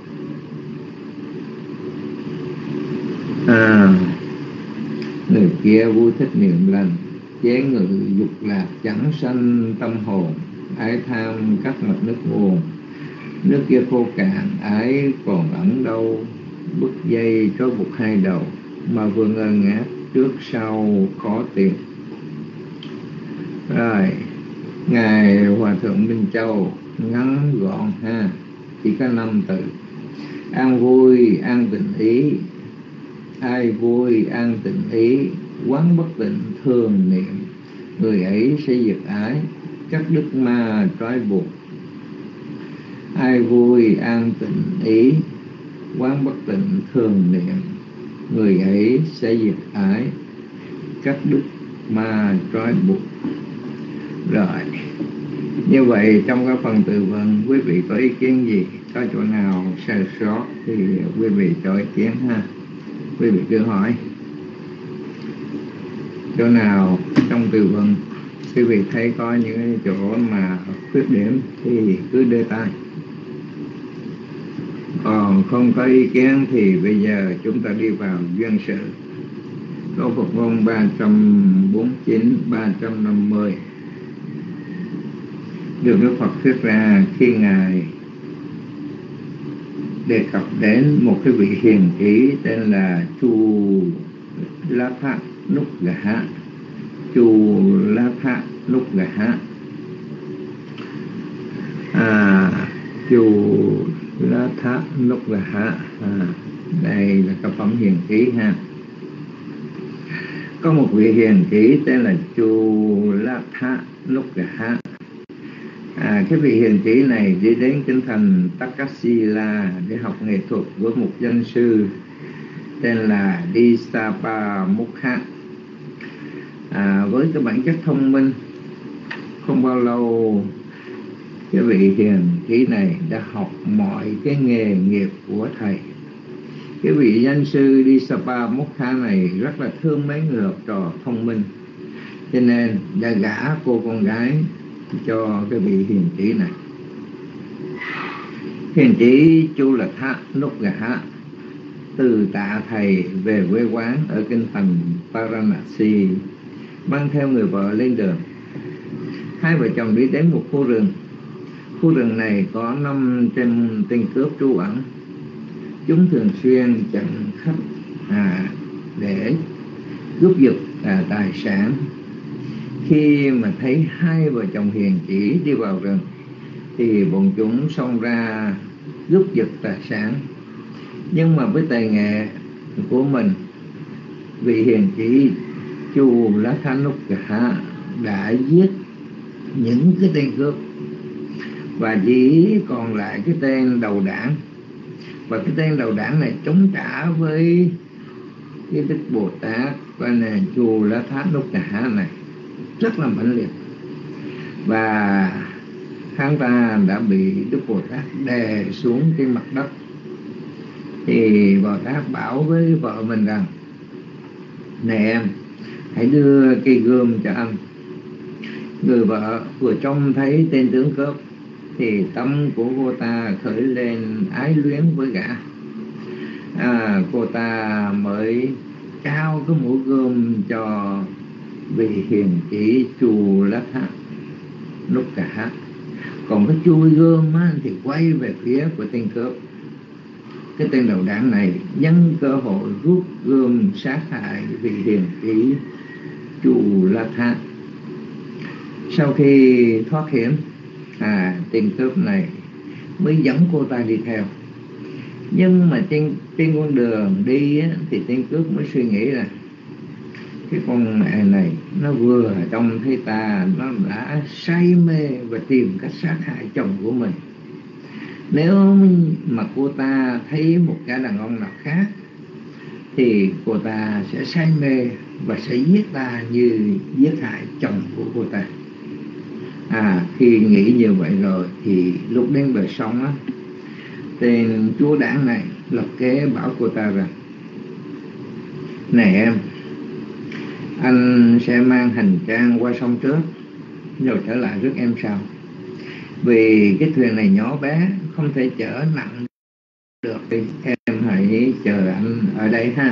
Người kia vui thích niệm lành, chế ngự dục lạc chẳng sanh tâm hồn. Ái tham cắt mặt nước nguồn, nước kia khô cạn, ái còn ẩn đâu. Bứt dây trói buộc hai đầu, mà vừa ngơ ngác trước sau khó tìm. Rồi Ngài Hòa Thượng Minh Châu ngắn gọn ha, chỉ có 5 từ: an vui an tịnh ý, ai vui an tịnh ý, quán bất tịnh thường niệm, người ấy sẽ diệt ái, cắt đứt ma trói buộc. Ai vui an tịnh ý, quán bất tịnh thường niệm, người ấy sẽ diệt ái, cắt đứt ma trói buộc. Rồi, như vậy trong cái phần từ vựng quý vị có ý kiến gì? Có chỗ nào sai sót thì quý vị cho ý kiến ha. Quý vị cứ hỏi. Chỗ nào trong từ vựng quý vị thấy có những chỗ mà khuyết điểm thì cứ đưa tay. Còn không có ý kiến thì bây giờ chúng ta đi vào duyên sự. Câu Phật ngôn 349, 350 được Đức Phật thuyết ra khi Ngài đề cập đến một cái vị hiền trí tên là Chu La Thạ Núc Gà. Chu La Thạ Núc Gà. Chu La Thạ Núc Gà. Đây là cái phẩm hiền trí ha. Có một vị hiền trí tên là Chu La Thạ Núc Gà. Cái vị hiền trí này đi đến kinh thành Takasila để học nghệ thuật với một danh sư tên là Disapamukha. Với cái bản chất thông minh, không bao lâu cái vị hiền trí này đã học mọi cái nghề nghiệp của thầy. Cái vị danh sư Disapamukha này rất là thương mấy người học trò thông minh, cho nên đã gả cô con gái cho cái vị hiền trí này. Hiền trí Chu La Thạ Núc Gà từ tạ thầy về quê quán ở kinh thành Varanasi, mang theo người vợ lên đường. Hai vợ chồng đi đến một khu rừng. Khu rừng này có 500 tên cướp trú ẩn. chúng thường xuyên chặn khách để cướp giật tài sản. Khi mà thấy hai vợ chồng hiền chỉ đi vào rừng thì bọn chúng xông ra cướp giật tài sản. Nhưng mà với tài nghệ của mình, vị hiền chỉ Chu Lá Thá Núc Cả đã giết những cái tên cướp và chỉ còn lại cái tên đầu đảng. Và cái tên đầu đảng này chống trả với cái Đức Bồ Tát và là Chu Lá Thá Núc Cả này rất là mãnh liệt, và hắn ta đã bị Đức Bồ Tát đè xuống cái mặt đất. Thì Bồ Tát bảo với vợ mình rằng: này em, hãy đưa cây gươm cho anh. Người vợ vừa trông thấy tên tướng cướp thì tâm của cô ta khởi lên ái luyến với gã. Cô ta mới trao cái mũi gươm cho vị hiền chỉ Chu Lá Thá Núc Cả. Còn cái chui gươm thì quay về phía của tên cướp. Cái tên đầu đảng này nhân cơ hội rút gươm sát hại vị hiền chỉ Chu Lá Thá. Sau khi thoát hiểm, tên cướp này mới dẫn cô ta đi theo. Nhưng mà trên con đường đi thì tên cướp mới suy nghĩ là cái con mẹ này nó vừa trông thấy ta, nó đã say mê và tìm cách sát hại chồng của mình. Nếu mà cô ta thấy một gã đàn ông nào khác thì cô ta sẽ say mê và sẽ giết ta như giết hại chồng của cô ta. Khi nghĩ như vậy rồi thì lúc đến bờ sông tên chúa đảng này lập kế bảo cô ta rằng: này em, anh sẽ mang hành trang qua sông trước rồi trở lại rước em sau. Vì cái thuyền này nhỏ bé, không thể chở nặng được, thì em hãy chờ anh ở đây ha.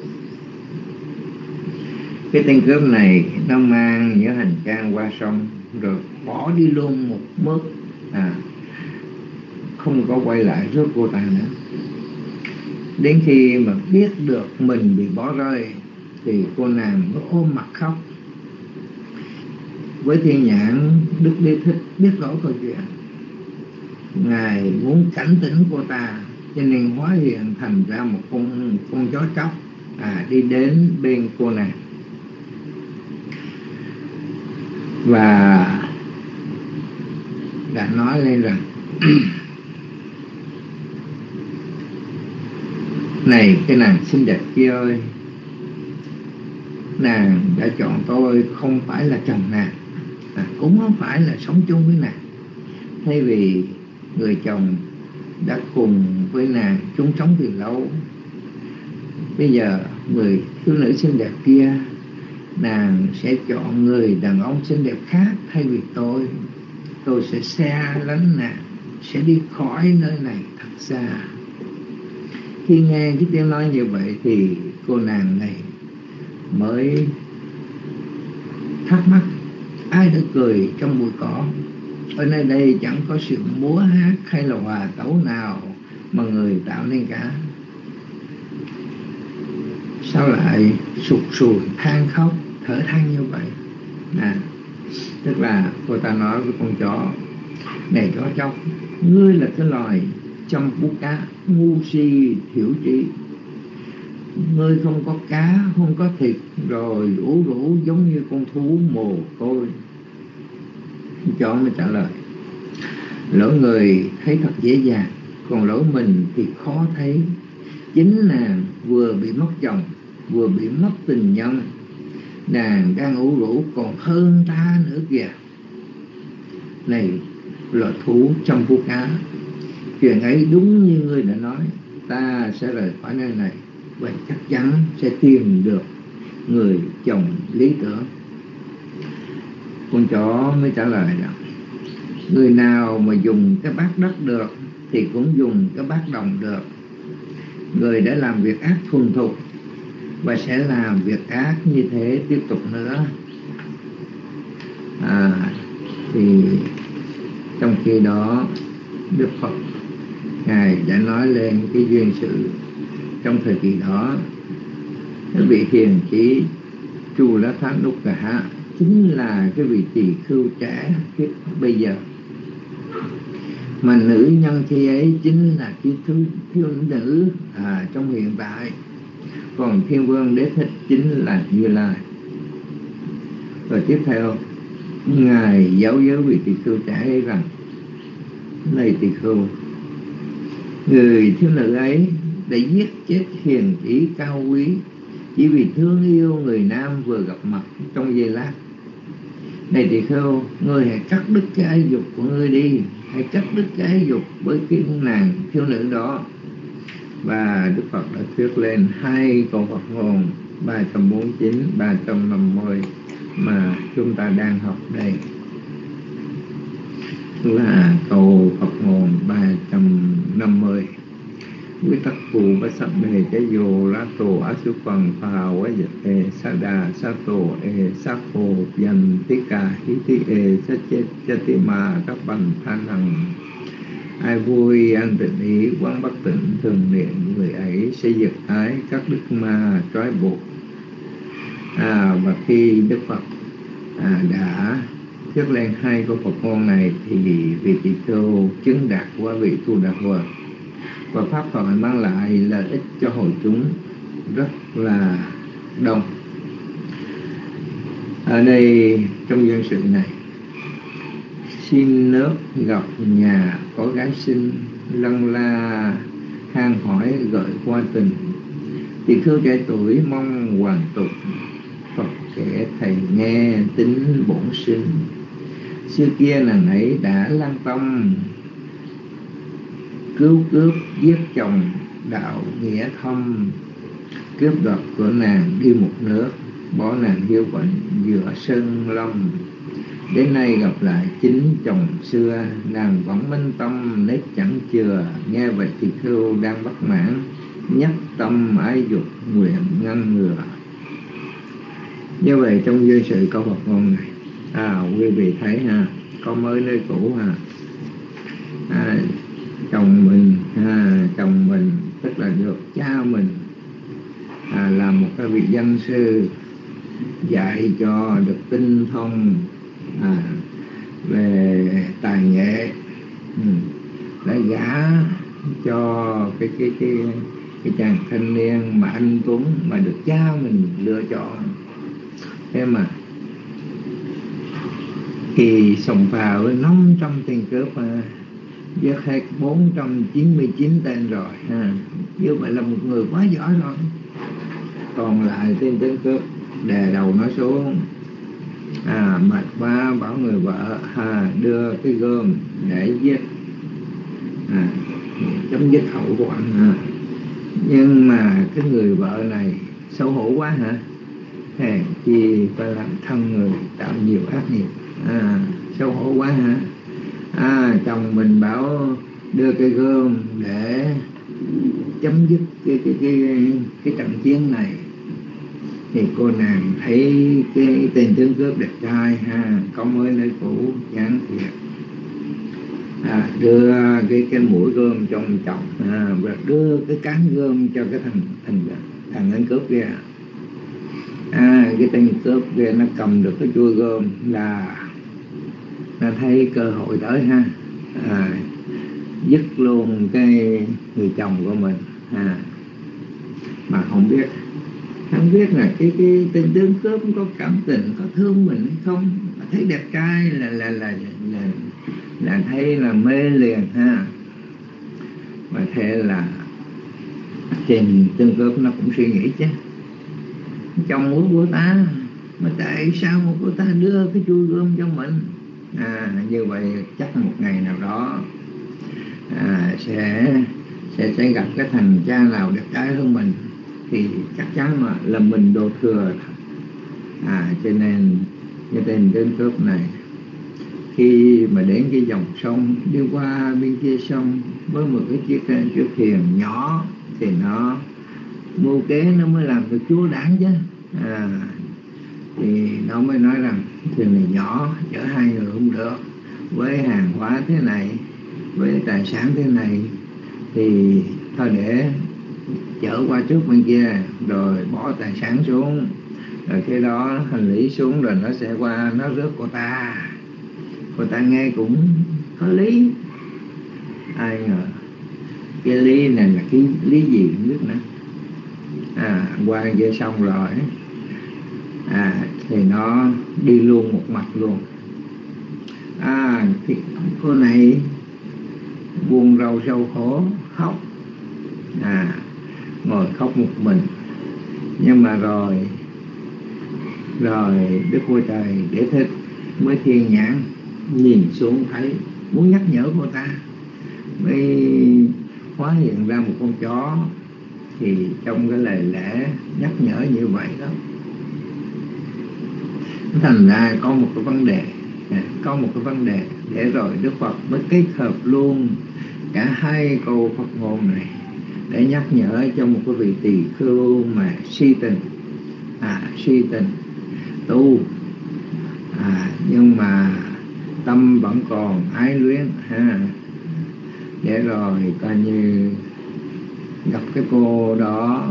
Cái tên cướp này nó mang những hành trang qua sông rồi bỏ đi luôn một bước, không có quay lại rước cô ta nữa. Đến khi mà biết được mình bị bỏ rơi thì cô nàng mới ôm mặt khóc. Với thiên nhãn Đức Đế Thích biết rõ câu chuyện, Ngài muốn cảnh tỉnh cô ta, cho nên hóa hiện thành ra một con chó chóc đi đến bên cô nàng. Và đã nói lên rằng: này cái nàng xinh đẹp kia ơi, nàng đã chọn tôi không phải là chồng nàng, cũng không phải là sống chung với nàng. Thay vì người chồng đã cùng với nàng chung sống từ lâu, bây giờ người thiếu nữ xinh đẹp kia, nàng sẽ chọn người đàn ông xinh đẹp khác thay vì tôi sẽ xa lánh nàng, sẽ đi khỏi nơi này thật xa. Khi nghe cái tiếng nói như vậy thì cô nàng này mới thắc mắc: ai đã cười trong bụi cỏ? Ở nơi đây chẳng có sự múa hát hay là hòa tấu nào mà người tạo nên cả. Sao lại sụt sùi than khóc thở than như vậy? Tức là cô ta nói với con chó: này chó chóc, ngươi là cái loài trong bú cá, ngu si thiểu trí. Ngươi không có cá, không có thịt, rồi ủ rũ giống như con thú mồ côi. Chó mới trả lời: lỗi người thấy thật dễ dàng, còn lỗi mình thì khó thấy. Chính nàng vừa bị mất chồng, vừa bị mất tình nhân, nàng đang ủ rũ còn hơn ta nữa kìa. Này loài thú trong vú cá, chuyện ấy đúng như ngươi đã nói, ta sẽ rời khỏi nơi này và chắc chắn sẽ tìm được người chồng lý tưởng. Con chó mới trả lời rằng: người nào mà dùng cái bát đất được thì cũng dùng cái bát đồng được. Người đã làm việc ác thuần thục và sẽ làm việc ác như thế tiếp tục nữa. Thì trong khi đó Đức Phật Ngài đã nói lên cái duyên sự trong thời kỳ đó. Cái vị hiền trí Chu Lá Thát Núc Cả chính là cái vị tỳ khưu trẻ bây giờ, mà nữ nhân khi ấy chính là thiếu nữ trong hiện tại. Còn Thiên Vương Đế Thích chính là Như Lai. Rồi tiếp theo Ngài giáo giới vị tỳ khưu trẻ ấy rằng: này tỳ khưu, người thiếu nữ ấy đã giết chết hiền trí cao quý chỉ vì thương yêu người nam vừa gặp mặt trong giây lát. Này tỳ khưu, ngươi hãy cắt đứt cái ái dục của ngươi đi, hãy cắt đứt cái ái dục với cái nàng thiếu nữ đó. Và Đức Phật đã thuyết lên 2 câu Phật ngôn 349, 350 mà chúng ta đang học đây, là câu Phật ngôn 350. Quý tắc phù bá sắp bề cái vô lá tổ á sư phần phà quá dịch ê sa đà sa tổ ê sa khô dành tí ca hí tí ê sa chết cha tí ma các bằng tha năng. Ai vui an tịnh ý quán bất tịnh thường niệm, người ấy sẽ diệt ái các đức ma trói buộc. Và khi Đức Phật đã thuyết lên 2 câu Phật ngôn này thì vị tỳ khưu chứng đạt qua vị Tu Đà Vợ, và pháp thoại mang lại lợi ích cho hội chúng rất là đông. Ở đây trong dân sự này, xin nước gặp nhà có gái xinh, lân la than hỏi gợi qua tình. Tỳ khưu trẻ tuổi mong hoàn tục, Phật kể thầy nghe tính bổn sinh. Xưa kia nàng ấy đã lan tâm, cứu cướp giết chồng đạo nghĩa thâm. Cướp đoạt của nàng đi một nước, bỏ nàng hiu quạnh giữa sơn lâm. Đến nay gặp lại chính chồng xưa, nàng vẫn minh tâm nết chẳng chừa. Nghe vậy tỳ khưu đang bất mãn, nhất tâm ái dục nguyện ngăn ngừa. Như vậy trong duyên sự câu Phật ngôn này, quý vị thấy có mới nơi cũ chồng mình tức là được cha mình là một cái vị văn sư dạy cho được tinh thông về tài nghệ, đã gả cho cái chàng thanh niên mà anh tuấn mà được cha mình lựa chọn. Thế mà thì sòng phà với 500 tên cướp giết hết 499 tên rồi như vậy là một người quá giỏi rồi. Còn lại tên cướp đè đầu nó xuống, mệt quá, bảo người vợ đưa cái gươm để giết, chấm dứt hậu hoạn. Nhưng mà cái người vợ này xấu hổ quá hèn chi phải làm thân người tạo nhiều ác nghiệp, xấu hổ quá chồng mình bảo đưa cái gươm để chấm dứt cái trận chiến này, thì cô nàng thấy cái tên tướng cướp đẹp trai có mới nơi cũ chán thiệt, đưa cái mũi gươm cho ông chồng, và đưa cái cán gươm cho cái thằng anh cướp kia. Cái tên cướp kia nó cầm được cái chuôi gươm là nó thấy cơ hội tới dứt luôn cái người chồng của mình, mà không biết là cái tên tướng cướp có cảm tình, có thương mình hay không. Thấy đẹp trai là thấy là mê liền mà thế là tên tướng cướp nó cũng suy nghĩ chứ, chồng của cô ta mà tại sao mà cô ta đưa cái chuôi gươm cho mình. Như vậy chắc một ngày nào đó sẽ gặp cái thằng cha nào đẹp trai hơn mình thì chắc chắn mà là mình đồ thừa. Cho nên cái tên tướng cướp này khi mà đến cái dòng sông, đi qua bên kia sông với một cái chiếc thuyền nhỏ thì nó mưu kế nó mới làm được chúa đảng chứ. Thì nó mới nói rằng thuyền này nhỏ, chở 2 người không được, với hàng hóa thế này, với tài sản thế này, thì thôi để chở qua trước bên kia rồi bỏ tài sản xuống, rồi cái đó hành lý xuống rồi nó sẽ qua nó rước cô ta nghe cũng có lý. Ai ngờ cái lý này là cái lý gì không biết nữa. Qua kia xong rồi thì nó đi luôn một mạch luôn. Thì cô này buồn rầu sầu khổ khóc, ngồi khóc một mình. Nhưng mà rồi Đức Vua Trời Đế Thích mới thiên nhãn nhìn xuống thấy, muốn nhắc nhở cô ta, mới hóa hiện ra một con chó. Thì trong cái lời lẽ nhắc nhở như vậy đó, thành ra có một cái vấn đề để rồi Đức Phật mới kết hợp luôn cả hai câu Phật ngôn này để nhắc nhở cho một cái vị tỳ khưu mà si tình tu, nhưng mà tâm vẫn còn ái luyến để rồi coi như gặp cái cô đó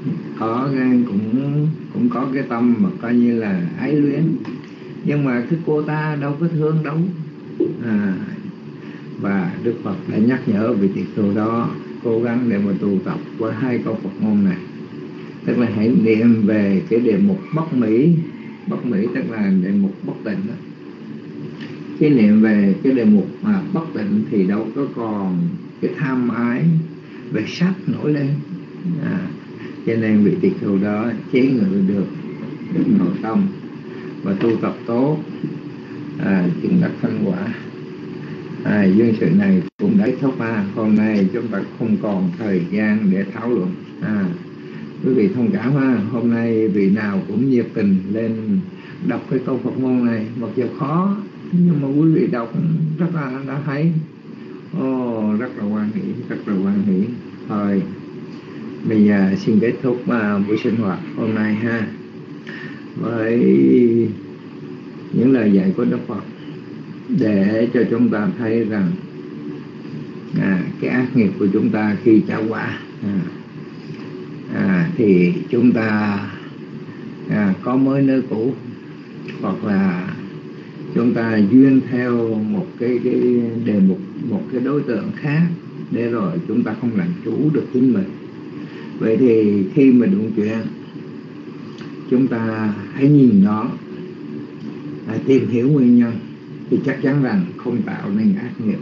cũng có cái tâm mà coi như là ái luyến, nhưng mà cái cô ta đâu có thương đâu. Và Đức Phật đã nhắc nhở vị tỳ khưu đó cố gắng để mà tu tập với hai câu Phật ngôn này, tức là hãy niệm về cái đề mục bất mỹ tức là đề mục bất tịnh đó. Khi niệm về cái đề mục bất tịnh thì đâu có còn cái tham ái về sắc nổi lên, cho nên vị tỳ khưu đó chế ngự được nội tâm và tu tập tốt, chứng đắc thanh quả. Duyên sự này cũng đã kết thúc. Hôm nay chúng ta không còn thời gian để thảo luận. Quý vị thông cảm hôm nay vị nào cũng nhiệt tình lên đọc cái câu Phật ngôn này, mặc dù khó nhưng mà quý vị đọc rất là đã thấy rất là hoan hỷ. Thôi bây giờ xin kết thúc buổi sinh hoạt hôm nay với những lời dạy của Đức Phật, để cho chúng ta thấy rằng cái ác nghiệp của chúng ta khi trả quả thì chúng ta có mới nơi cũ, hoặc là chúng ta duyên theo một cái đề mục, một cái đối tượng khác, để rồi chúng ta không làm chủ được chính mình. Vậy thì khi mà đụng chuyện, chúng ta hãy nhìn nó, tìm hiểu nguyên nhân, thì chắc chắn rằng không tạo nên ác nghiệp.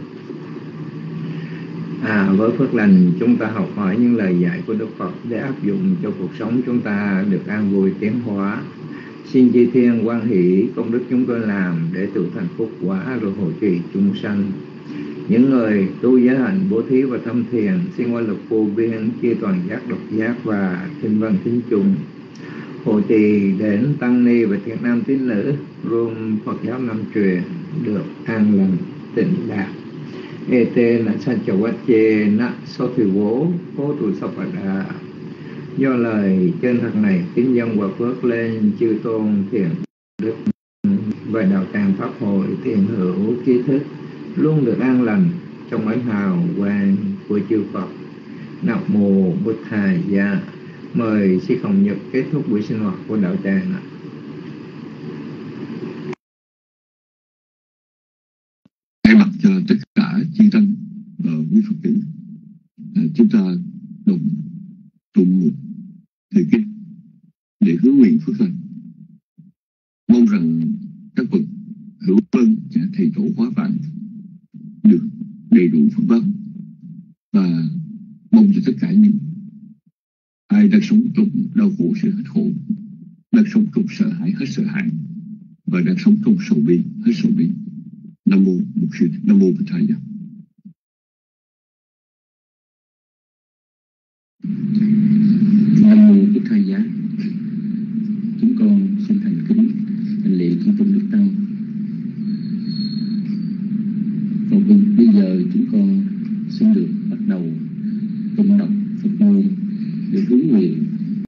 Với phước lành chúng ta học hỏi những lời dạy của Đức Phật để áp dụng cho cuộc sống chúng ta được an vui tiến hóa. Xin chư thiên hoan hỷ công đức chúng tôi làm để tự thành phúc quả, rồi hộ trì chúng sanh. Những người tu giới hạnh, bố thí và thâm thiền, xin qua lực vô biên, chia toàn giác, độc giác và thinh văn thính chung, hộ trì đến tăng ni và thiện nam tín nữ, gồm Phật giáo năm truyền được an lành tịnh đạt. Ete na sa chawache na so thủy bố cố tu sapada. Do lời chân thật này kính dân và phước lên chư tôn thiện đức và đạo tràng pháp hội thiện hữu trí thức luôn được an lành trong ánh hào quang của chư Phật. Nam mô Bụt Thầy Gia. Mời sư Hồng Nhật kết thúc buổi sinh hoạt của đạo tràng ạ. Thay mặt cho tất cả chư tăng và quý Phật tử, chúng ta đồng tụng một thời kinh để hướng nguyện phước lành, mong rằng các bậc hữu ơn và thầy tổ hóa vãng được đầy đủ phước báo, và mong cho tất cả những ai đang sống trong đau khổ sự hết khổ, đang sống trong sợ hãi hết sợ hãi, và đang sống trong sầu bi hết sầu bi. Nam mô Bụt Sư, Nam mô Bụt Thầy. Nam mô Bụt Thầy Giá. Chúng con xin thành kính hành lễ chư tôn đức tăng. Và bây giờ chúng con xin được bắt đầu tụng đọc Phật ngôn để hướng nguyện